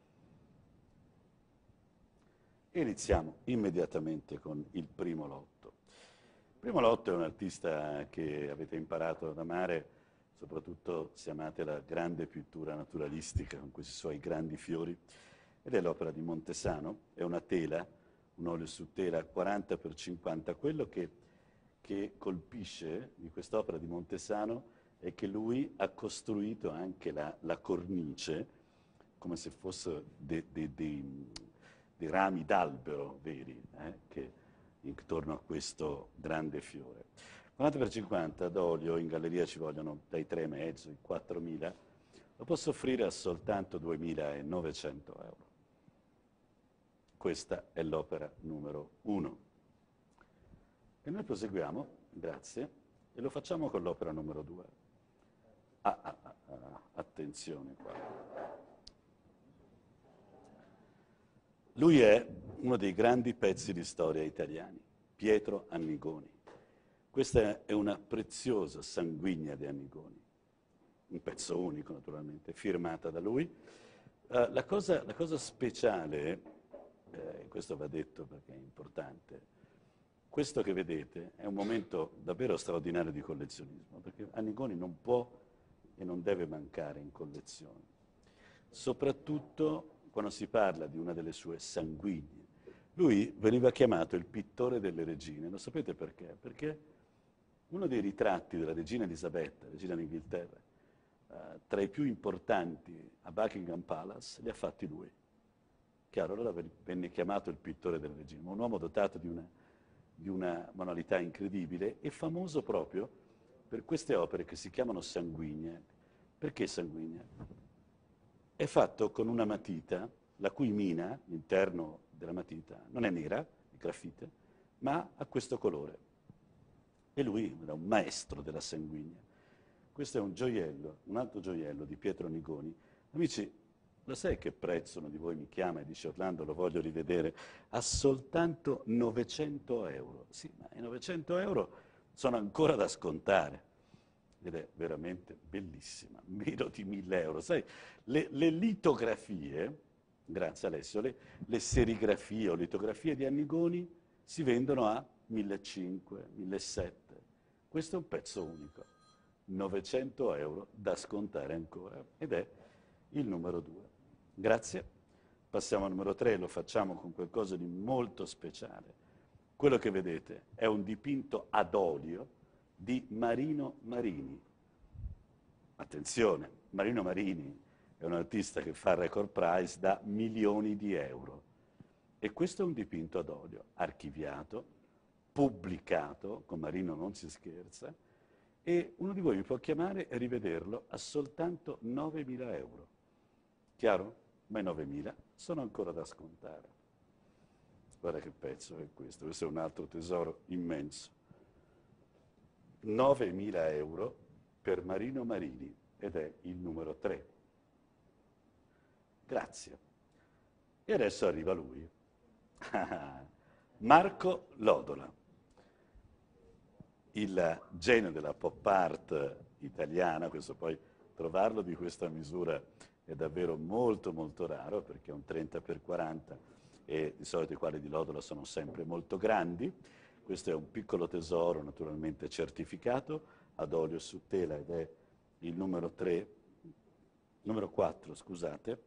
Iniziamo immediatamente con il primo lotto. Il primo lotto è un artista che avete imparato ad amare, soprattutto se amate la grande pittura naturalistica con questi suoi grandi fiori, ed è l'opera di Montesano. È una tela, un olio su tela 40x50. Quello che colpisce di quest'opera di Montesano è che lui ha costruito anche la cornice come se fosse dei rami d'albero veri, che intorno a questo grande fiore. 40x50 d'olio in galleria ci vogliono dai 3,5 ai 4.000, lo posso offrire a soltanto 2.900 euro. Questa è l'opera numero 1. E noi proseguiamo, grazie, e lo facciamo con l'opera numero 2. Attenzione qua. Lui è uno dei grandi pezzi di storia italiani, Pietro Annigoni. Questa è una preziosa sanguigna di Annigoni, un pezzo unico naturalmente, firmata da lui. La cosa speciale, questo va detto perché è importante, questo che vedete è un momento davvero straordinario di collezionismo, perché Annigoni non può e non deve mancare in collezione, soprattutto quando si parla di una delle sue sanguigne, Lui veniva chiamato il pittore delle regine. Lo sapete perché? Perché uno dei ritratti della regina Elisabetta, regina d'Inghilterra, tra i più importanti a Buckingham Palace, li ha fatti lui. Chiaro, allora venne chiamato il pittore delle regine, un uomo dotato di una manualità incredibile e famoso proprio per queste opere che si chiamano sanguigne. Perché sanguigne? È fatto con una matita, la cui mina, l'interno della matita, non è nera, è grafite, ma ha questo colore. E lui era un maestro della sanguigna. Questo è un gioiello, un altro gioiello di Pietro Nigoni. Amici, lo sai che prezzo uno di voi mi chiama e dice Orlando, lo voglio rivedere? Ha soltanto 900 euro. Sì, ma i 900 euro sono ancora da scontare. Ed è veramente bellissima, meno di 1000 euro. Sai, le litografie, grazie Alessio, le serigrafie o litografie di Annigoni si vendono a 1.500, 1.700. Questo è un pezzo unico, 900 euro da scontare ancora, ed è il numero 2. Grazie. Passiamo al numero 3, lo facciamo con qualcosa di molto speciale. Quello che vedete è un dipinto ad olio di Marino Marini. Attenzione, Marino Marini è un artista che fa record price da milioni di euro. E questo è un dipinto ad olio, archiviato, pubblicato, con Marino non si scherza, e uno di voi mi può chiamare e rivederlo a soltanto 9.000 euro. Chiaro? Ma i 9.000 sono ancora da scontare. Guarda che pezzo è questo è un altro tesoro immenso. 9.000 euro per Marino Marini, ed è il numero 3. Grazie. E adesso arriva lui. Marco Lodola, il genio della pop art italiana. Questo poi, trovarlo di questa misura è davvero molto molto raro, perché è un 30x40 e di solito i quadri di Lodola sono sempre molto grandi. Questo è un piccolo tesoro, naturalmente certificato, ad olio su tela, ed è il numero 4, scusate.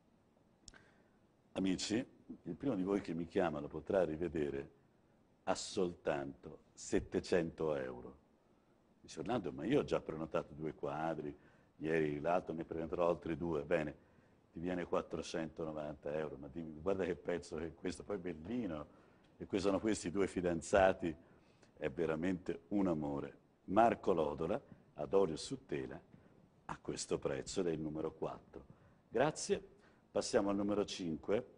Amici, il primo di voi che mi chiama lo potrà rivedere a soltanto 700 euro. Dice Orlando, ma io ho già prenotato 2 quadri, ieri l'altro ne prenoterò altri 2, bene, ti viene 490 euro, ma dimmi, guarda che pezzo è questo, poi bellino. E sono questi 2 fidanzati, è veramente un amore. Marco Lodola, ad olio su tela, a questo prezzo, ed è il numero 4. Grazie. Passiamo al numero 5.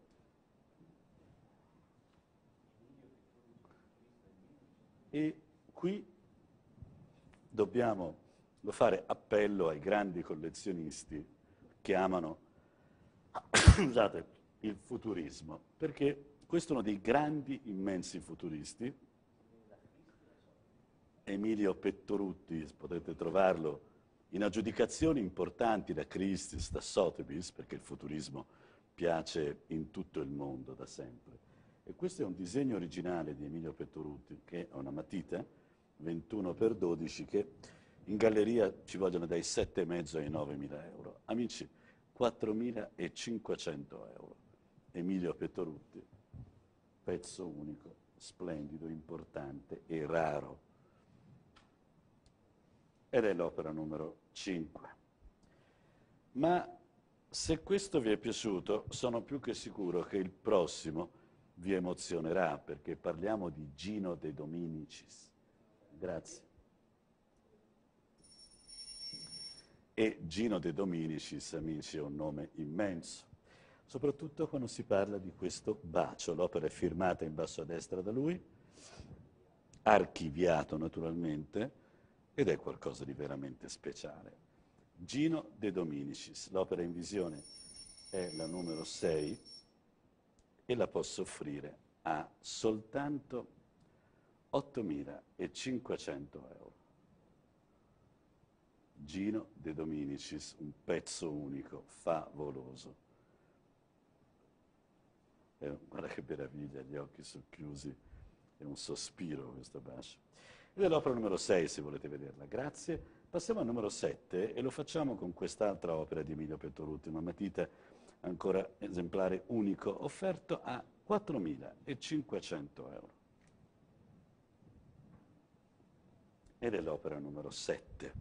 E qui dobbiamo fare appello ai grandi collezionisti che amano scusate, il futurismo, perché questo è uno dei grandi, immensi futuristi, Emilio Pettoruti, potete trovarlo in aggiudicazioni importanti da Christie's, da Sotheby's, perché il futurismo piace in tutto il mondo da sempre. E questo è un disegno originale di Emilio Pettoruti, che è una matita 21x12, che in galleria ci vogliono dai 7,5 ai 9.000 euro. Amici, 4.500 euro. Emilio Pettoruti, pezzo unico, splendido, importante e raro. Ed è l'opera numero 5. Ma se questo vi è piaciuto, sono più che sicuro che il prossimo vi emozionerà, perché parliamo di Gino De Dominicis. Grazie. E Gino De Dominicis, amici, è un nome immenso, soprattutto quando si parla di questo bacio. L'opera è firmata in basso a destra da lui, archiviato naturalmente, ed è qualcosa di veramente speciale. Gino De Dominicis, l'opera in visione è la numero 6 e la posso offrire a soltanto 8.500 euro. Gino De Dominicis, un pezzo unico, favoloso. Guarda che meraviglia, gli occhi socchiusi, è un sospiro questo bacio. Ed è l'opera numero 6, se volete vederla. Grazie. Passiamo al numero 7 e lo facciamo con quest'altra opera di Emilio Pettoruti, una matita ancora esemplare unico, offerto a 4.500 euro. Ed è l'opera numero 7.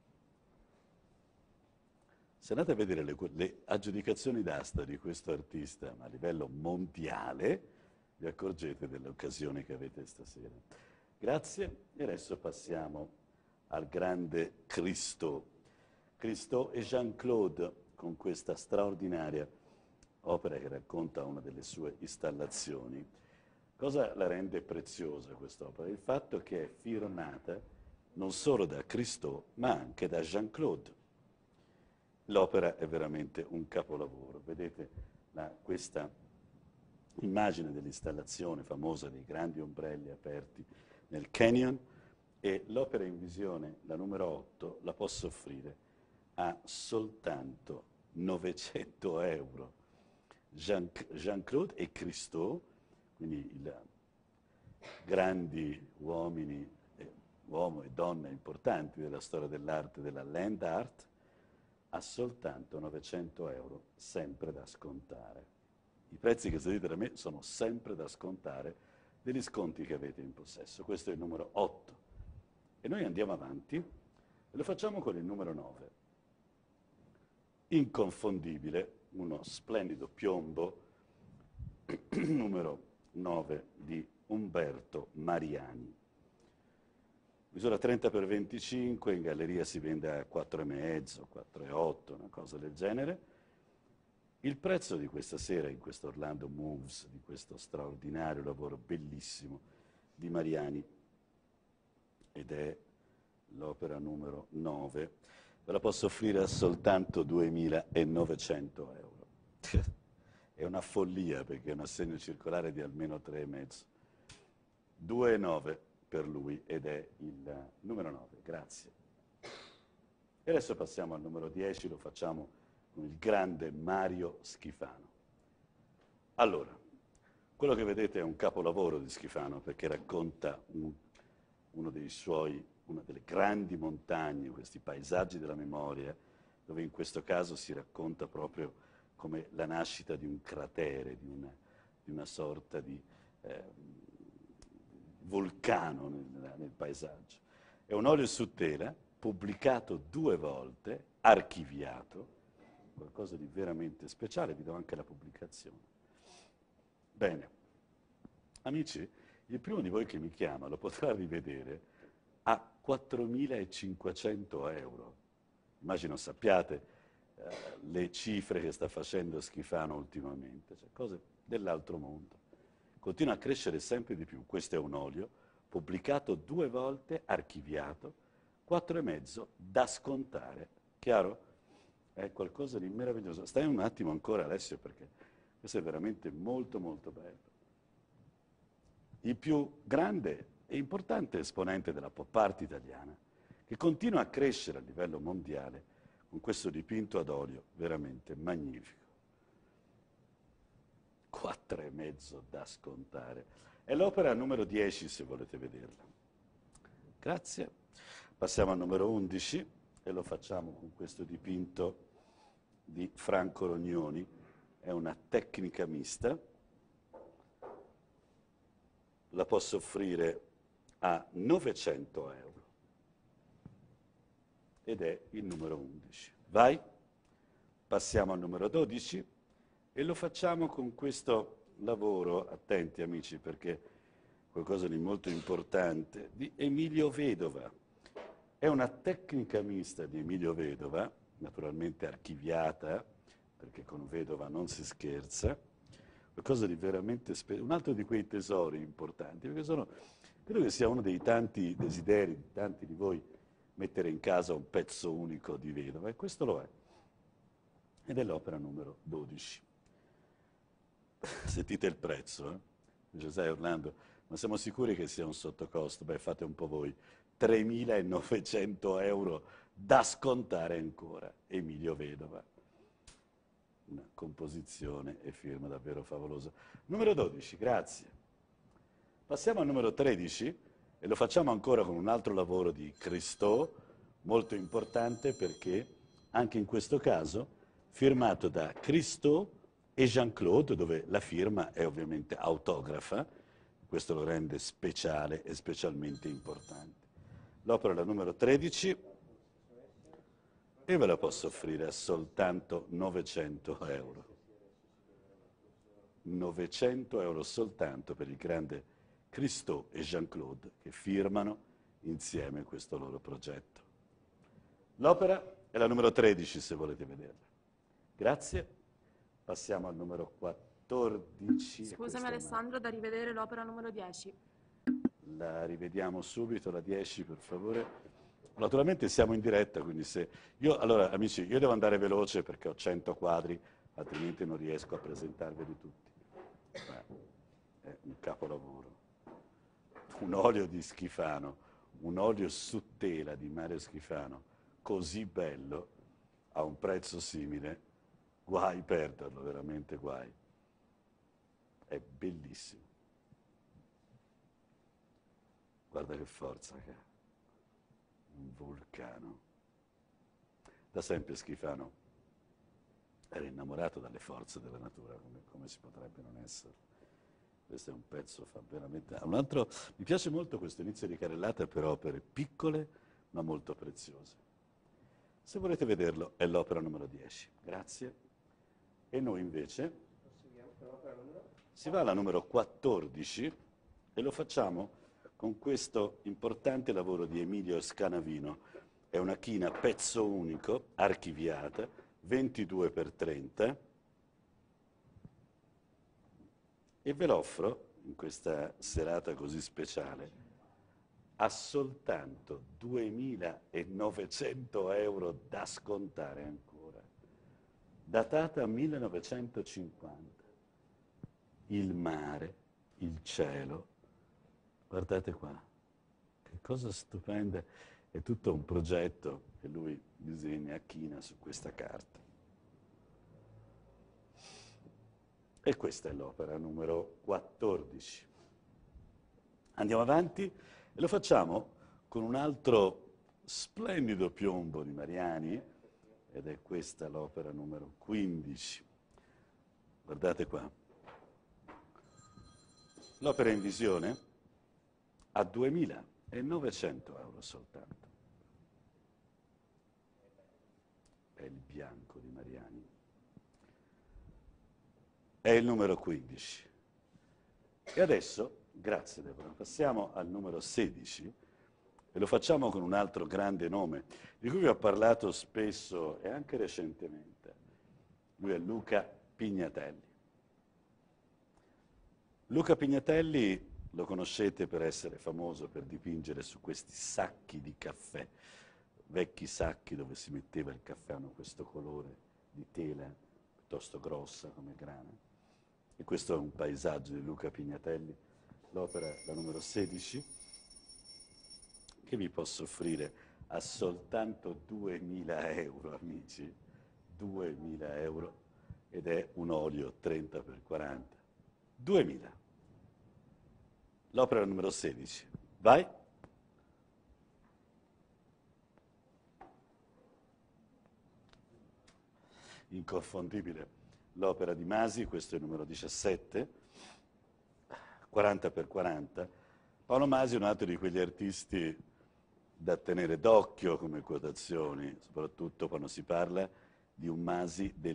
Se andate a vedere le aggiudicazioni d'asta di questo artista a livello mondiale, vi accorgete dell'occasione che avete stasera. Grazie, e adesso passiamo al grande Christo. Christo e Jean-Claude, con questa straordinaria opera che racconta una delle sue installazioni. Cosa la rende preziosa quest'opera? Il fatto che è firmata non solo da Christo, ma anche da Jean-Claude. L'opera è veramente un capolavoro. Vedete questa immagine dell'installazione famosa dei grandi ombrelli aperti nel canyon, e l'opera in visione, la numero 8, la posso offrire a soltanto 900 euro. Jean-Claude e Christo, quindi i grandi uomini, uomo e donna importanti della storia dell'arte, della land art, a soltanto 900 euro, sempre da scontare. I prezzi che sentite da me sono sempre da scontare degli sconti che avete in possesso. Questo è il numero 8. E noi andiamo avanti e lo facciamo con il numero 9. Inconfondibile, uno splendido piombo, numero 9 di Umberto Mariani. Misura 30x25, in galleria si vende a 4,5, 4,8, una cosa del genere. Il prezzo di questa sera in questo Orlando Moves, di questo straordinario lavoro bellissimo di Mariani, ed è l'opera numero 9, ve la posso offrire a soltanto 2.900 euro. È una follia perché è un assegno circolare di almeno 3,5. 2,9 per lui, ed è il numero 9. Grazie. E adesso passiamo al numero 10, lo facciamo con il grande Mario Schifano. Allora, quello che vedete è un capolavoro di Schifano perché racconta una delle grandi montagne, questi paesaggi della memoria, dove in questo caso si racconta proprio come la nascita di un cratere, di una sorta di vulcano nel paesaggio. È un olio su tela, pubblicato 2 volte, archiviato, qualcosa di veramente speciale, vi do anche la pubblicazione. Bene, amici, il primo di voi che mi chiama lo potrà rivedere a 4.500 euro. Immagino sappiate le cifre che sta facendo Schifano ultimamente, cioè cose dell'altro mondo. Continua a crescere sempre di più. Questo è un olio pubblicato 2 volte, archiviato, 4,5 da scontare. Chiaro? È qualcosa di meraviglioso. Stai un attimo ancora, Alessio, perché questo è veramente molto molto bello. Il più grande e importante esponente della pop art italiana, che continua a crescere a livello mondiale con questo dipinto ad olio veramente magnifico. 4,5 da scontare. È l'opera numero 10 se volete vederla. Grazie. Passiamo al numero 11 e lo facciamo con questo dipinto di Franco Rognoni. È una tecnica mista. La posso offrire a 900 euro. Ed è il numero 11. Vai. Passiamo al numero 12 e lo facciamo con questo lavoro, attenti amici perché qualcosa di molto importante, di Emilio Vedova. È una tecnica mista di Emilio Vedova, naturalmente archiviata, perché con Vedova non si scherza, qualcosa di veramente un altro di quei tesori importanti, perché credo che sia uno dei tanti desideri di tanti di voi mettere in casa un pezzo unico di Vedova, e questo lo è. Ed è l'opera numero 12. Sentite il prezzo, eh? Dice, sai Orlando, ma siamo sicuri che sia un sottocosto? Beh, fate un po' voi. 3.900 euro da scontare ancora. Emilio Vedova. Una composizione e firma davvero favolosa. Numero 12, grazie. Passiamo al numero 13 e lo facciamo ancora con un altro lavoro di Christo, molto importante perché anche in questo caso firmato da Christo e Jean-Claude, dove la firma è ovviamente autografa, questo lo rende speciale e specialmente importante. L'opera è la numero 13 e ve la posso offrire a soltanto 900 euro. 900 euro soltanto per il grande Christo e Jean-Claude che firmano insieme questo loro progetto. L'opera è la numero 13 se volete vederla. Grazie. Passiamo al numero 14.
Scusami Alessandro, da rivedere l'opera numero 10.
La rivediamo subito, la 10 per favore. Naturalmente siamo in diretta, quindi se... Allora amici, io devo andare veloce perché ho 100 quadri, altrimenti non riesco a presentarveli tutti. È un capolavoro. Un olio di Schifano, un olio su tela di Mario Schifano, così bello, a un prezzo simile, guai perderlo, veramente guai. È bellissimo. Guarda che forza che ha. Un vulcano. Da sempre Schifano era innamorato dalle forze della natura, come si potrebbe non essere. Questo è un pezzo, fa veramente... Un altro, mi piace molto questo inizio di carrellata per opere piccole ma molto preziose. Se volete vederlo è l'opera numero 10. Grazie. E noi invece si va alla numero 14 e lo facciamo con questo importante lavoro di Emilio Scanavino. È una china pezzo unico, archiviata, 22x30, e ve l'offro in questa serata così speciale a soltanto 2.900 euro da scontare ancora. Datata 1950, il mare, il cielo, guardate qua, che cosa stupenda, è tutto un progetto che lui disegna a china su questa carta. E questa è l'opera numero 14. Andiamo avanti e lo facciamo con un altro splendido piombo di Mariani, ed è questa l'opera numero 15. Guardate qua. L'opera in visione a 2.900 euro soltanto. È il bianco di Mariani. È il numero 15. E adesso, grazie Deborah, passiamo al numero 16 e lo facciamo con un altro grande nome, di cui vi ho parlato spesso e anche recentemente. Lui è Luca Pignatelli. Luca Pignatelli lo conoscete per essere famoso per dipingere su questi sacchi di caffè, vecchi sacchi dove si metteva il caffè, hanno questo colore di tela piuttosto grossa come grana. E questo è un paesaggio di Luca Pignatelli, l'opera la numero 16, che vi posso offrire a soltanto 2.000 euro, amici, 2.000 euro, ed è un olio 30x40. 2.000. L'opera numero 16. Vai. Inconfondibile. L'opera di Masi, questo è il numero 17, 40x40. Paolo Masi è un altro di quegli artisti da tenere d'occhio come quotazioni, soprattutto quando si parla di un Masi del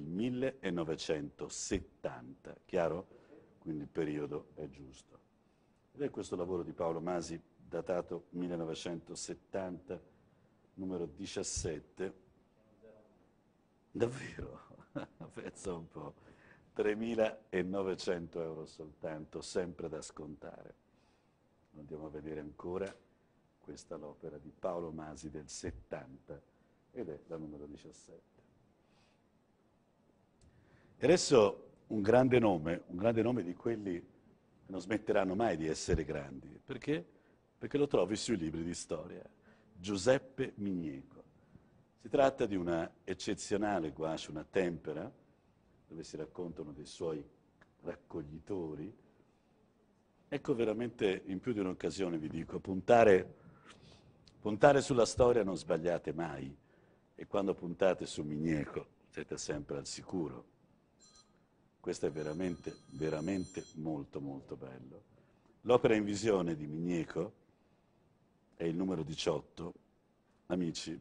1970, chiaro? Quindi il periodo è giusto. Ed è questo lavoro di Paolo Masi, datato 1970, numero 17. Davvero? Pensa un po'. 3.900 euro soltanto, sempre da scontare. Andiamo a vedere ancora. Questa è l'opera di Paolo Masi del 70 ed è la numero 17. E adesso un grande nome di quelli che non smetteranno mai di essere grandi. Perché? Perché lo trovi sui libri di storia. Giuseppe Migneco. Si tratta di una eccezionale gouache, una tempera, dove si raccontano dei suoi raccoglitori. Ecco, veramente in più di un'occasione vi dico, puntare sulla storia non sbagliate mai, e quando puntate su Migneco siete sempre al sicuro. questo è veramente, veramente molto, molto bello. L'opera in visione di Migneco è il numero 18, amici,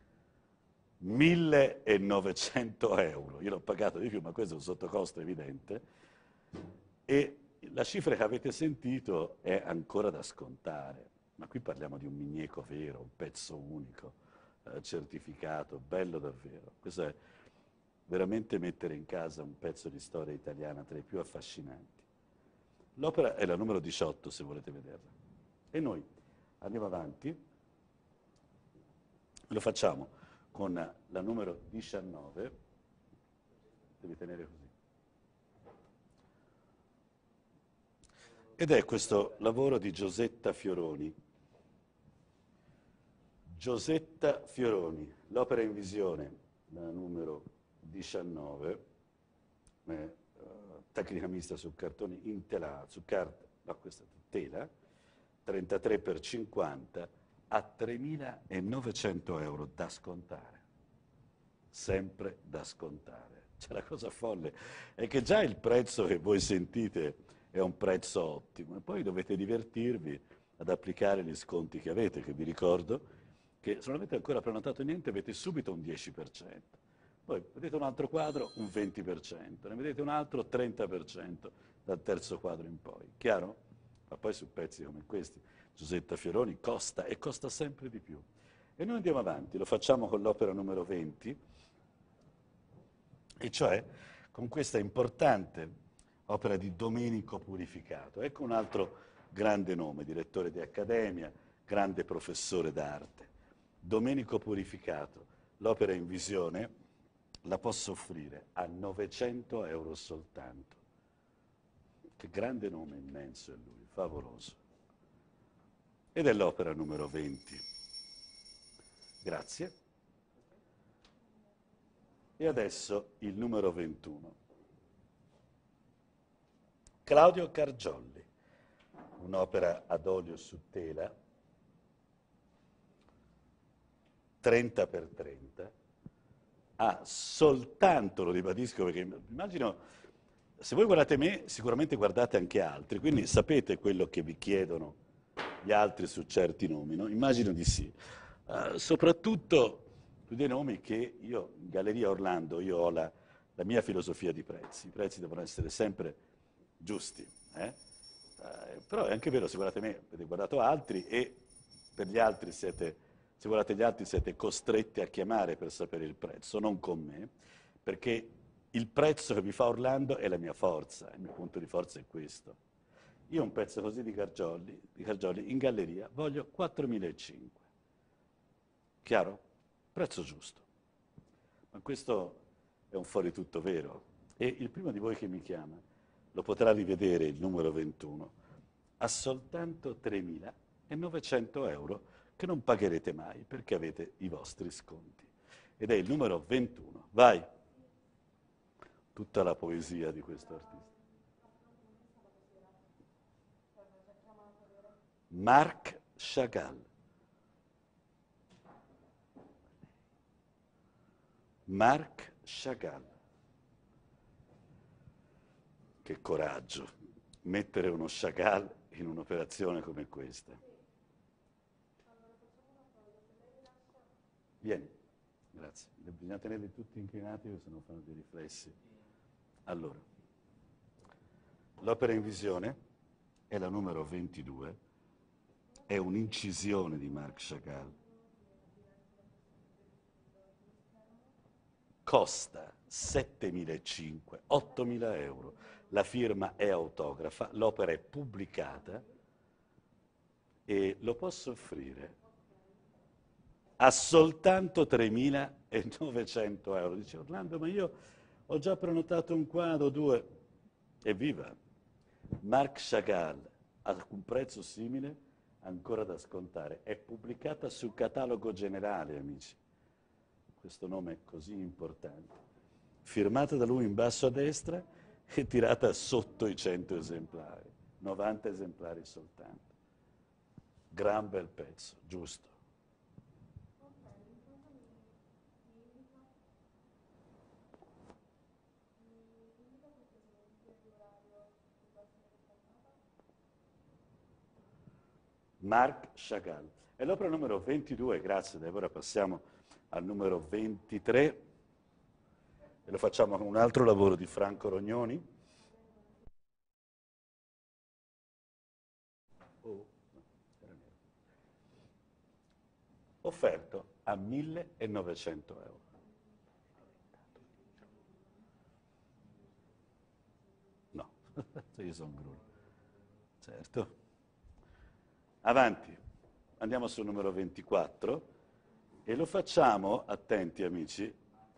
1.900 euro. Io l'ho pagato di più, ma questo è un sottocosto evidente. E la cifra che avete sentito è ancora da scontare. Ma qui parliamo di un Migneco vero, un pezzo unico, certificato, bello davvero. Questo è veramente mettere in casa un pezzo di storia italiana tra i più affascinanti. L'opera è la numero 18, se volete vederla. E noi andiamo avanti, lo facciamo con la numero 19, devi tenere così. Ed è questo lavoro di Giosetta Fioroni. Giosetta Fioroni, l'opera in visione, la numero 19, tecnica mista su cartoni in tela, su carta, no, questa è tela, 33 x 50 a 3.900 euro da scontare. Sempre da scontare. Cioè, la cosa folle è che già il prezzo che voi sentite è un prezzo ottimo e poi dovete divertirvi ad applicare gli sconti che avete, che vi ricordo che se non avete ancora prenotato niente avete subito un 10%. Poi vedete un altro quadro, un 20%, ne vedete un altro, 30% dal terzo quadro in poi. Chiaro? Ma poi su pezzi come questi, Giosetta Fioroni costa e costa sempre di più. E noi andiamo avanti, lo facciamo con l'opera numero 20, e cioè con questa importante opera di Domenico Purificato. Ecco un altro grande nome, direttore di accademia, grande professore d'arte. Domenico Purificato, l'opera in visione la posso offrire a 900 euro soltanto. Che grande nome immenso è lui, favoloso. Ed è l'opera numero 20. Grazie. E adesso il numero 21. Claudio Cargiolli, un'opera ad olio su tela, 30 x 30, ha soltanto, lo ribadisco perché immagino, se voi guardate me, sicuramente guardate anche altri, quindi sapete quello che vi chiedono gli altri su certi nomi, no? Immagino di sì. Soprattutto su dei nomi che io, in Galleria Orlando, io ho la mia filosofia di prezzi. I prezzi devono essere sempre giusti. Però è anche vero, se guardate me, avete guardato altri e per gli altri siete... Se guardate gli altri siete costretti a chiamare per sapere il prezzo, non con me, perché il prezzo che vi fa Orlando è la mia forza, il mio punto di forza è questo. Io un pezzo così di Cargiolli in galleria voglio 4.500. Chiaro? Prezzo giusto. Ma questo è un fuori tutto vero. E il primo di voi che mi chiama lo potrà rivedere, il numero 21, a soltanto 3.900 euro che non pagherete mai perché avete i vostri sconti. Ed è il numero 21. Vai! Tutta la poesia di questo artista. Marc Chagall. Marc Chagall. Che coraggio, mettere uno Chagall in un'operazione come questa. Vieni, grazie. Bisogna tenerli tutti inclinati perché sennò fanno dei riflessi. Allora, l'opera in visione è la numero 22, è un'incisione di Marc Chagall. Costa 7.500, 8.000 euro. La firma è autografa, l'opera è pubblicata e lo posso offrire a soltanto 3.900 euro. Dice Orlando, ma io ho già prenotato un quadro, 2. Evviva! Marc Chagall a un prezzo simile, ancora da scontare. È pubblicata sul catalogo generale, amici. Questo nome così importante. Firmata da lui in basso a destra e tirata sotto i 100 esemplari. 90 esemplari soltanto. Gran bel pezzo, giusto. Marc Chagall. È l'opera numero 22, grazie Deborah, passiamo al numero 23 e lo facciamo con un altro lavoro di Franco Rognoni. Offerto a 1.900 euro. No, io sono Grullo. Certo. Avanti, andiamo sul numero 24 e lo facciamo, attenti amici,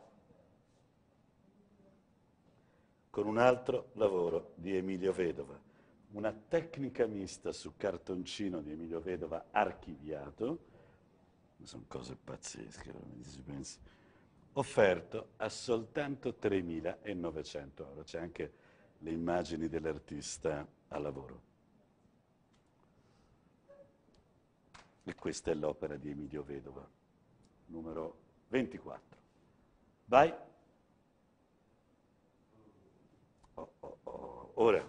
con un altro lavoro di Emilio Vedova. Una tecnica mista su cartoncino di Emilio Vedova archiviato. Sono cose pazzesche, veramente si pensi. Offerto a soltanto 3.900 euro. C'è anche le immagini dell'artista a lavoro. E questa è l'opera di Emilio Vedova, numero 24. Vai. Ora,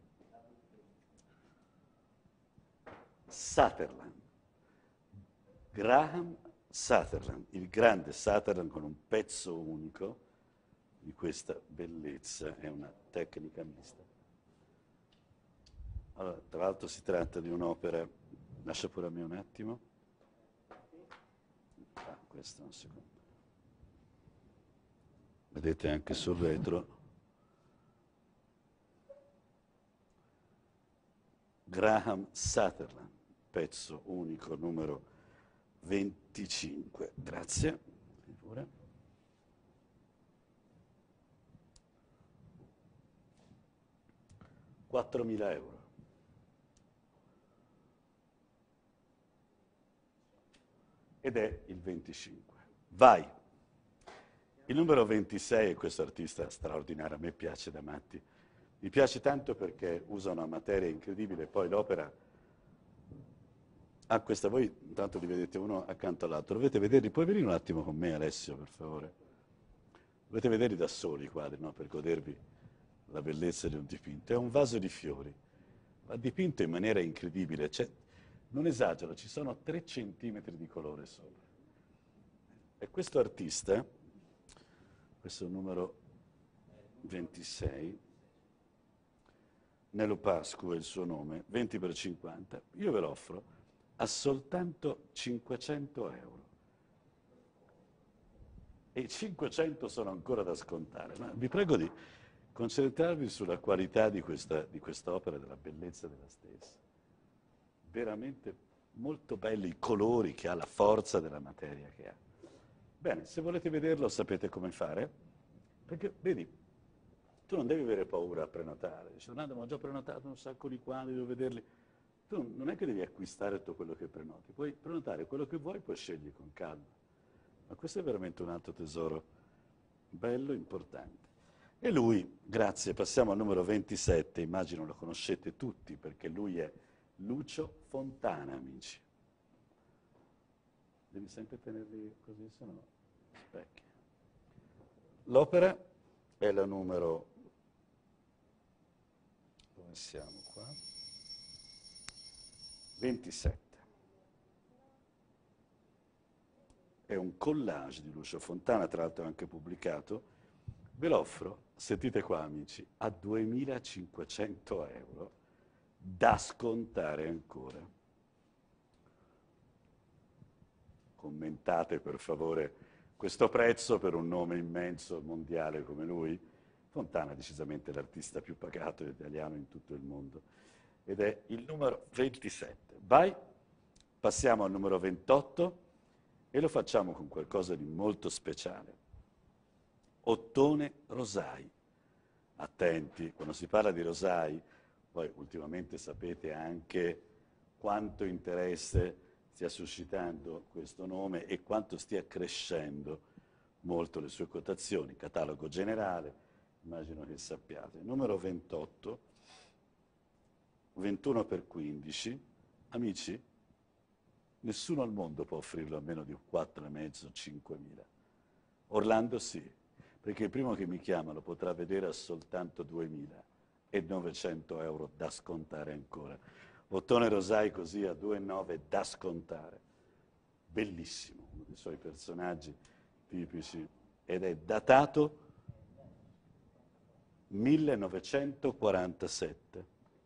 Sutherland. Graham Sutherland, il grande Sutherland con un pezzo unico di questa bellezza, è una tecnica mista. Allora, tra l'altro si tratta di un'opera, lascia pure a me un attimo. Questo è un secondo. Vedete anche sul retro. Graham Sutherland, pezzo unico numero 25, grazie. 4.000 euro. Ed è il 25. Vai. Il numero 26 è questo artista straordinario, a me piace da matti. Mi piace tanto perché usa una materia incredibile, poi l'opera ha questa, voi intanto li vedete uno accanto all'altro, dovete vederli, puoi venire un attimo con me Alessio per favore? Dovete vederli da soli i quadri, no? Per godervi la bellezza di un dipinto. È un vaso di fiori, ma dipinto in maniera incredibile, non esagero, ci sono 3 centimetri di colore sopra. E questo artista, questo è il numero 26, Nello Pascu è il suo nome, 20 per 50, io ve lo offro a soltanto 500 euro. E i 500 sono ancora da scontare, ma vi prego di concentrarvi sulla qualità di quest'opera e della bellezza della stessa. Veramente molto belli i colori che ha, la forza della materia che ha. Bene, se volete vederlo sapete come fare, perché vedi, tu non devi avere paura a prenotare. Dici, Orlando, ma ho già prenotato un sacco di quadri, devo vederli. Tu non è che devi acquistare tutto quello che prenoti, puoi prenotare quello che vuoi, poi scegli con calma. Ma questo è veramente un altro tesoro bello, importante. E lui, grazie, passiamo al numero 27, immagino lo conoscete tutti, perché lui è Lucio Fontana, amici. Devi sempre tenerli così, se no specchi. L'opera è la numero... Dove siamo qua? 27. È un collage di Lucio Fontana, tra l'altro anche pubblicato. Ve l'offro, sentite qua amici, a 2.500 euro, da scontare ancora. Commentate per favore questo prezzo per un nome immenso mondiale come lui. Fontana è decisamente l'artista più pagato italiano in tutto il mondo. Ed è il numero 27. Vai, passiamo al numero 28 e lo facciamo con qualcosa di molto speciale. Ottone Rosai. Attenti, quando si parla di Rosai, poi ultimamente sapete anche quanto interesse stia suscitando questo nome e quanto stia crescendo molto le sue quotazioni. Catalogo generale, immagino che sappiate. Numero 28, 21 per 15. Amici, nessuno al mondo può offrirlo a meno di 4,5, 5.000. Orlando sì, perché il primo che mi chiama lo potrà vedere a soltanto 2.900 euro da scontare ancora. Ottone Rosai così a 2,9 da scontare. Bellissimo, uno dei suoi personaggi tipici, ed è datato 1947,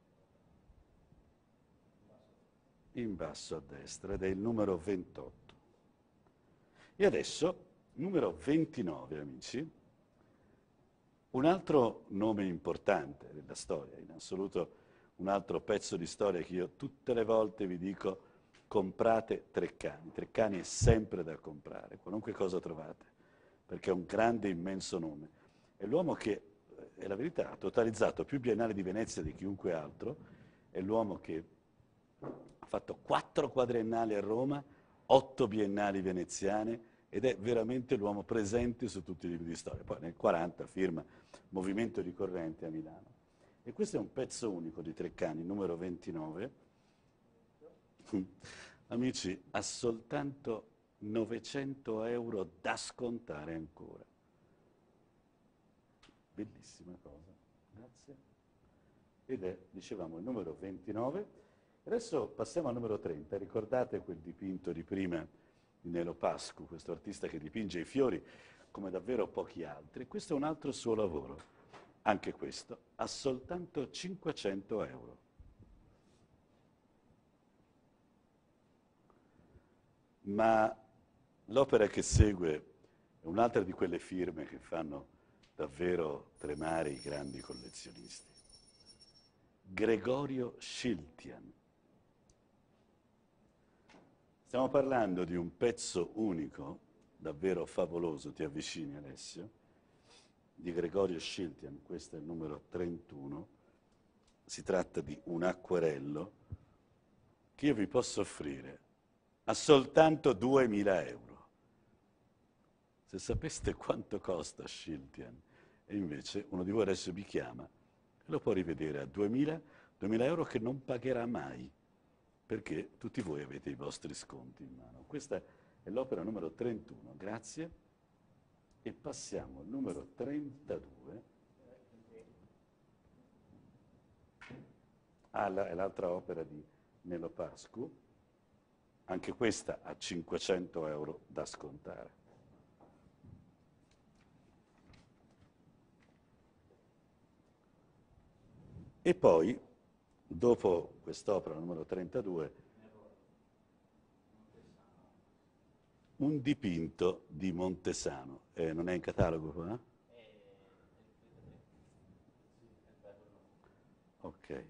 in basso a destra, ed è il numero 28. E adesso, numero 29, amici, un altro nome importante della storia, in assoluto un altro pezzo di storia che io tutte le volte vi dico: comprate Treccani. Treccani è sempre da comprare, qualunque cosa trovate, perché è un grande, immenso nome. È l'uomo che, è la verità, ha totalizzato più Biennali di Venezia di chiunque altro, è l'uomo che ha fatto 4 quadriennali a Roma, 8 biennali veneziane, ed è veramente l'uomo presente su tutti i libri di storia. Poi nel 40 firma Movimento ricorrente a Milano. E questo è un pezzo unico di Treccani, numero 29. Amici, ha soltanto 900 euro da scontare ancora. Bellissima cosa, grazie. Ed è, dicevamo, il numero 29. Adesso passiamo al numero 30. Ricordate quel dipinto di prima di Nelo Pascu, questo artista che dipinge i fiori come davvero pochi altri. Questo è un altro suo lavoro. Anche questo ha soltanto 500 euro. Ma l'opera che segue è un'altra di quelle firme che fanno davvero tremare i grandi collezionisti. Gregorio Schiltian. Stiamo parlando di un pezzo unico, davvero favoloso, ti avvicini Alessio, di Gregorio Schiltian, questo è il numero 31, si tratta di un acquerello che io vi posso offrire a soltanto 2.000 euro. Se sapeste quanto costa Schiltian, e invece uno di voi adesso mi chiama e lo può rivedere a 2.000 euro che non pagherà mai, perché tutti voi avete i vostri sconti in mano. Questa è l'opera numero 31, grazie. E passiamo al numero 32. È l'altra opera di Nelo Pascu, anche questa a 500 euro da scontare. E poi, dopo quest'opera numero 32, un dipinto di Montesano. Non è in catalogo qua? Ok.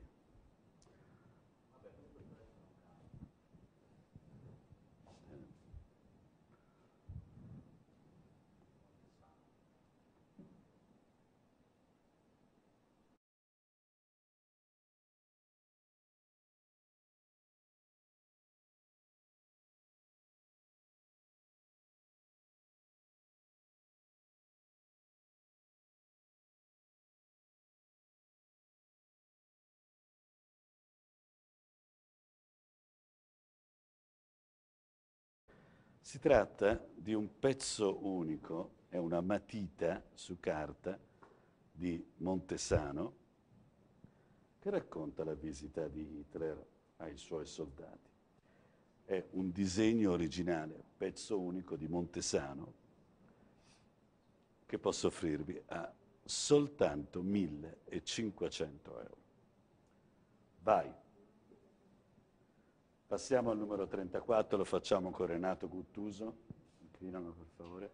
Si tratta di un pezzo unico, è una matita su carta di Montesano che racconta la visita di Hitler ai suoi soldati. È un disegno originale, pezzo unico di Montesano, che posso offrirvi a soltanto 1.500 euro. Vai! Passiamo al numero 34, lo facciamo con Renato Guttuso. Inclinalo per favore.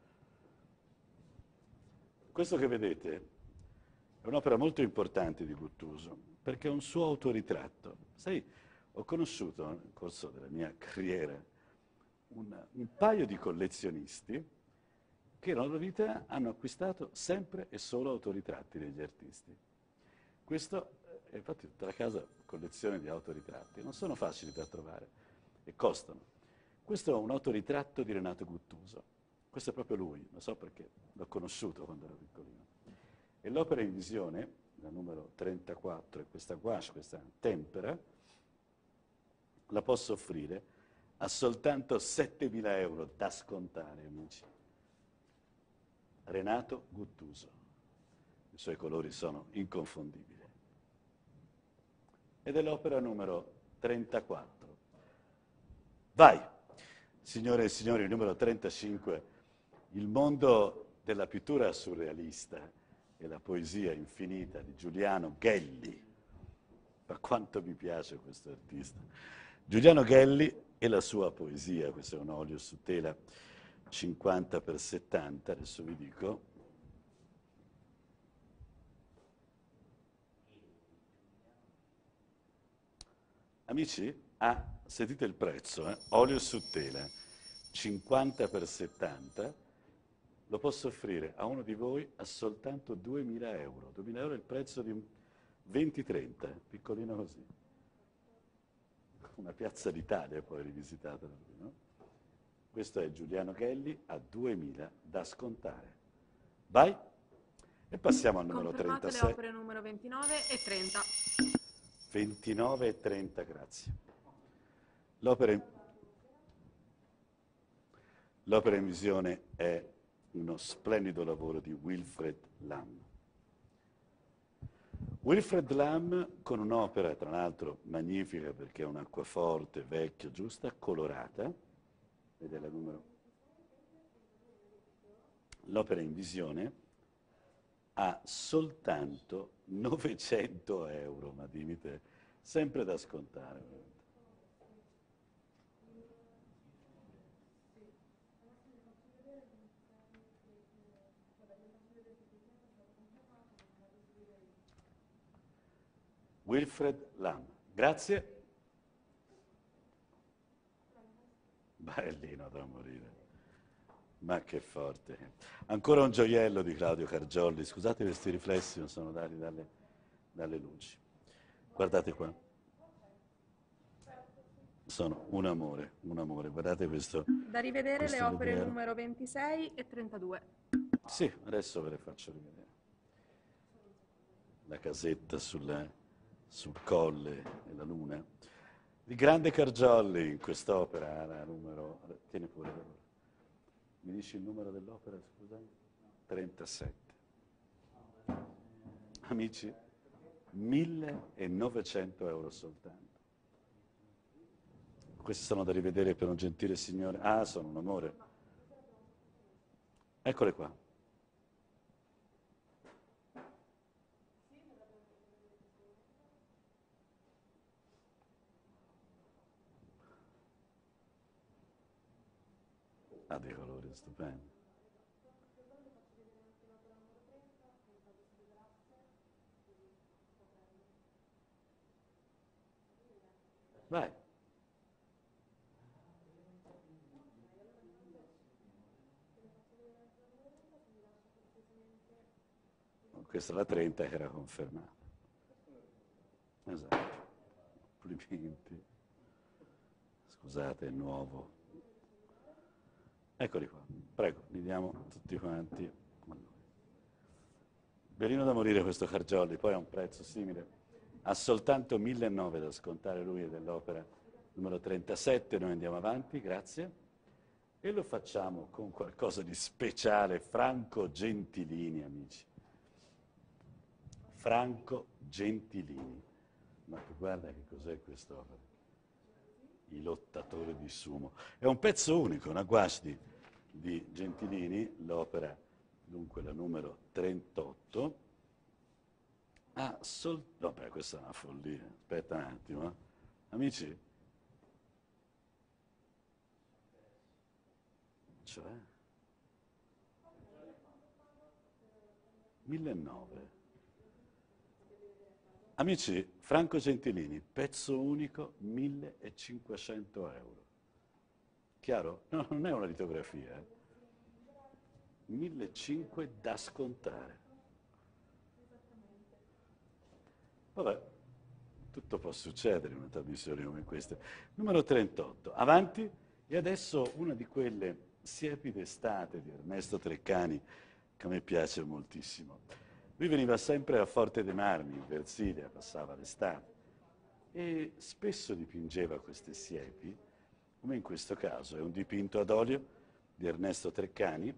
Questo che vedete è un'opera molto importante di Guttuso, perché è un suo autoritratto. Sai, ho conosciuto nel corso della mia carriera un paio di collezionisti che nella loro vita hanno acquistato sempre e solo autoritratti degli artisti. Questo è infatti tutta la casa collezione di autoritratti, non sono facili da trovare e costano. Questo è un autoritratto di Renato Guttuso, questo è proprio lui, lo so perché l'ho conosciuto quando ero piccolino. E l'opera in visione, la numero 34, è questa gouache, questa tempera, la posso offrire a soltanto 7.000 euro da scontare, amici. Renato Guttuso, i suoi colori sono inconfondibili. ed è l'opera numero 34. Vai, signore e signori, il numero 35, il mondo della pittura surrealista e la poesia infinita di Giuliano Gelli. Ma quanto mi piace questo artista. Giuliano Gelli e la sua poesia, questo è un olio su tela 50x70, adesso vi dico. Amici, sentite il prezzo, olio su tela 50x70, lo posso offrire a uno di voi a soltanto 2.000 euro. 2.000 euro è il prezzo di un 20-30, piccolino così. Una piazza d'Italia poi rivisitata da lui, no? Questo è Giuliano Gelli a 2.000 da scontare. Vai e passiamo al numero
Confermate
36.
le opere numero 29 e 30.
29 e 30, grazie. L'opera in visione è uno splendido lavoro di Wilfred Lamb. Wilfred Lamb con un'opera, tra l'altro, magnifica perché è un acquaforte, vecchia, giusta, colorata, ed è la numero. L'opera in visione ha soltanto 900 euro, ma dimmi te, sempre da scontare. Wilfred Lamb, grazie. Bellino da morire. Ma che forte. Ancora un gioiello di Claudio Cargiolli. Scusate questi riflessi, non sono dati dalle luci. Guardate qua. Sono un amore, un amore. Guardate questo.
Da rivedere
questo
le opere
levriero.
numero 26 e 32.
Sì, adesso ve le faccio rivedere. La casetta sul colle e la luna. Il grande Cargiolli in quest'opera, la numero. Tieni pure. Mi dici il numero dell'opera, scusa? 37. Amici, 1.900 euro soltanto. Questi sono da rivedere per un gentile signore. Ah, sono un amore. Eccole qua. Ha dei colori stupendi. Vai. Questa è la 30 che era confermata. Esatto. Complimenti. Scusate, è nuovo. Eccoli qua, prego, li diamo tutti quanti. Bellino da morire questo Cargiolli, poi ha un prezzo simile. Ha soltanto 1.900 da scontare lui dell'opera numero 37, noi andiamo avanti, grazie. E lo facciamo con qualcosa di speciale, Franco Gentilini, amici. Franco Gentilini. Ma guarda che cos'è quest'opera. I lottatori di sumo. È un pezzo unico, una gouache di Gentilini, l'opera, dunque la numero 38. No, beh, questa è una follia. Aspetta un attimo. Amici? Cioè? 1.900. Amici, Franco Gentilini, pezzo unico, 1.500 euro. Chiaro? No, non è una litografia. 1.500 da scontare. Vabbè, tutto può succedere in una trasmissione come questa. Numero 38, avanti. E adesso una di quelle siepi d'estate di Ernesto Treccani, che a me piace moltissimo. Lui veniva sempre a Forte dei Marmi, in Versilia, passava l'estate, e spesso dipingeva queste siepi, come in questo caso. È un dipinto ad olio di Ernesto Treccani.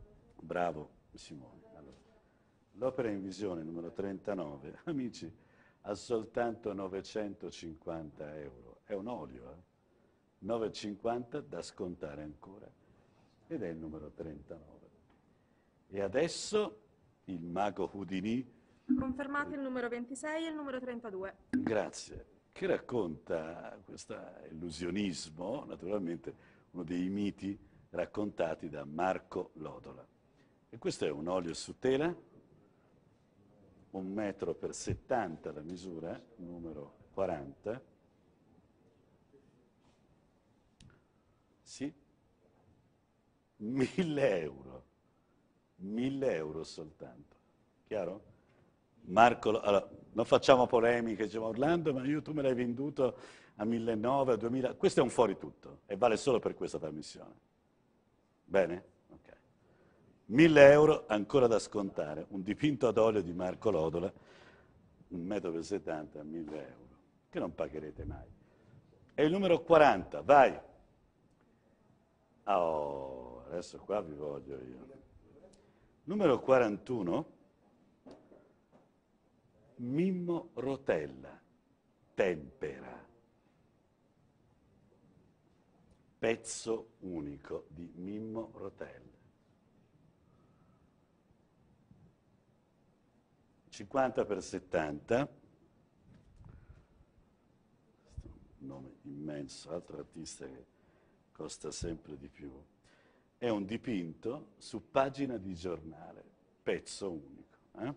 Bravo Simone. Allora, l'opera in visione, numero 39, amici, a soltanto 950 euro. È un olio, 9,50 da scontare ancora. Ed è il numero 39. E adesso il mago Houdini.
Confermate il numero 26 e il numero 32.
Grazie. Che racconta questo illusionismo, naturalmente uno dei miti raccontati da Marco Lodola. E questo è un olio su tela, 1,70 m la misura, numero 40. Sì, 1.000 euro. 1.000 euro soltanto. Chiaro? Marco, allora, non facciamo polemiche, diciamo Orlando, ma tu me l'hai venduto a 1.900, a 2.000. Questo è un fuori tutto e vale solo per questa trasmissione. Bene? Ok. 1.000 euro ancora da scontare. Un dipinto ad olio di Marco Lodola, 1,70 m a 1.000 euro, che non pagherete mai. E il numero 40, vai. Oh, adesso qua vi voglio io. Numero 41, Mimmo Rotella, Tempera. Pezzo unico di Mimmo Rotella. 50 per 70. Un nome immenso, altro artista che costa sempre di più. È un dipinto su pagina di giornale, pezzo unico.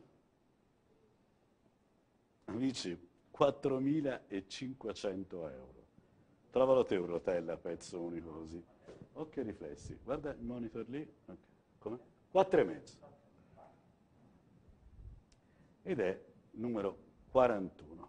Amici, 4.500 euro. Trovalo te un Rotella, pezzo unico così. Occhio ai riflessi. Guarda il monitor lì. Okay. Come? 4,5. Ed è numero 41.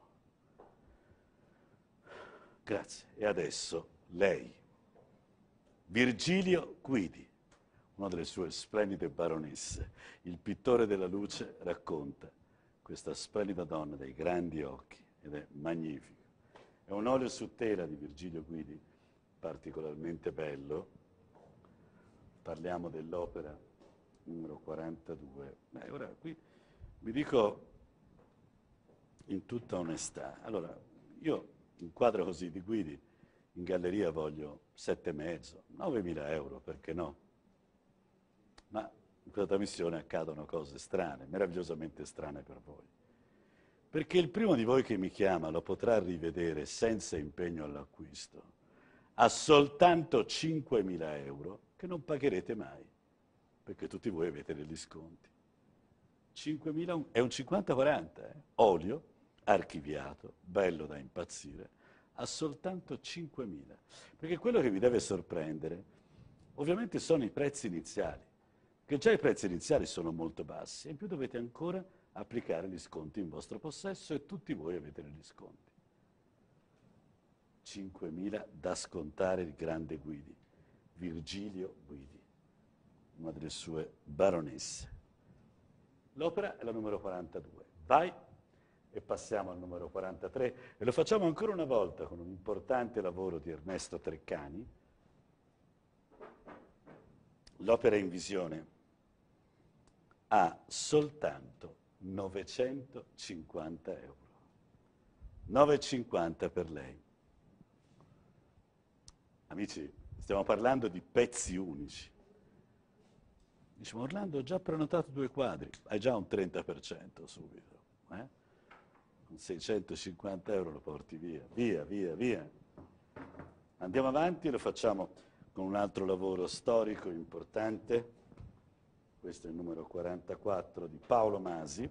Grazie. E adesso lei. Virgilio Guidi, una delle sue splendide baronesse, il pittore della luce, racconta questa splendida donna dai grandi occhi ed è magnifico. È un olio su tela di Virgilio Guidi, particolarmente bello. Parliamo dell'opera numero 42. Ora qui vi dico in tutta onestà. Allora, io un quadro così di Guidi in galleria voglio 7,5, 9.000 euro, perché no? Ma in questa trasmissione accadono cose strane, meravigliosamente strane per voi. Perché il primo di voi che mi chiama lo potrà rivedere senza impegno all'acquisto, a soltanto 5.000 euro, che non pagherete mai, perché tutti voi avete degli sconti. 5.000 è un 50-40, olio, archiviato, bello da impazzire, a soltanto 5.000. Perché quello che vi deve sorprendere, ovviamente, sono i prezzi iniziali, che già i prezzi iniziali sono molto bassi, e in più dovete ancora applicare gli sconti in vostro possesso e tutti voi avete degli sconti. 5.000 da scontare il grande Guidi, Virgilio Guidi, una delle sue baronesse. L'opera è la numero 42. Vai e passiamo al numero 43 e lo facciamo ancora una volta con un importante lavoro di Ernesto Treccani. L'opera in visione ha soltanto 950 euro. 9,50 per lei. Amici, stiamo parlando di pezzi unici. Diciamo, Orlando, ho già prenotato 2 quadri, hai già un 30% subito. Con 650 euro lo porti via, via, via, via. Andiamo avanti e lo facciamo con un altro lavoro storico importante. Questo è il numero 44 di Paolo Masi,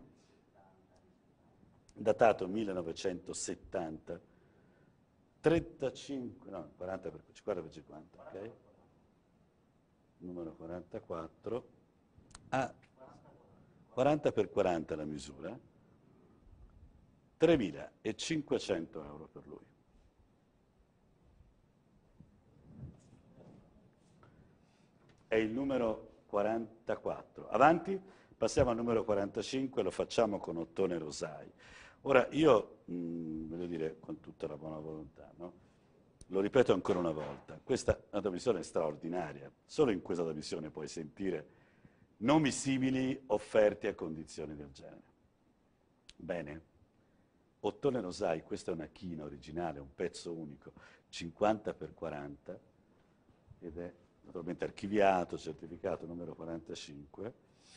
datato 1970, 35, no, 40 per 50, ok? Numero 44, a 40 per 40 la misura, 3.500 euro per lui. È il numero 44. Avanti, passiamo al numero 45, lo facciamo con Ottone Rosai. Ora, io, voglio dire, con tutta la buona volontà, no? Lo ripeto ancora una volta, questa è una trasmissione straordinaria. Solo in questa trasmissione puoi sentire nomi simili offerti a condizioni del genere. Bene? Ottone Rosai, questa è una china originale, un pezzo unico, 50x40, ed è naturalmente archiviato, certificato numero 45,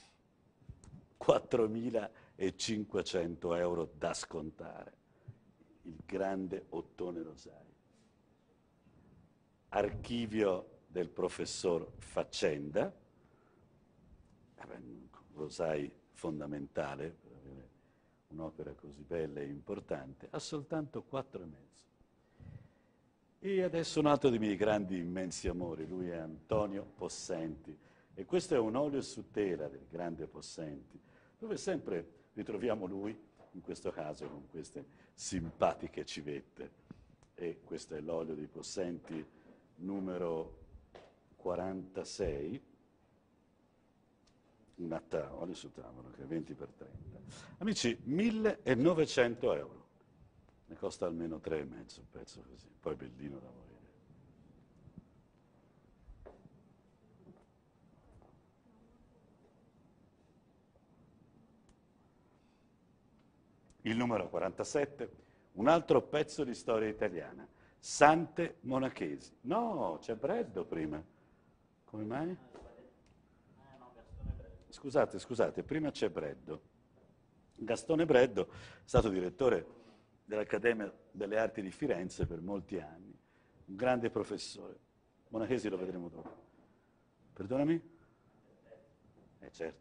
4.500 euro da scontare. Il grande Ottone Rosai. Archivio del professor Faccenda, Rosai fondamentale per avere un'opera così bella e importante, ha soltanto 4,5. E adesso un altro dei miei grandi, immensi amori, lui è Antonio Possenti, e questo è un olio su tela del grande Possenti, dove sempre ritroviamo lui, in questo caso con queste simpatiche civette. E questo è l'olio dei Possenti numero 46, un olio su tavolo che è 20x30. Amici, 1.900 euro. Ne costa almeno 3,5 un pezzo così, poi bellino da morire. Il numero 47, un altro pezzo di storia italiana, Sante Monachesi. No, c'è Breddo prima. Come mai? Scusate, prima c'è Breddo. Gastone Breddo è stato direttore dell'Accademia delle Arti di Firenze per molti anni, un grande professore. Monachesi lo vedremo dopo. Perdonami? Certo.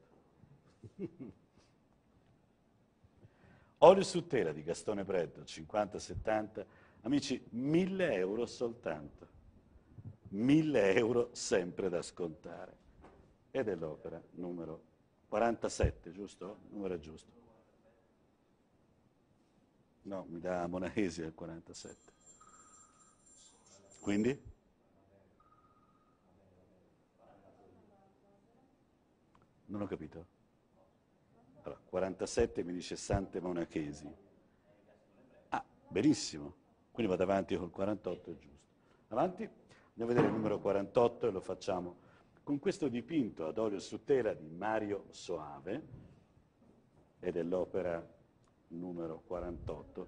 Olio su tela di Gastone Breddo, 50-70, amici, 1.000 euro soltanto. 1.000 euro sempre da scontare. Ed è l'opera numero 47, giusto? Il numero è giusto. No, mi dà Monachesi al 47. Quindi? Non ho capito. Allora, 47 mi dice Sante Monachesi. Ah, benissimo. Quindi vado avanti col 48, è giusto. Avanti, andiamo a vedere il numero 48 e lo facciamo con questo dipinto ad olio su tela di Mario Soave, ed è l'opera numero 48.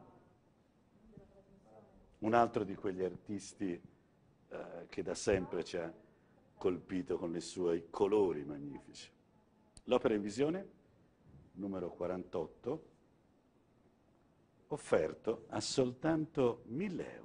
Un altro di quegli artisti che da sempre ci ha colpito con i suoi colori magnifici. L'opera in visione, numero 48, offerto a soltanto 1.000 euro.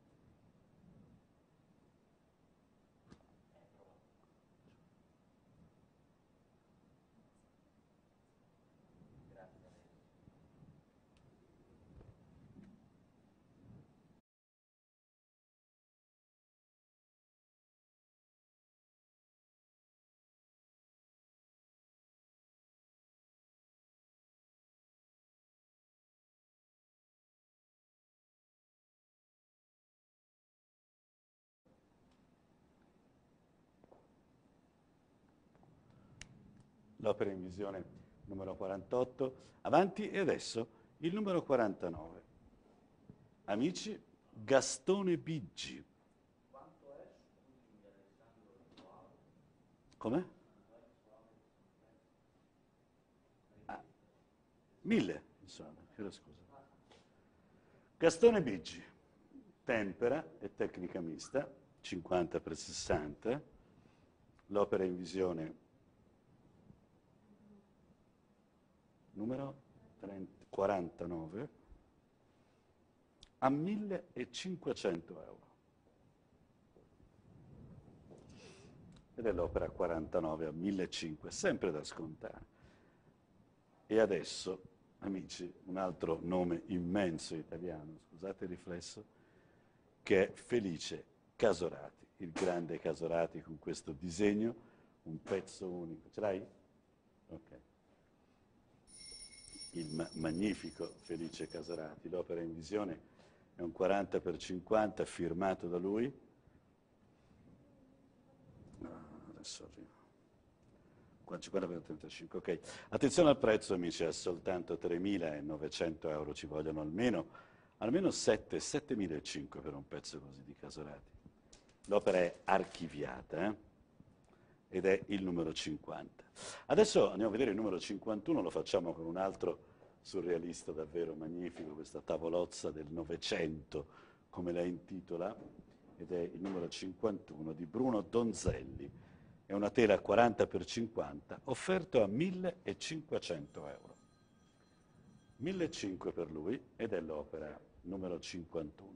L'opera in visione numero 48, avanti, e adesso il numero 49. Amici, Gastone Biggi. Come? 1.000, insomma, chiedo scusa. Gastone Biggi, tempera e tecnica mista, 50x60, l'opera in visione numero 49, a 1.500 euro. Ed è l'opera 49 a 1.500, sempre da scontare. E adesso, amici, un altro nome immenso italiano, scusate il riflesso, che è Felice Casorati, il grande Casorati con questo disegno, un pezzo unico. Ce l'hai? Ok. Il magnifico Felice Casorati, l'opera in visione è un 40x50 firmato da lui. Adesso arrivo. 50x35, ok. Attenzione al prezzo, amici, è soltanto 3.900 euro, ci vogliono almeno 7.500 per un pezzo così di Casorati. L'opera è archiviata, ed è il numero 50. Adesso andiamo a vedere il numero 51, lo facciamo con un altro surrealista davvero magnifico, questa tavolozza del Novecento, come la intitola, ed è il numero 51 di Bruno Donzelli. È una tela 40x50, offerto a 1.500 euro. 1.500 per lui ed è l'opera numero 51.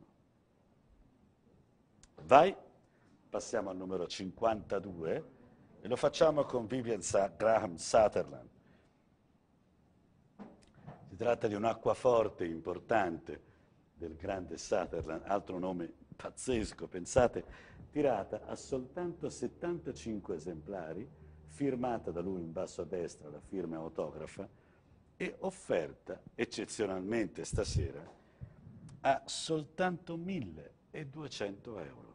Vai, passiamo al numero 52 e lo facciamo con Vivian Graham Sutherland. Si tratta di un acquaforte importante del grande Sutherland, altro nome pazzesco, pensate, tirata a soltanto 75 esemplari, firmata da lui in basso a destra, la firma autografa, e offerta eccezionalmente stasera a soltanto 1.200 euro.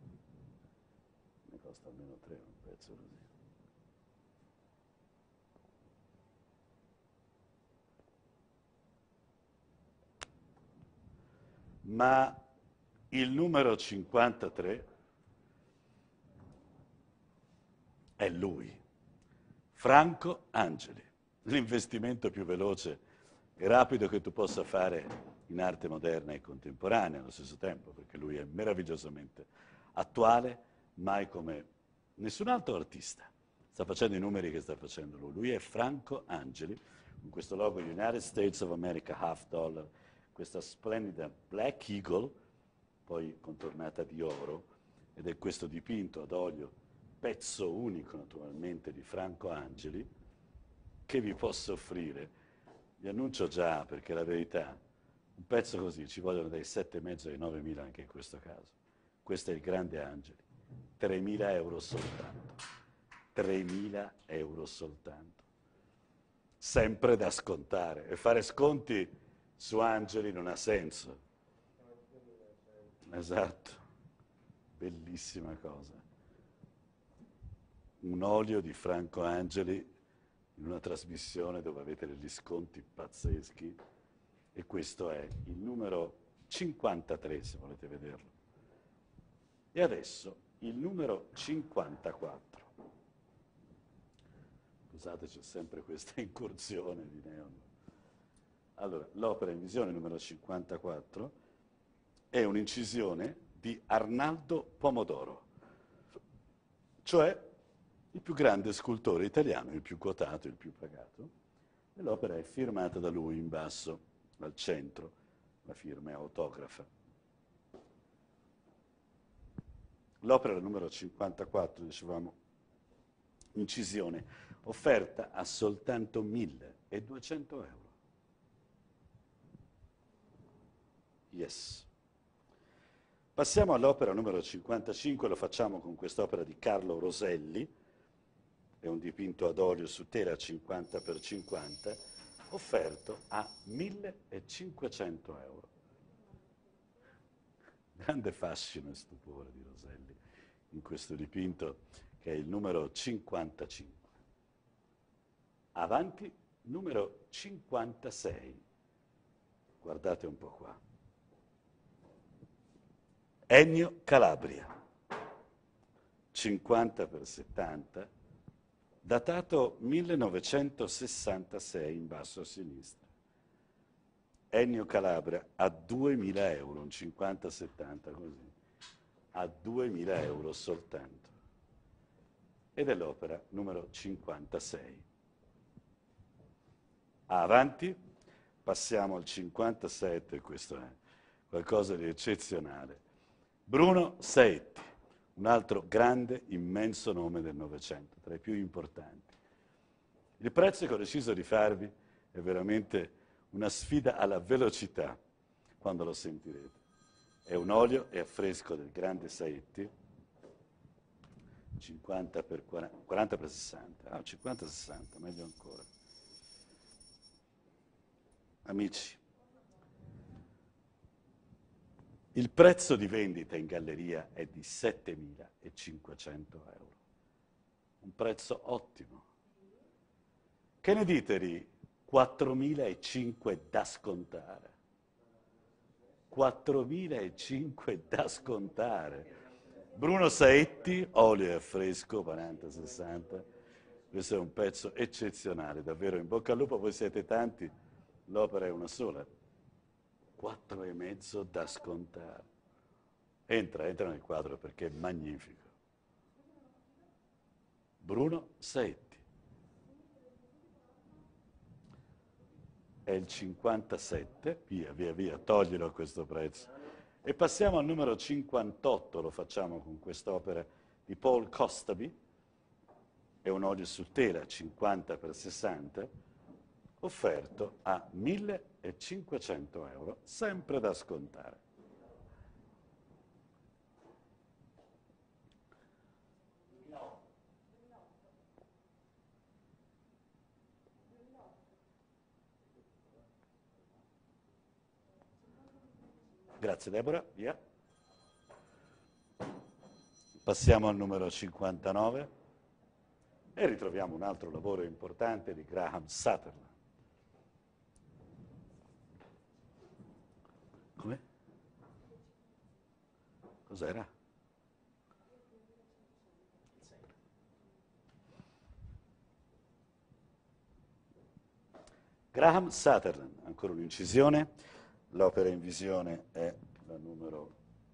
Ne costa almeno 3 un pezzo così. Ma il numero 53 è lui, Franco Angeli, l'investimento più veloce e rapido che tu possa fare in arte moderna e contemporanea allo stesso tempo, perché lui è meravigliosamente attuale, mai come nessun altro artista. Sta facendo i numeri che sta facendo lui. Lui è Franco Angeli, con questo logo United States of America half dollar, questa splendida Black Eagle, poi contornata di oro, ed è questo dipinto ad olio, pezzo unico naturalmente di Franco Angeli, che vi posso offrire. Vi annuncio già, perché la verità, un pezzo così ci vogliono dai 7,5 ai 9.000 anche in questo caso. Questo è il grande Angeli, 3.000 euro soltanto. 3.000 euro soltanto. Sempre da scontare, e fare sconti su Angeli non ha senso. Esatto, bellissima cosa. Un olio di Franco Angeli in una trasmissione dove avete degli sconti pazzeschi, e questo è il numero 53 se volete vederlo. E adesso il numero 54. Scusate, c'è sempre questa incursione di neon. Allora, l'opera in visione numero 54 è un'incisione di Arnaldo Pomodoro, cioè il più grande scultore italiano, il più quotato, il più pagato, e l'opera è firmata da lui in basso, al centro, la firma è autografa. L'opera numero 54, dicevamo, incisione, offerta a soltanto 1.200 euro. Yes. Passiamo all'opera numero 55, lo facciamo con quest'opera di Carlo Roselli, è un dipinto ad olio su tela 50x50, offerto a 1.500 euro. Grande fascino e stupore di Roselli in questo dipinto, che è il numero 55. Avanti, numero 56. Guardate un po' qua. Ennio Calabria, 50x70, datato 1966 in basso a sinistra. Ennio Calabria a 2.000 euro, un 50-70 così, a 2.000 euro soltanto. Ed è l'opera numero 56. Avanti, passiamo al 57, questo è qualcosa di eccezionale. Bruno Saetti, un altro grande, immenso nome del Novecento, tra i più importanti. Il prezzo che ho deciso di farvi è veramente una sfida alla velocità, quando lo sentirete. È un olio e affresco del grande Saetti, 40x60, 50-60, meglio ancora. Amici, il prezzo di vendita in galleria è di 7.500 euro. Un prezzo ottimo. Che ne dite di 4.500 da scontare? 4.500 da scontare. Bruno Saetti, olio e affresco, 40-60. Questo è un pezzo eccezionale, davvero in bocca al lupo, voi siete tanti, l'opera è una sola, 4,5 da scontare. Entra nel quadro perché è magnifico. Bruno Saetti. È il 57, via, toglilo a questo prezzo. E passiamo al numero 58, lo facciamo con quest'opera di Paul Kostaby, è un olio su tela 50x60, offerto a 1.500 euro, sempre da scontare. Grazie Deborah, via. Passiamo al numero 59 e ritroviamo un altro lavoro importante di Graham Sutherland. Come? Cos'era? Graham Sutherland, ancora un'incisione. L'opera in visione è la numero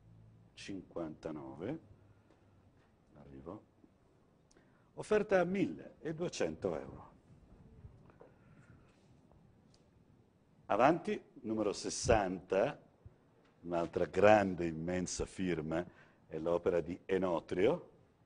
59, arrivo, offerta a 1.200 euro. Avanti, numero 60, un'altra grande, immensa firma, è l'opera di Enotrio.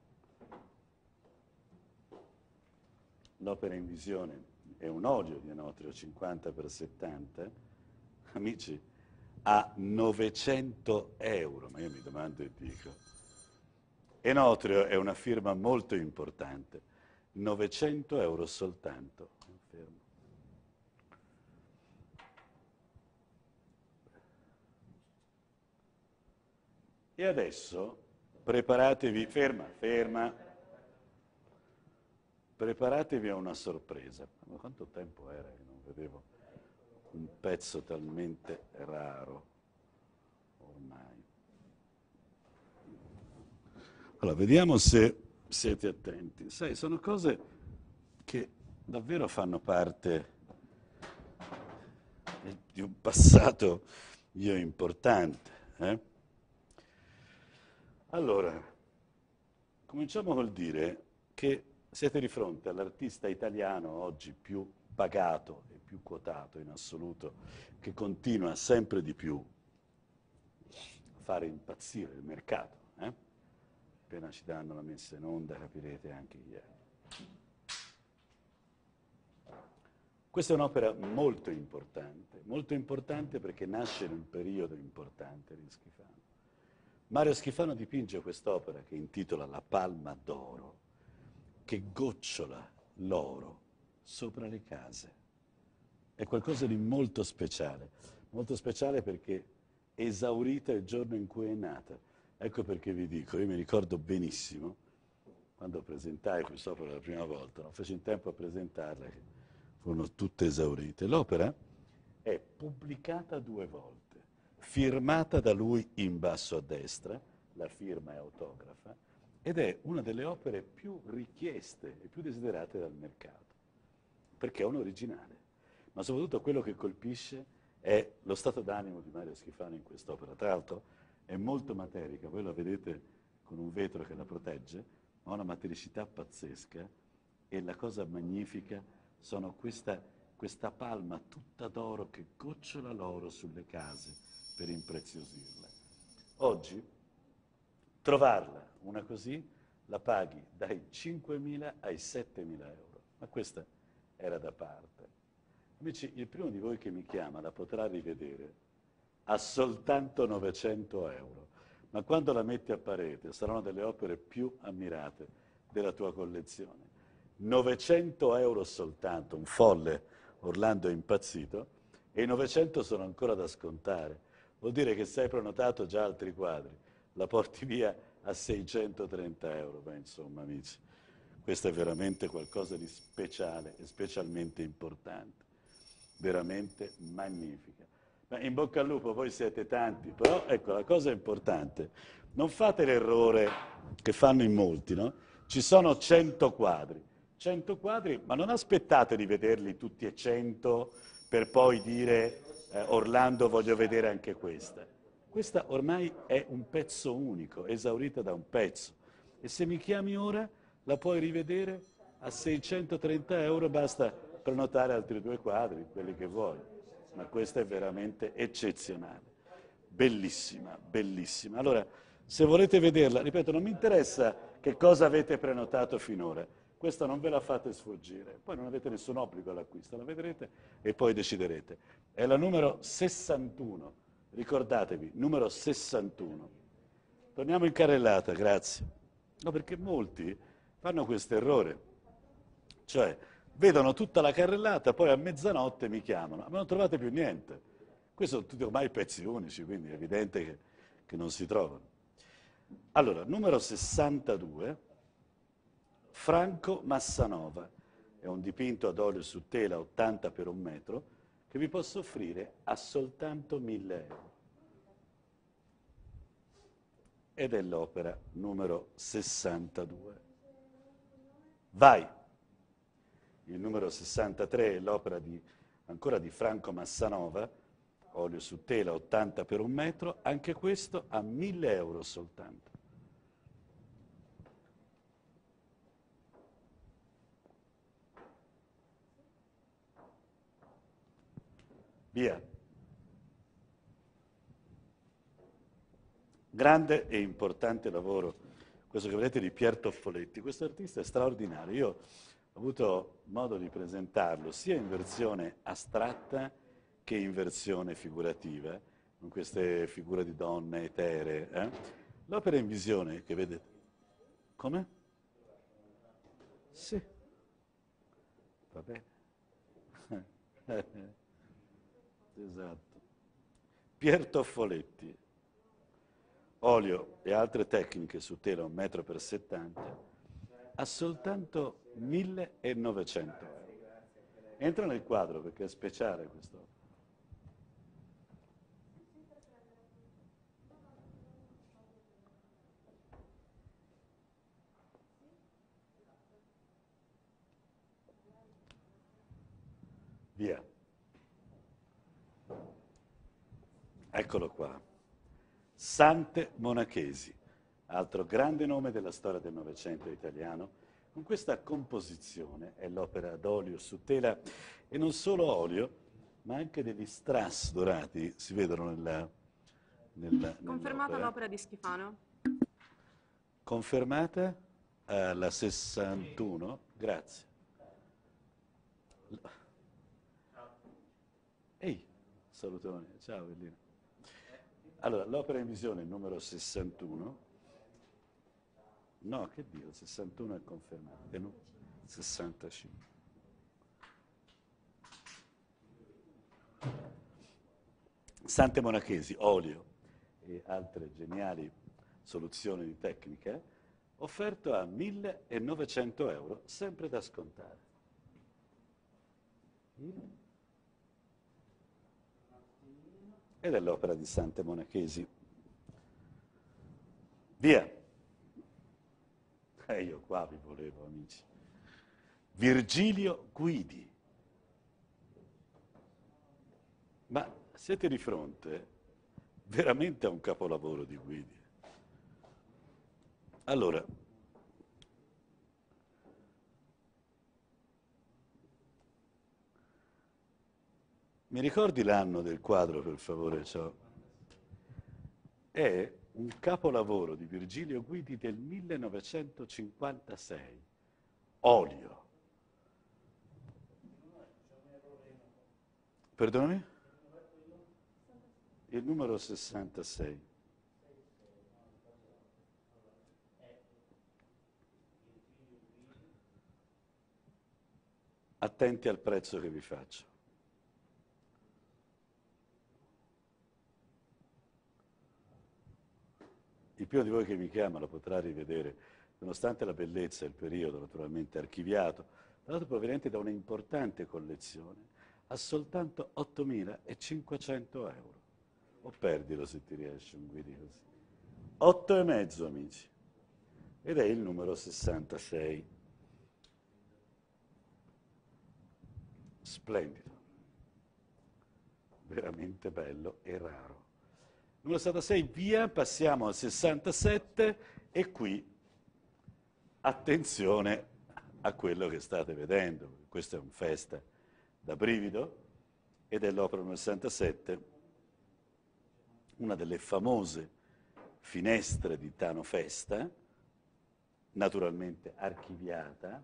L'opera in visione è un olio di Enotrio 50x70, amici, a 900 euro, ma io mi domando e dico. Enotrio è una firma molto importante, 900 euro soltanto. Fermo. E adesso preparatevi, ferma, preparatevi a una sorpresa. Ma quanto tempo era che non vedevo un pezzo talmente raro ormai. Allora, vediamo se siete attenti. Sai, sono cose che davvero fanno parte di un passato importante. Allora, cominciamo col dire che siete di fronte all'artista italiano oggi più pagato e più quotato in assoluto, che continua sempre di più a fare impazzire il mercato. Appena ci danno la messa in onda capirete anche chi è. Questa è un'opera molto importante perché nasce in un periodo importante di Schifano. Mario Schifano dipinge quest'opera che intitola La Palma d'Oro, che gocciola l'oro sopra le case. È qualcosa di molto speciale perché è esaurita il giorno in cui è nata. Ecco perché vi dico, io mi ricordo benissimo, quando presentai quest'opera la prima volta, non feci in tempo a presentarla, che furono tutte esaurite. L'opera è pubblicata 2 volte, firmata da lui in basso a destra, la firma è autografa, ed è una delle opere più richieste e più desiderate dal mercato, perché è un originale. Ma soprattutto quello che colpisce è lo stato d'animo di Mario Schifano in quest'opera. Tra l'altro è molto materica, voi la vedete con un vetro che la protegge, ma ha una matericità pazzesca, e la cosa magnifica sono questa palma tutta d'oro che gocciola l'oro sulle case per impreziosirle. Oggi trovarla, una così, la paghi dai 5.000 ai 7.000 euro, ma questa era da parte. Amici, il primo di voi che mi chiama la potrà rivedere a soltanto 900 euro, ma quando la metti a parete saranno delle opere più ammirate della tua collezione. 900 euro soltanto, un folle, Orlando è impazzito, e i 900 sono ancora da scontare. Vuol dire che se hai prenotato già altri quadri, la porti via a 630 euro. Beh, insomma, amici, questo è veramente qualcosa di speciale e specialmente importante, veramente magnifica. Ma in bocca al lupo, voi siete tanti, però ecco, la cosa importante, non fate l'errore che fanno in molti, no? Ci sono 100 quadri, 100 quadri, ma non aspettate di vederli tutti e 100 per poi dire Orlando voglio vedere anche questa. Questa ormai è un pezzo unico, esaurita da un pezzo. E se mi chiami ora la puoi rivedere a 630 euro, basta prenotare altri 2 quadri, quelli che vuoi. Ma questa è veramente eccezionale. Bellissima, bellissima. Allora, se volete vederla, ripeto, non mi interessa che cosa avete prenotato finora. Questa non ve la fate sfuggire. Poi non avete nessun obbligo all'acquisto, la vedrete e poi deciderete. È la numero 61. Ricordatevi, numero 61. Torniamo in carrellata, grazie. No, perché molti fanno questo errore. Cioè, vedono tutta la carrellata, poi a mezzanotte mi chiamano, ma non trovate più niente. Questi sono tutti ormai pezzi unici, quindi è evidente che non si trovano. Allora, numero 62, Franco Massanova. È un dipinto ad olio su tela 80 per 1 metro che vi posso offrire a soltanto 1.000 euro. Ed è l'opera numero 62. Vai! Il numero 63 è l'opera ancora di Franco Massanova, olio su tela 80 per 1 metro, anche questo a 1.000 euro soltanto. Via. Grande e importante lavoro, questo che vedete di Pier Toffoletti. Questo artista è straordinario. Io ho avuto modo di presentarlo sia in versione astratta che in versione figurativa, con queste figure di donne eteree. L'opera in visione che vedete. Come? Sì. Va bene. Esatto. Pier Toffoletti. Olio e altre tecniche su tela 1 metro per 70 a soltanto 1.900 euro. Entra nel quadro perché è speciale questo. Via. Eccolo qua. Sante Monachesi, altro grande nome della storia del Novecento italiano, con questa composizione, è l'opera ad olio su tela, e non solo olio, ma anche degli strass dorati, si vedono
Confermata l'opera di Schifano.
Confermata la 61, grazie. Ehi, salutone, ciao Bellina. Allora, l'opera in visione numero 61, no, che Dio, 61 è confermato, e no, 65. Sante Monachesi, olio e altre geniali soluzioni di tecnica, offerto a 1.900 euro, sempre da scontare. Ed è l'opera di Sante Monachesi. Via. Io qua vi volevo, amici. Virgilio Guidi. Ma siete di fronte veramente a un capolavoro di Guidi. Allora, mi ricordi l'anno del quadro, per favore? È un capolavoro di Virgilio Guidi del 1956. Olio. Perdonami? Il numero 66. Attenti al prezzo che vi faccio. Il primo di voi che mi chiama lo potrà rivedere, nonostante la bellezza e il periodo naturalmente archiviato, tra l'altro proveniente da un'importante collezione, a soltanto 8.500 euro. O perdilo se ti riesce un Guidi così. 8,5, amici. Ed è il numero 66. splendido, veramente bello e raro. Numero 66, via, passiamo al 67 e qui attenzione a quello che state vedendo. Questo è un festa da brivido ed è l'opera numero 67, una delle famose finestre di Tano Festa, naturalmente archiviata.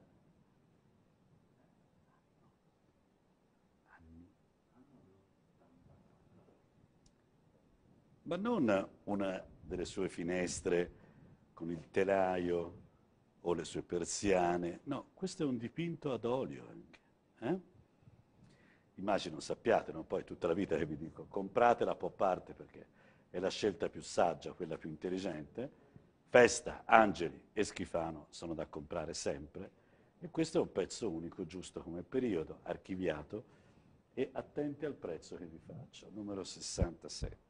Ma non una delle sue finestre con il telaio o le sue persiane, no, questo è un dipinto ad olio anche. Immagino sappiate, no? Poi tutta la vita che vi dico, compratela pop art perché è la scelta più saggia, quella più intelligente. Festa, Angeli e Schifano sono da comprare sempre e questo è un pezzo unico, giusto come periodo, archiviato e attenti al prezzo che vi faccio, numero 67.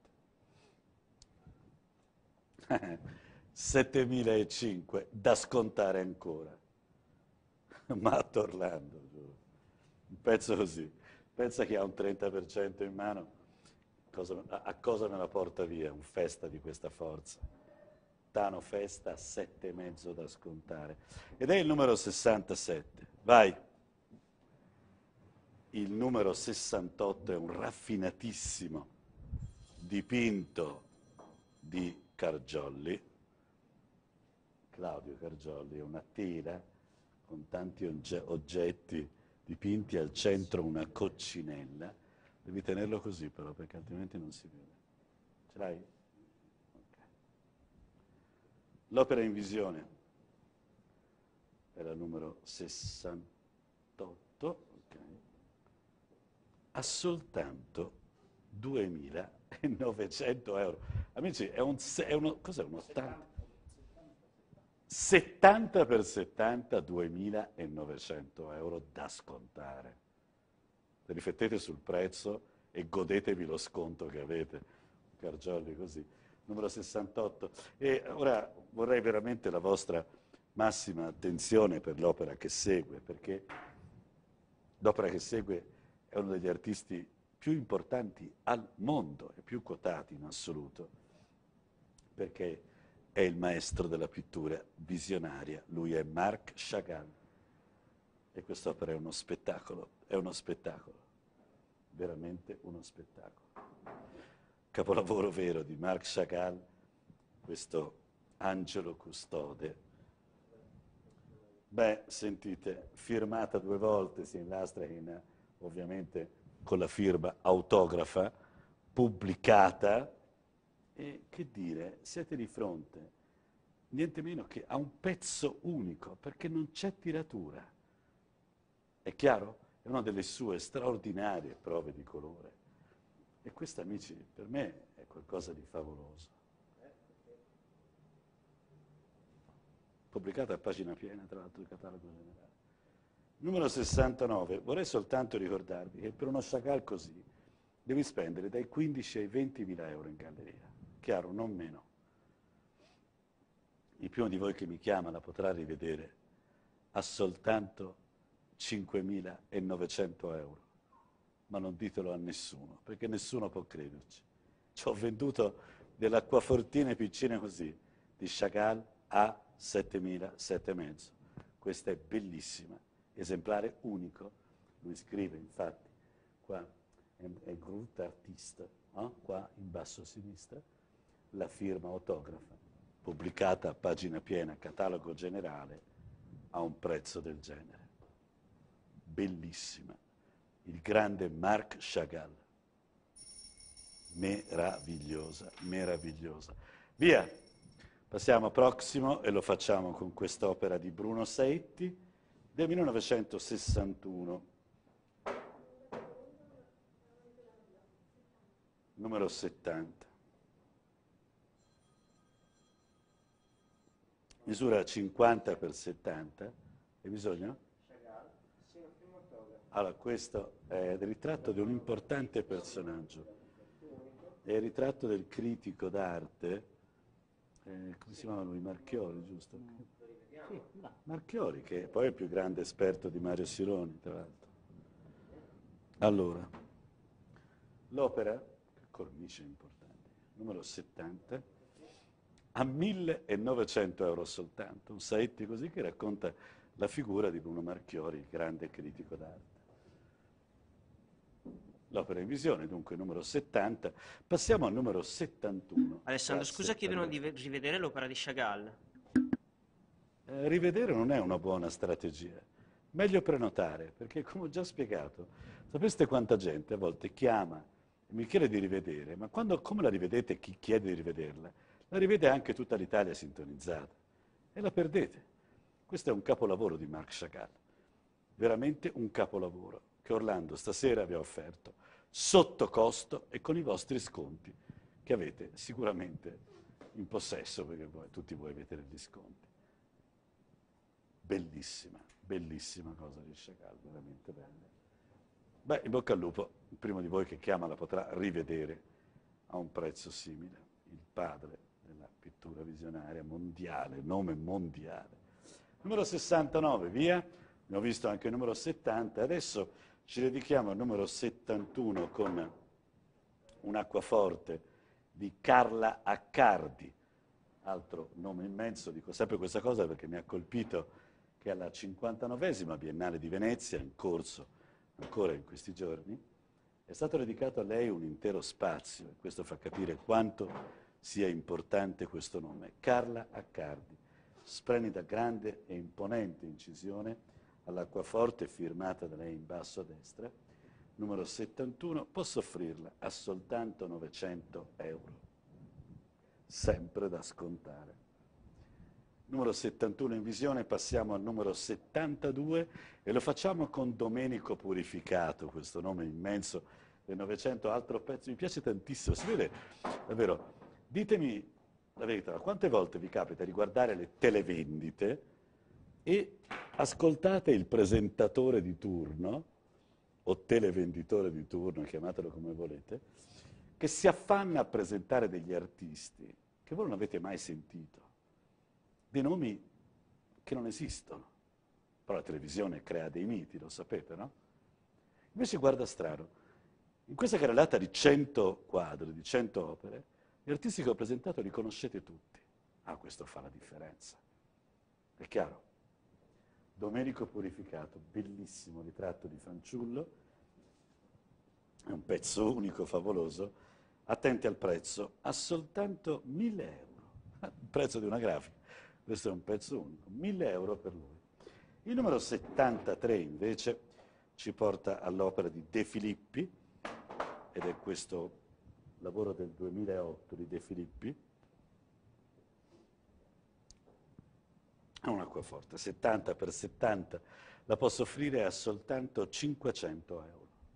7.500 da scontare ancora. Matt Orlando, giuro. Un pezzo così. Pensa che ha un 30% in mano, a cosa me la porta via? Un festa di questa forza. Tano Festa, 7,5 da scontare. Ed è il numero 67. Vai. Il numero 68 è un raffinatissimo dipinto di Cargiolli, Claudio Cargiolli, è una tela con tanti oggetti dipinti, al centro una coccinella. Devi tenerlo così però perché altrimenti non si vede. Ce l'hai? Okay. L'opera in visione è la numero 68, okay. Ha soltanto 2.900 euro. Amici, cos'è un 80? 70 per 70, 2.900 euro da scontare. Riflettete sul prezzo e godetevi lo sconto che avete. Cargiolli così. Numero 68. E ora vorrei veramente la vostra massima attenzione per l'opera che segue, perché l'opera che segue è uno degli artisti più importanti al mondo e più quotati in assoluto, perché è il maestro della pittura visionaria. Lui è Marc Chagall e quest'opera è uno spettacolo, veramente uno spettacolo. Capolavoro vero di Marc Chagall, questo angelo custode. Beh, sentite, firmata 2 volte sia in lastra che ovviamente con la firma autografa, pubblicata. E che dire, siete di fronte niente meno che a un pezzo unico, perché non c'è tiratura. È chiaro? È una delle sue straordinarie prove di colore. E questo, amici, per me è qualcosa di favoloso. Pubblicata a pagina piena, tra l'altro, il catalogo generale. Numero 69. Vorrei soltanto ricordarvi che per uno Chagall così devi spendere dai 15 ai 20.000 euro in galleria. Chiaro, non meno. Il primo di voi che mi chiama la potrà rivedere a soltanto 5.900 euro. Ma non ditelo a nessuno, perché nessuno può crederci. Ci ho venduto delle acquafortine piccine così, di Chagall a 7.000, 7,5. Questa è bellissima, esemplare unico. Lui scrive, infatti, qua è Groot Artiste, qua in basso a sinistra, la firma autografa, pubblicata a pagina piena, catalogo generale, a un prezzo del genere. Bellissima. Il grande Marc Chagall. Meravigliosa, meravigliosa. Via, passiamo al prossimo e lo facciamo con quest'opera di Bruno Saetti del 1961. Numero 70. Misura 50 per 70. Hai bisogno? Allora, questo è il ritratto di un importante personaggio. È il ritratto del critico d'arte, come si chiama lui? Marchiori, giusto? Sì, Marchiori, che poi è il più grande esperto di Mario Sironi, tra l'altro. Allora, l'opera, che cornice importante, numero 70, a 1.900 euro soltanto, un Saetti così che racconta la figura di Bruno Marchiori, il grande critico d'arte. L'opera in visione, dunque numero 70. Passiamo al numero 71.
Alessandro, scusa, chiedono di rivedere l'opera di Chagall.
Rivedere non è una buona strategia. Meglio prenotare, perché come ho già spiegato, sapeste quanta gente a volte chiama e mi chiede di rivedere, ma quando, come la rivedete, chi chiede di rivederla, la rivede anche tutta l'Italia sintonizzata e la perdete. Questo è un capolavoro di Marc Chagall, veramente un capolavoro che Orlando stasera vi ha offerto sotto costo e con i vostri sconti che avete sicuramente in possesso, perché tutti voi avete degli sconti. Bellissima, bellissima cosa di Chagall, veramente bella. Beh, in bocca al lupo, il primo di voi che chiama la potrà rivedere a un prezzo simile. Il padre della pittura visionaria mondiale, nome mondiale. Numero 69, via. Abbiamo visto anche il numero 70. Adesso ci dedichiamo al numero 71 con un acquaforte di Carla Accardi. Altro nome immenso, dico sempre questa cosa perché mi ha colpito che alla 59esima Biennale di Venezia, in corso ancora in questi giorni, è stato dedicato a lei un intero spazio, e questo fa capire quanto sia importante questo nome. Carla Accardi, splendida, grande e imponente incisione all'acquaforte firmata da lei in basso a destra, numero 71, posso offrirla a soltanto 900 euro, sempre da scontare. Numero 71 in visione, passiamo al numero 72 e lo facciamo con Domenico Purificato, questo nome immenso del 900, altro pezzo, mi piace tantissimo, si vede davvero. Ditemi la verità, quante volte vi capita di guardare le televendite e ascoltate il presentatore di turno, o televenditore di turno, chiamatelo come volete, che si affanna a presentare degli artisti che voi non avete mai sentito, dei nomi che non esistono. Però la televisione crea dei miti, lo sapete, no? Invece guarda strano, in questa carrellata di 100 quadri, di 100 opere, gli artisti che ho presentato li conoscete tutti. Ah, questo fa la differenza. È chiaro? Domenico Purificato, bellissimo ritratto di fanciullo, è un pezzo unico, favoloso. Attenti al prezzo, a soltanto 1.000 euro, il prezzo di una grafica. Questo è un pezzo unico, 1.000 euro per lui. Il numero 73 invece ci porta all'opera di De Filippi, ed è questo lavoro del 2008 di De Filippi. È un acquaforte, 70 per 70, la posso offrire a soltanto 500 euro.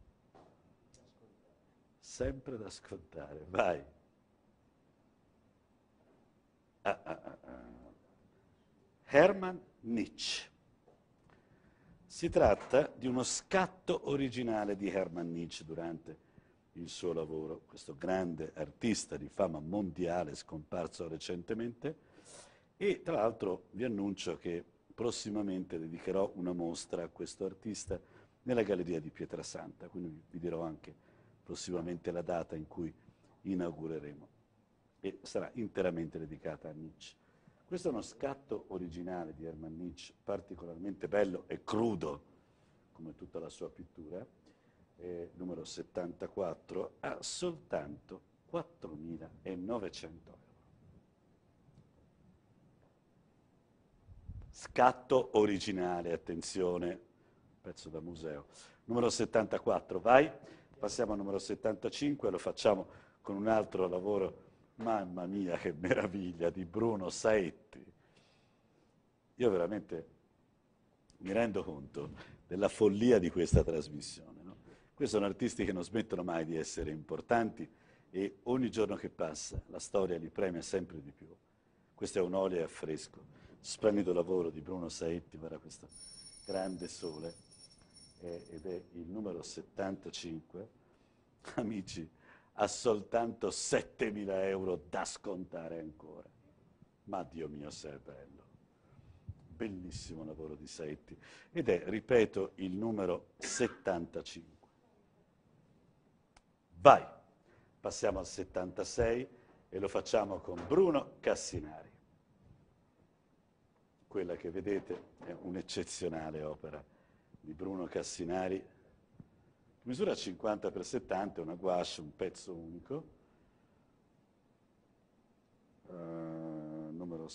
Sempre da scontare, vai. Hermann Nietzsche. Si tratta di uno scatto originale di Hermann Nietzsche durante il suo lavoro, questo grande artista di fama mondiale scomparso recentemente, e tra l'altro vi annuncio che prossimamente dedicherò una mostra a questo artista nella Galleria di Pietrasanta, quindi vi dirò anche prossimamente la data in cui inaugureremo, e sarà interamente dedicata a Nietzsche. Questo è uno scatto originale di Hermann Nietzsche, particolarmente bello e crudo, come tutta la sua pittura, numero 74, a soltanto 4.900 euro. Scatto originale, attenzione, pezzo da museo. Numero 74, vai. Passiamo al numero 75, lo facciamo con un altro lavoro, mamma mia che meraviglia, di Bruno Saetti. Io veramente mi rendo conto della follia di questa trasmissione, no? Questi sono artisti che non smettono mai di essere importanti e ogni giorno che passa la storia li premia sempre di più. Questo è un olio a fresco, splendido lavoro di Bruno Saetti, guarda questo grande sole, ed è il numero 75, amici, a soltanto 7.000 euro da scontare ancora. Ma Dio mio, se è bello. Bellissimo lavoro di Saetti. Ed è, ripeto, il numero 75. Vai, passiamo al 76 e lo facciamo con Bruno Cassinari. Quella che vedete è un'eccezionale opera di Bruno Cassinari, misura 50x70, una gouache, un pezzo unico, numero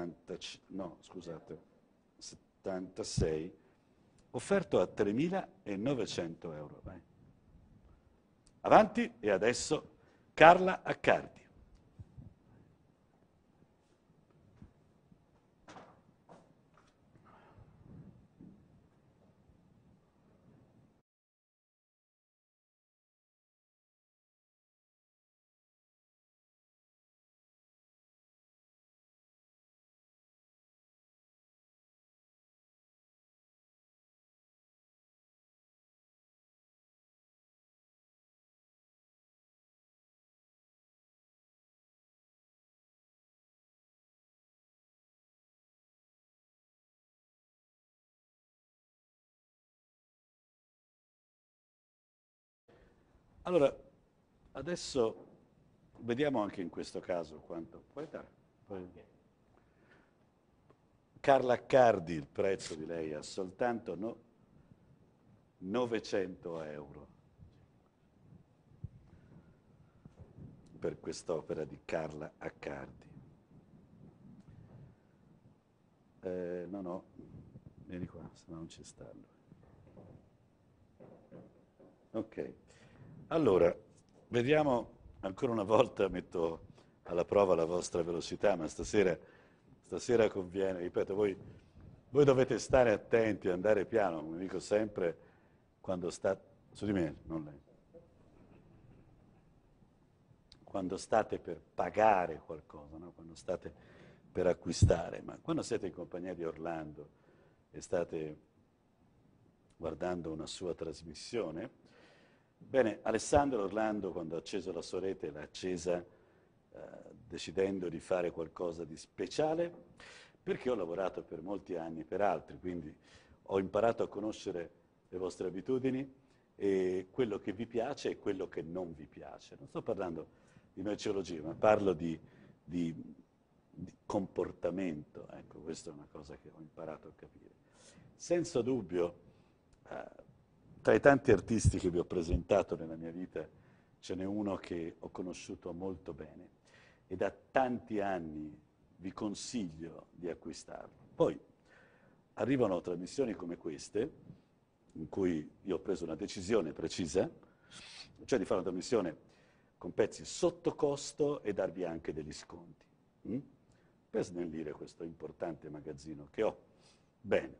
76, offerto a 3.900 euro. Vai. Avanti, e adesso Carla Accardi. Allora, adesso vediamo anche in questo caso quanto... Puoi dare? Carla Accardi, il prezzo di lei è soltanto 900 euro per quest'opera di Carla Accardi. No, vieni qua, se no non ci sta. Ok. Allora, vediamo, ancora una volta metto alla prova la vostra velocità, ma stasera conviene, ripeto, voi dovete stare attenti, andare piano, come dico sempre, quando state, su di me, non lei, quando state per pagare qualcosa, no? Quando state per acquistare, ma quando siete in compagnia di Orlando e state guardando una sua trasmissione. Bene, Alessandro Orlando, quando ha acceso la sua rete, l'ha accesa decidendo di fare qualcosa di speciale, perché ho lavorato per molti anni per altri, quindi ho imparato a conoscere le vostre abitudini e quello che vi piace e quello che non vi piace. Non sto parlando di merceologia, ma parlo di comportamento. Ecco, questa è una cosa che ho imparato a capire. Senza dubbio, tra i tanti artisti che vi ho presentato nella mia vita, ce n'è uno che ho conosciuto molto bene e da tanti anni vi consiglio di acquistarlo. Poi arrivano trasmissioni come queste, in cui io ho preso una decisione precisa, cioè di fare una trasmissione con pezzi sotto costo e darvi anche degli sconti, per snellire questo importante magazzino che ho. Bene,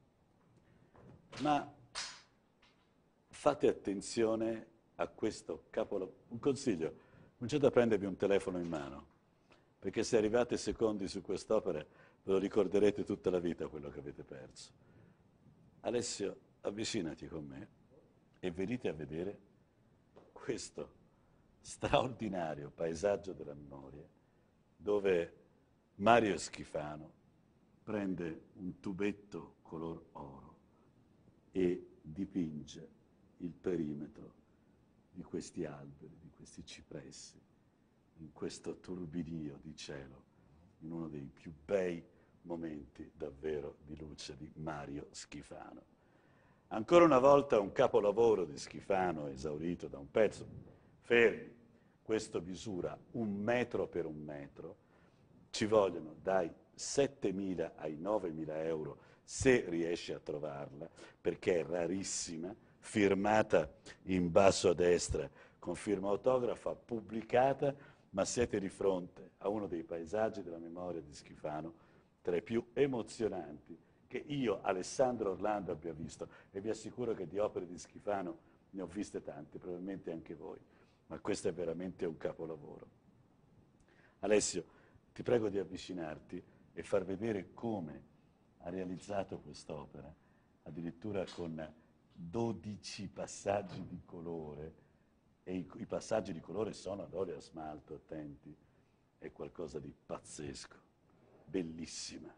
ma fate attenzione a questo capolavoro. Un consiglio, cominciate a prendervi un telefono in mano, perché se arrivate secondi su quest'opera ve lo ricorderete tutta la vita quello che avete perso. Alessio, avvicinati con me e venite a vedere questo straordinario paesaggio della memoria, dove Mario Schifano prende un tubetto color oro e dipinge il perimetro di questi alberi, di questi cipressi, in questo turbinio di cielo, in uno dei più bei momenti davvero di luce di Mario Schifano. Ancora una volta un capolavoro di Schifano esaurito da un pezzo. Fermi, questo misura 1 metro per 1 metro, ci vogliono dai 7.000 ai 9.000 euro se riesci a trovarla, perché è rarissima, firmata in basso a destra, con firma autografa, pubblicata, ma siete di fronte a uno dei paesaggi della memoria di Schifano tra i più emozionanti che io, Alessandro Orlando, abbia visto, e vi assicuro che di opere di Schifano ne ho viste tante, probabilmente anche voi, ma questo è veramente un capolavoro. Alessio, ti prego di avvicinarti e far vedere come ha realizzato quest'opera, addirittura con 12 passaggi di colore, e i passaggi di colore sono ad olio e a smalto, attenti, è qualcosa di pazzesco, bellissima.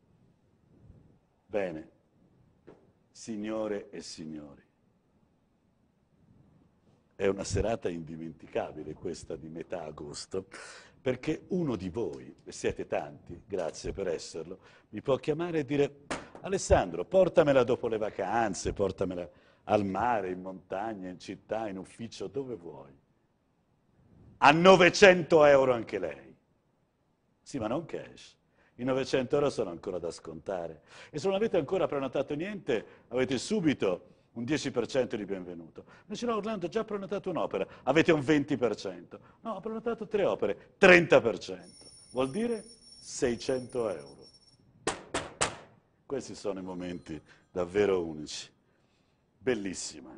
Bene, signore e signori, è una serata indimenticabile questa di metà agosto, perché uno di voi, e siete tanti, grazie per esserlo, mi può chiamare e dire: Alessandro, portamela dopo le vacanze, portamela al mare, in montagna, in città, in ufficio, dove vuoi. A 900 euro anche lei. Sì, ma non cash. I 900 euro sono ancora da scontare. E se non avete ancora prenotato niente, avete subito un 10% di benvenuto. Invece no, Orlando, ho già prenotato un'opera, avete un 20%. No, ho prenotato 3 opere, 30%. Vuol dire 600 euro. Questi sono i momenti davvero unici. Bellissima.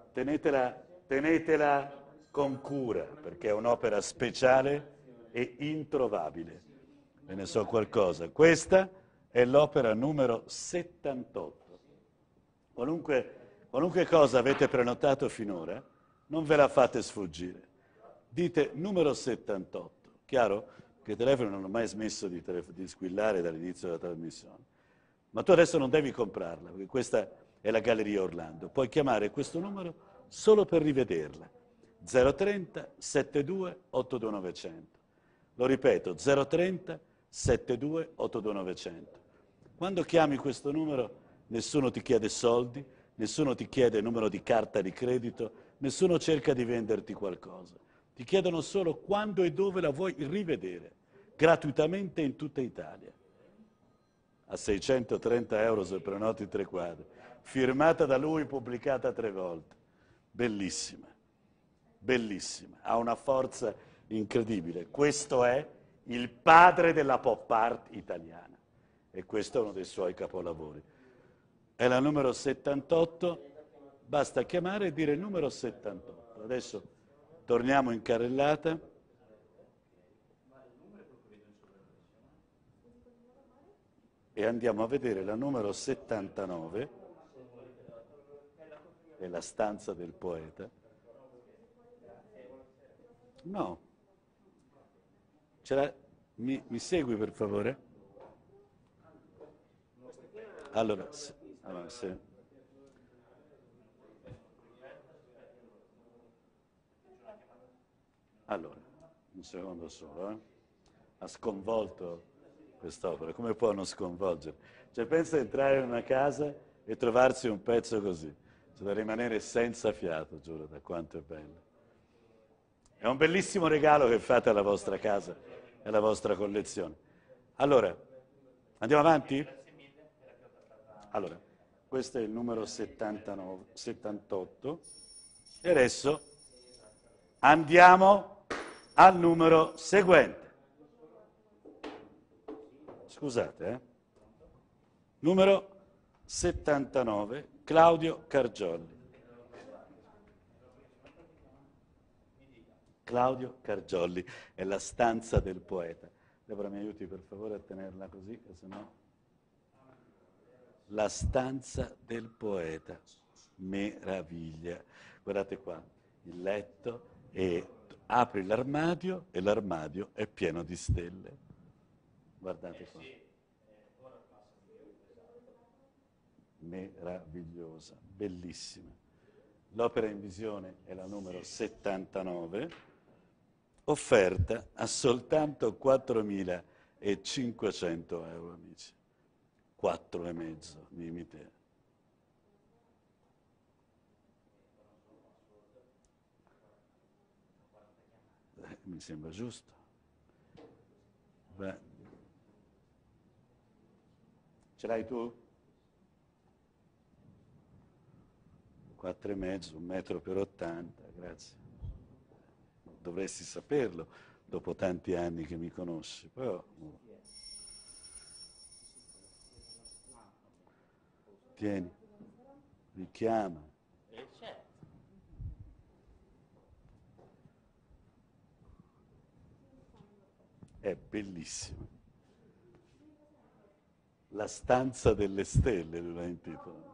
Tenetela con cura, perché è un'opera speciale e introvabile. Ve ne so qualcosa. Questa è l'opera numero 78. Qualunque cosa avete prenotato finora, non ve la fate sfuggire. Dite numero 78. Chiaro che i telefoni non hanno mai smesso di squillare dall'inizio della trasmissione. Ma tu adesso non devi comprarla, perché questa è la Galleria Orlando. Puoi chiamare questo numero solo per rivederla. 030 72 82 900. Lo ripeto, 030 72 82 900. Quando chiami questo numero, nessuno ti chiede soldi, nessuno ti chiede numero di carta di credito, nessuno cerca di venderti qualcosa. Ti chiedono solo quando e dove la vuoi rivedere, gratuitamente in tutta Italia. A 630 euro se prenoti 3 quadri, firmata da lui, pubblicata 3 volte. Bellissima, bellissima, ha una forza incredibile. Questo è il padre della pop art italiana e questo è uno dei suoi capolavori. È la numero 78, basta chiamare e dire numero 78. Adesso torniamo in carrellata. E andiamo a vedere la numero 79, è la stanza del poeta. No. Mi segui per favore? Allora, se. Allora, un secondo solo, ha sconvolto quest'opera, come può non sconvolgere? Cioè pensa a entrare in una casa e trovarsi un pezzo così, c'è da rimanere senza fiato, giuro, da quanto è bello. È un bellissimo regalo che fate alla vostra casa e alla vostra collezione. Allora, andiamo avanti? Allora, questo è il numero 78 e adesso andiamo al numero seguente. Scusate, numero 79, Claudio Cargiolli. Claudio Cargiolli è la stanza del poeta. Deborah, mi aiuti per favore a tenerla così, che se no. La stanza del poeta, meraviglia. Guardate qua, il letto, e apri l'armadio e l'armadio è pieno di stelle. Guardate qua. Meravigliosa, bellissima. L'opera in visione è la numero 79, offerta a soltanto 4.500 euro, amici. 4,5, dimmi te. Mi sembra giusto. Beh. Ce l'hai tu? 4,5, 1 metro per 80, grazie. Dovresti saperlo dopo tanti anni che mi conosci, però. Tieni, richiama. È bellissimo. La stanza delle stelle, lui la intitola.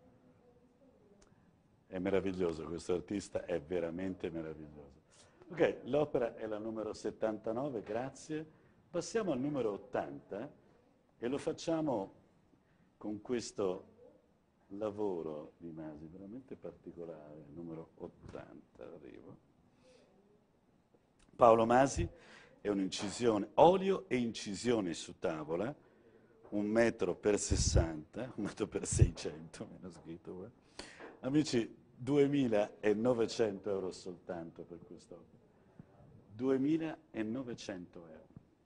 È meraviglioso, questo artista è veramente meraviglioso. Ok, l'opera è la numero 79, grazie. Passiamo al numero 80 e lo facciamo con questo lavoro di Masi veramente particolare, numero 80, arrivo. Paolo Masi è un'incisione, olio e incisioni su tavola, 1 metro per 60, 1 metro per 600, meno scritto qua. Amici, 2.900 euro soltanto per quest'opera. 2.900 euro.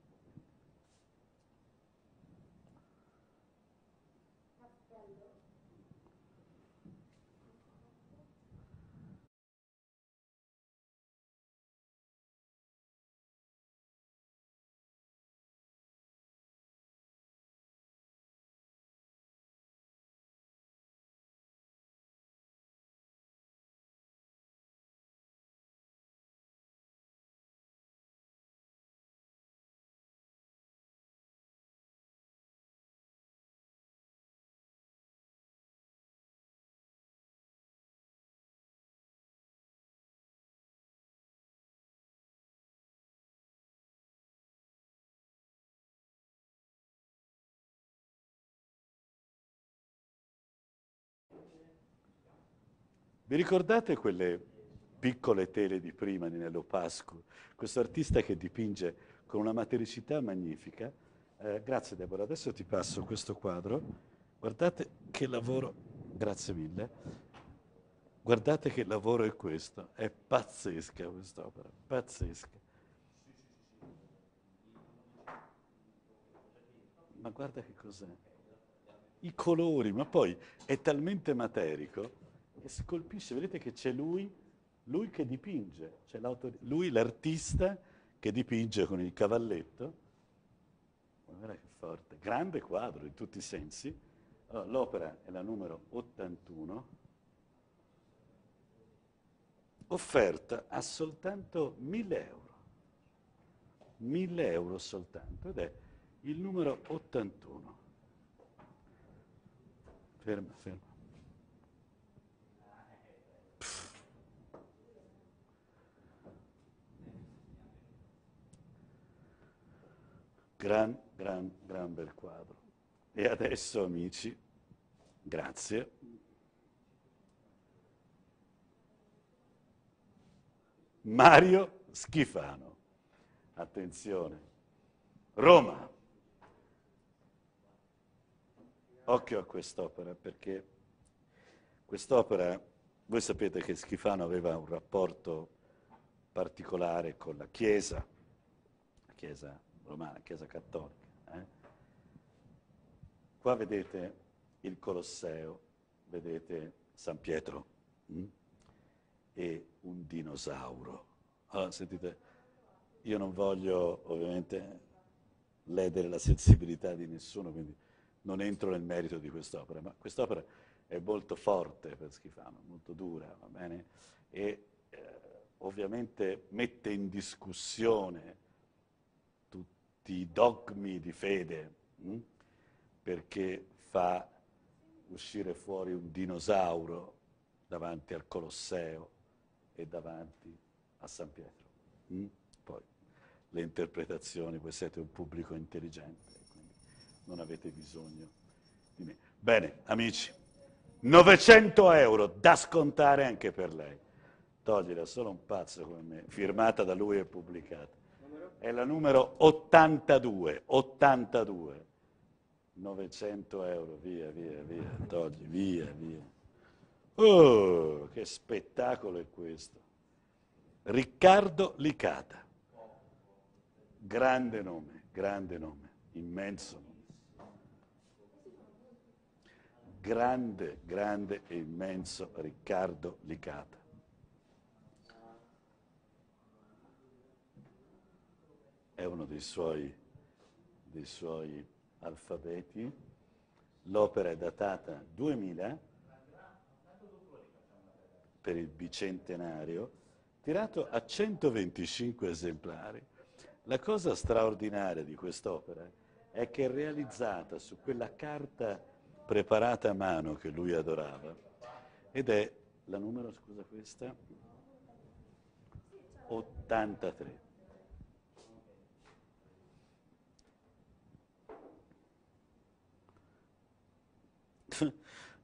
Vi ricordate quelle piccole tele di prima di Nello Pascu? Questo artista che dipinge con una matericità magnifica. Grazie Deborah, adesso ti passo questo quadro. Guardate che lavoro, grazie mille. Guardate che lavoro è questo, è pazzesca quest'opera, pazzesca. Ma guarda che cos'è. I colori, ma poi è talmente materico e scolpisce, vedete che c'è lui che dipinge, c'è lui l'artista che dipinge con il cavalletto. Guarda che forte, grande quadro in tutti i sensi. Allora, l'opera è la numero 81, offerta a soltanto 1.000 euro. 1.000 euro soltanto, ed è il numero 81. Ferma, ferma. Gran bel quadro. E adesso, amici, grazie. Mario Schifano. Attenzione. Roma. Occhio a quest'opera, perché quest'opera, voi sapete che Schifano aveva un rapporto particolare con la Chiesa romana, Chiesa cattolica. Qua vedete il Colosseo, vedete San Pietro e un dinosauro. Allora, sentite, io non voglio ovviamente ledere la sensibilità di nessuno, quindi non entro nel merito di quest'opera, ma quest'opera è molto forte per Schifano, molto dura, va bene? E ovviamente mette in discussione tutti i dogmi di fede, perché fa uscire fuori un dinosauro davanti al Colosseo e davanti a San Pietro. Poi le interpretazioni, voi siete un pubblico intelligente, quindi non avete bisogno di me. Bene, amici, 900 euro da scontare anche per lei. Togliela, solo un pazzo come me, firmata da lui e pubblicata. È la numero 82, 82. 900 euro, via, togli, via. Oh, che spettacolo è questo. Riccardo Licata. Grande nome, immenso nome. Grande e immenso Riccardo Licata. È uno dei suoi alfabeti. L'opera è datata 2000 per il bicentenario, tirato a 125 esemplari. La cosa straordinaria di quest'opera è che è realizzata su quella carta preparata a mano che lui adorava, ed è la numero, scusa, questa? 83.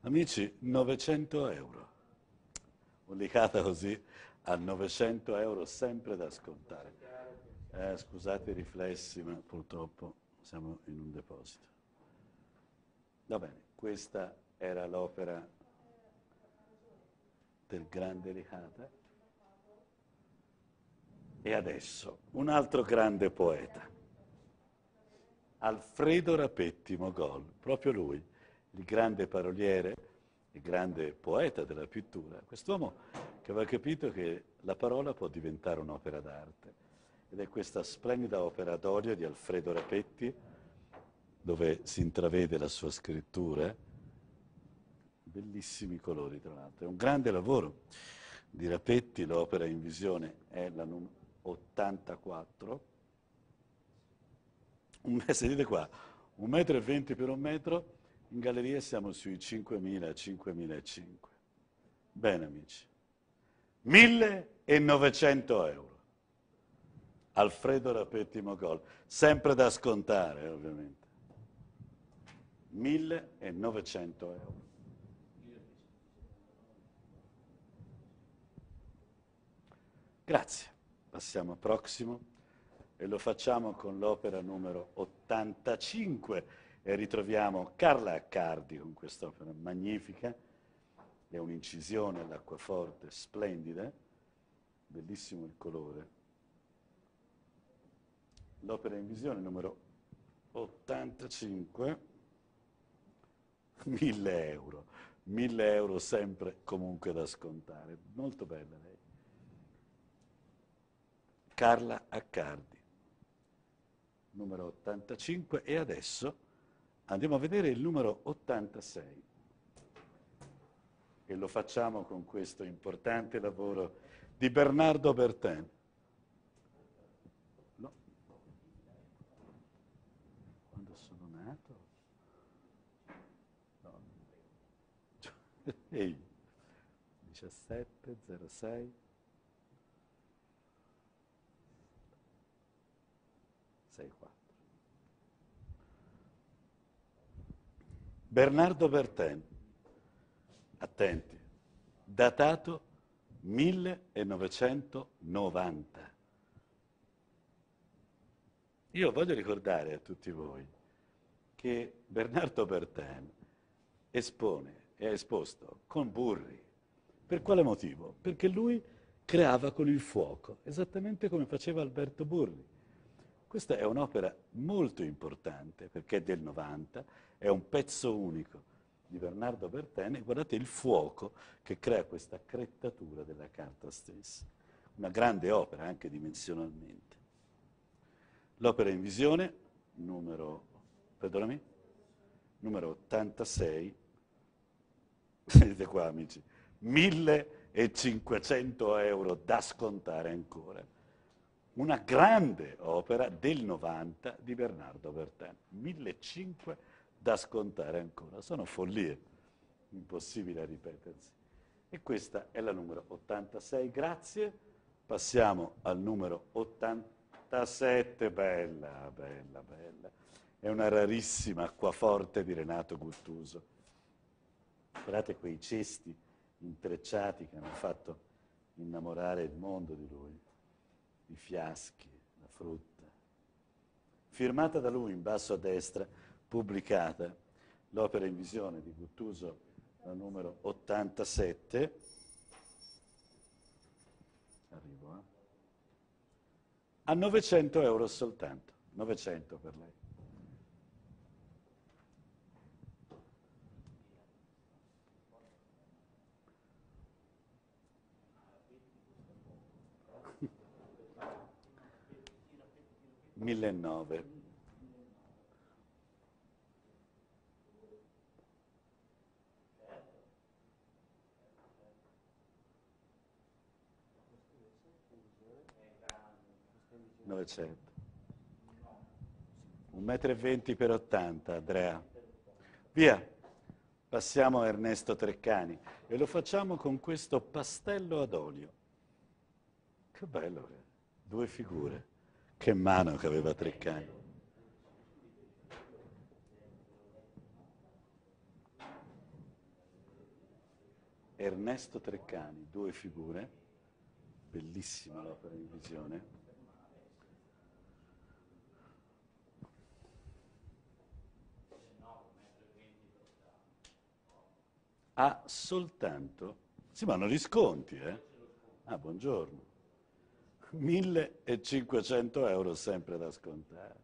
Amici, 900 euro. Un'licata così a 900 euro sempre da scontare. Scusate i riflessi, ma purtroppo siamo in un deposito. Va bene, questa era l'opera del grande Licata. E adesso un altro grande poeta, Alfredo Rapetti Mogol, proprio lui, il grande paroliere, il grande poeta della pittura, quest'uomo che aveva capito che la parola può diventare un'opera d'arte. Ed è questa splendida opera d'olio di Alfredo Rapetti, dove si intravede la sua scrittura, bellissimi colori tra l'altro. È un grande lavoro di Rapetti, l'opera in visione è la numero 84. Sentite qua, 1,20 m per 1 metro, in galleria siamo sui 5.000, 5.500. Bene amici, 1.900 euro. Alfredo Rapetti Mogol, sempre da scontare ovviamente. 1.900 euro. Grazie. Passiamo al prossimo e lo facciamo con l'opera numero 85 e ritroviamo Carla Accardi con quest'opera magnifica. È un'incisione all'acquaforte splendida, bellissimo il colore. L'opera in visione numero 85, 1.000 euro. 1.000 euro sempre comunque da scontare. Molto bella lei. Carla Accardi, numero 85, e adesso andiamo a vedere il numero 86 e lo facciamo con questo importante lavoro di Bernardo Bertin. No. Quando sono nato? No. Ehi, 1706 64. Bernardo Bertin, attenti, datato 1990. Io voglio ricordare a tutti voi che Bernardo Bertin espone e ha esposto con Burri. Per quale motivo? Perché lui creava con il fuoco, esattamente come faceva Alberto Burri. Questa è un'opera molto importante perché è del 90, è un pezzo unico di Bernardo Bertin e guardate il fuoco che crea questa crettatura della carta stessa. Una grande opera anche dimensionalmente. L'opera in visione, numero 86, vedete qua amici, 1.500 euro da scontare ancora. Una grande opera del 90 di Bernardo Bertin, 1.500 da scontare ancora. Sono follie, impossibili a ripetersi. E questa è la numero 86, grazie. Passiamo al numero 87, bella, bella, bella. È una rarissima acquaforte di Renato Guttuso. Guardate quei cesti intrecciati che hanno fatto innamorare il mondo di lui. I fiaschi, la frutta. Firmata da lui in basso a destra, pubblicata, l'opera in visione di Guttuso, la numero 87. Arrivo, a 900 euro soltanto, 900 per lei. $1.900. $900. 1,20 m per 80, Andrea. Via. Passiamo a Ernesto Treccani e lo facciamo con questo pastello ad olio. Che bello, 2 figure. Che mano che aveva Treccani. Ernesto Treccani, 2 figure, bellissima l'opera in visione. Ha soltanto, sì, ma hanno gli sconti, eh? Ah, buongiorno. 1.500 euro sempre da scontare.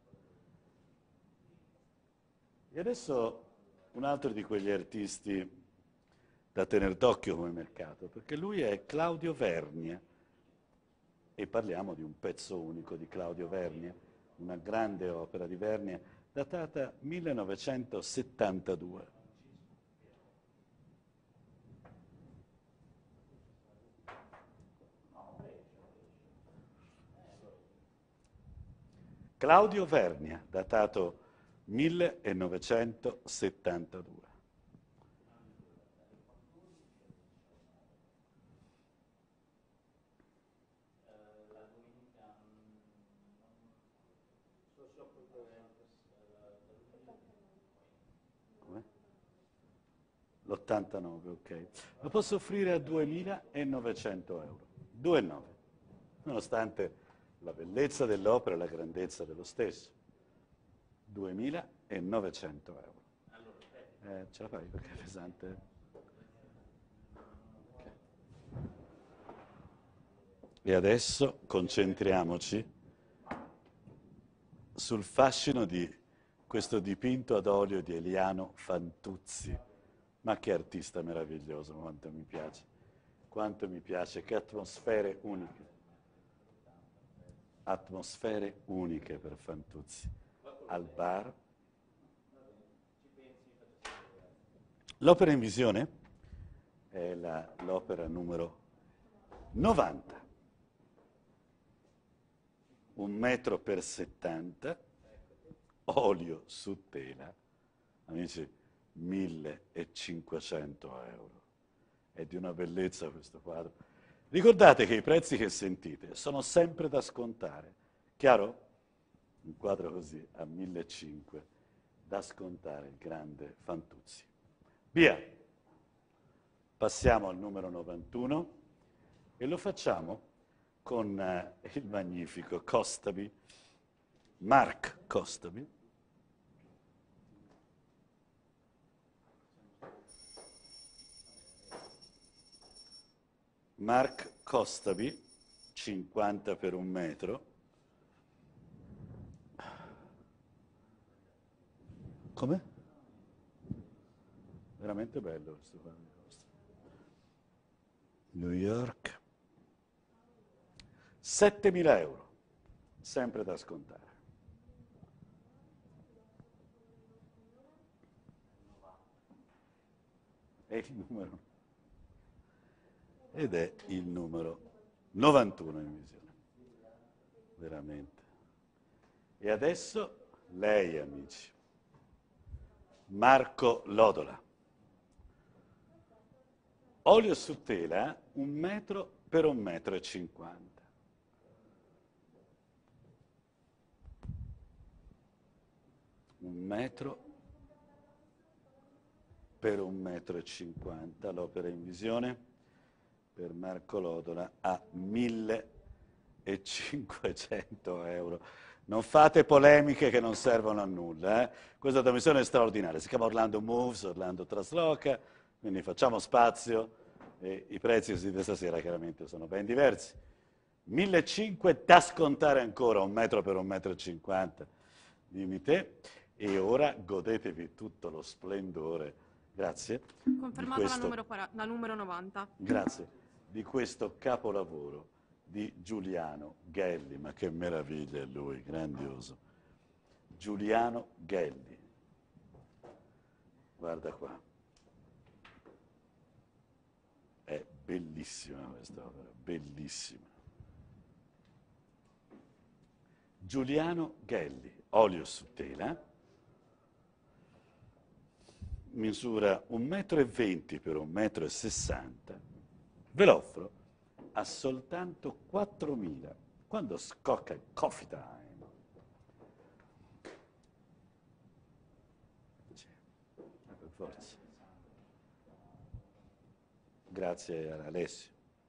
E adesso un altro di quegli artisti da tenere d'occhio come mercato, perché lui è Claudio Vernia, e parliamo di un pezzo unico di Claudio Vernia, una grande opera di Vernia, datata 1972. Claudio Vernia, datato 1972. Come? L'89, ok. Lo posso offrire a 2.900 euro. 2,9, nonostante la bellezza dell'opera e la grandezza dello stesso. 2.900 euro. Ce la fai perché è pesante? Okay. E adesso concentriamoci sul fascino di questo dipinto ad olio di Eliano Fantuzzi. Ma che artista meraviglioso, quanto mi piace, che atmosfere uniche. Atmosfere uniche per Fantuzzi. Al bar. L'opera in visione è l'opera numero 90. 1 metro per 70, olio su tela, amici, 1.500 euro. È di una bellezza questo quadro. Ricordate che i prezzi che sentite sono sempre da scontare. Chiaro? Un quadro così a 1.500 da scontare, il grande Fantuzzi. Via! Passiamo al numero 91 e lo facciamo con il magnifico Costabi, Marc Costabi. Marc Costabi, 50 per 1 metro. Come? Veramente bello questo quadro di Costabi. New York. 7.000 euro, sempre da scontare. È il numero, ed è il numero 91 in visione, veramente. E adesso lei, amici, Marco Lodola. Olio su tela, 1 metro per 1,50 metri. 1 metro per 1,50 metri, l'opera in visione per Marco Lodola a 1.500 euro. Non fate polemiche che non servono a nulla. Questa trasmissione è straordinaria, si chiama Orlando Moves, Orlando Trasloca, quindi facciamo spazio e i prezzi che si sentite stasera chiaramente sono ben diversi. 1.500 da scontare ancora, 1 metro per 1,50 metri, dimmi te. E ora godetevi tutto lo splendore, grazie.
Confermata
questo,
la numero 90.
Grazie, di questo capolavoro di Giuliano Gelli, ma che meraviglia è lui, grandioso. Giuliano Gelli, guarda qua, è bellissima questa opera, bellissima. Giuliano Gelli, olio su tela, misura 1,20 metri per 1,60 metri, ve l'offro a soltanto 4.000, quando scocca il coffee time. Per forza. grazie a Alessio.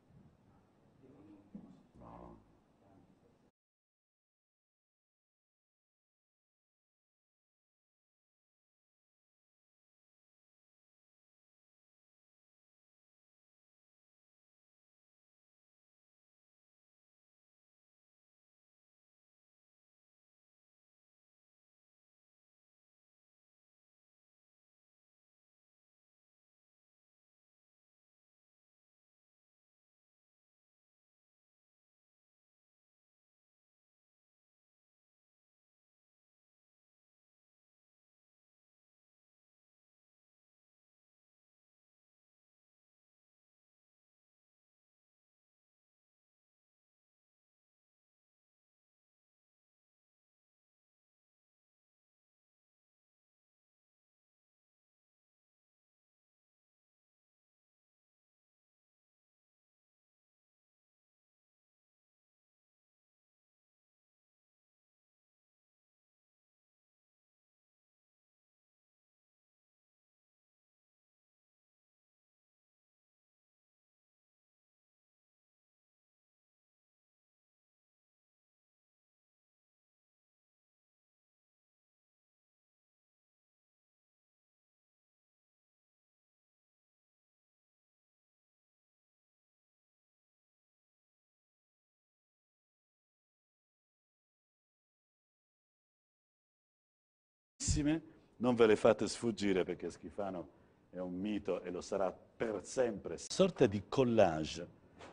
Non ve le fate sfuggire perché Schifano è un mito e lo sarà per sempre. Sorta di collage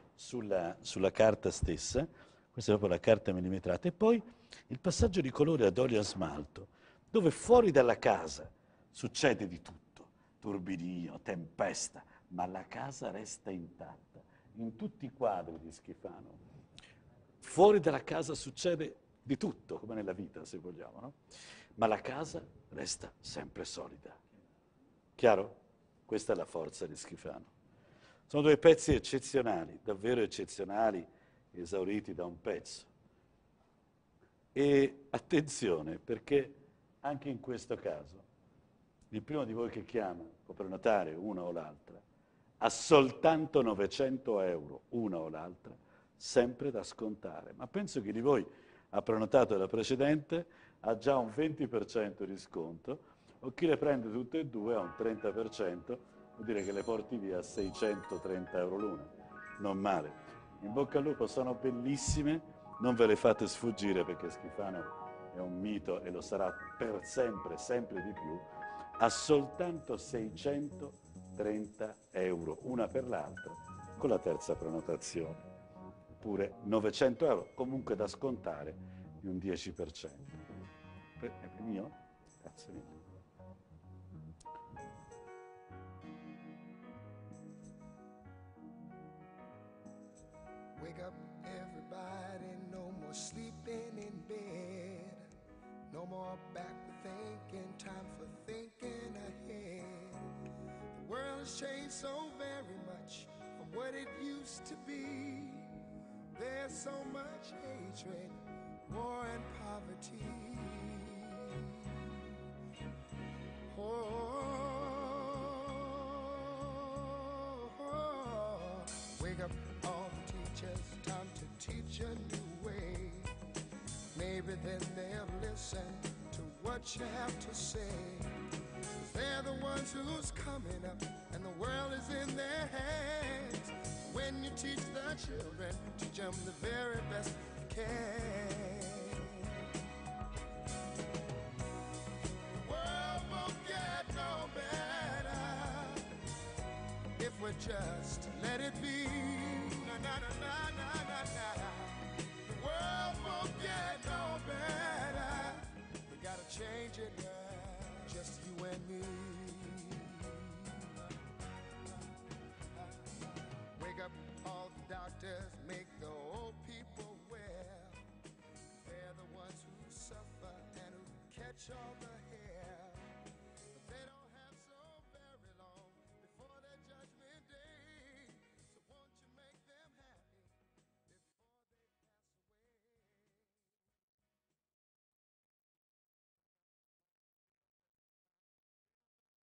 sulla carta stessa, questa è proprio la carta millimetrata, e poi il passaggio di colore ad olio a smalto, dove fuori dalla casa succede di tutto, turbinio, tempesta, ma la casa resta intatta. In tutti i quadri di Schifano, fuori dalla casa succede di tutto, come nella vita, se vogliamo, no? Ma la casa resta sempre solida. Chiaro? Questa è la forza di Schifano. Sono due pezzi eccezionali, davvero eccezionali, esauriti da un pezzo. E attenzione, perché anche in questo caso, il primo di voi che chiama, può prenotare una o l'altra, ha soltanto 900 euro, una o l'altra, sempre da scontare. Ma penso chi di voi ha prenotato la precedente ha già un 20% di sconto, o chi le prende tutte e due ha un 30%, vuol dire che le porti via a 630 euro l'una. Non male. In bocca al lupo, sono bellissime, non ve le fate sfuggire perché Schifano è un mito e lo sarà per sempre, sempre di più, a soltanto 630 euro, una per l'altra, con la terza prenotazione. Oppure 900 euro, comunque da scontare di un 10%. È mio? Grazie mille.
Wake up everybody, no more sleeping in bed. No more backward thinking, time for thinking ahead. The world has changed so very much from what it used to be. There's so much hatred, war and poverty. Wake up all the teachers, time to teach a new way. Maybe then they'll listen to what you have to say. 'Cause they're the ones who's coming up and the world is in their hands. When you teach the children, teach them the very best you can. We just let it be. Na na na na na na na. The world won't get no better. We gotta change it now, just you and me. Wake up all the doctors, make the old people well. They're the ones who suffer and who catch all the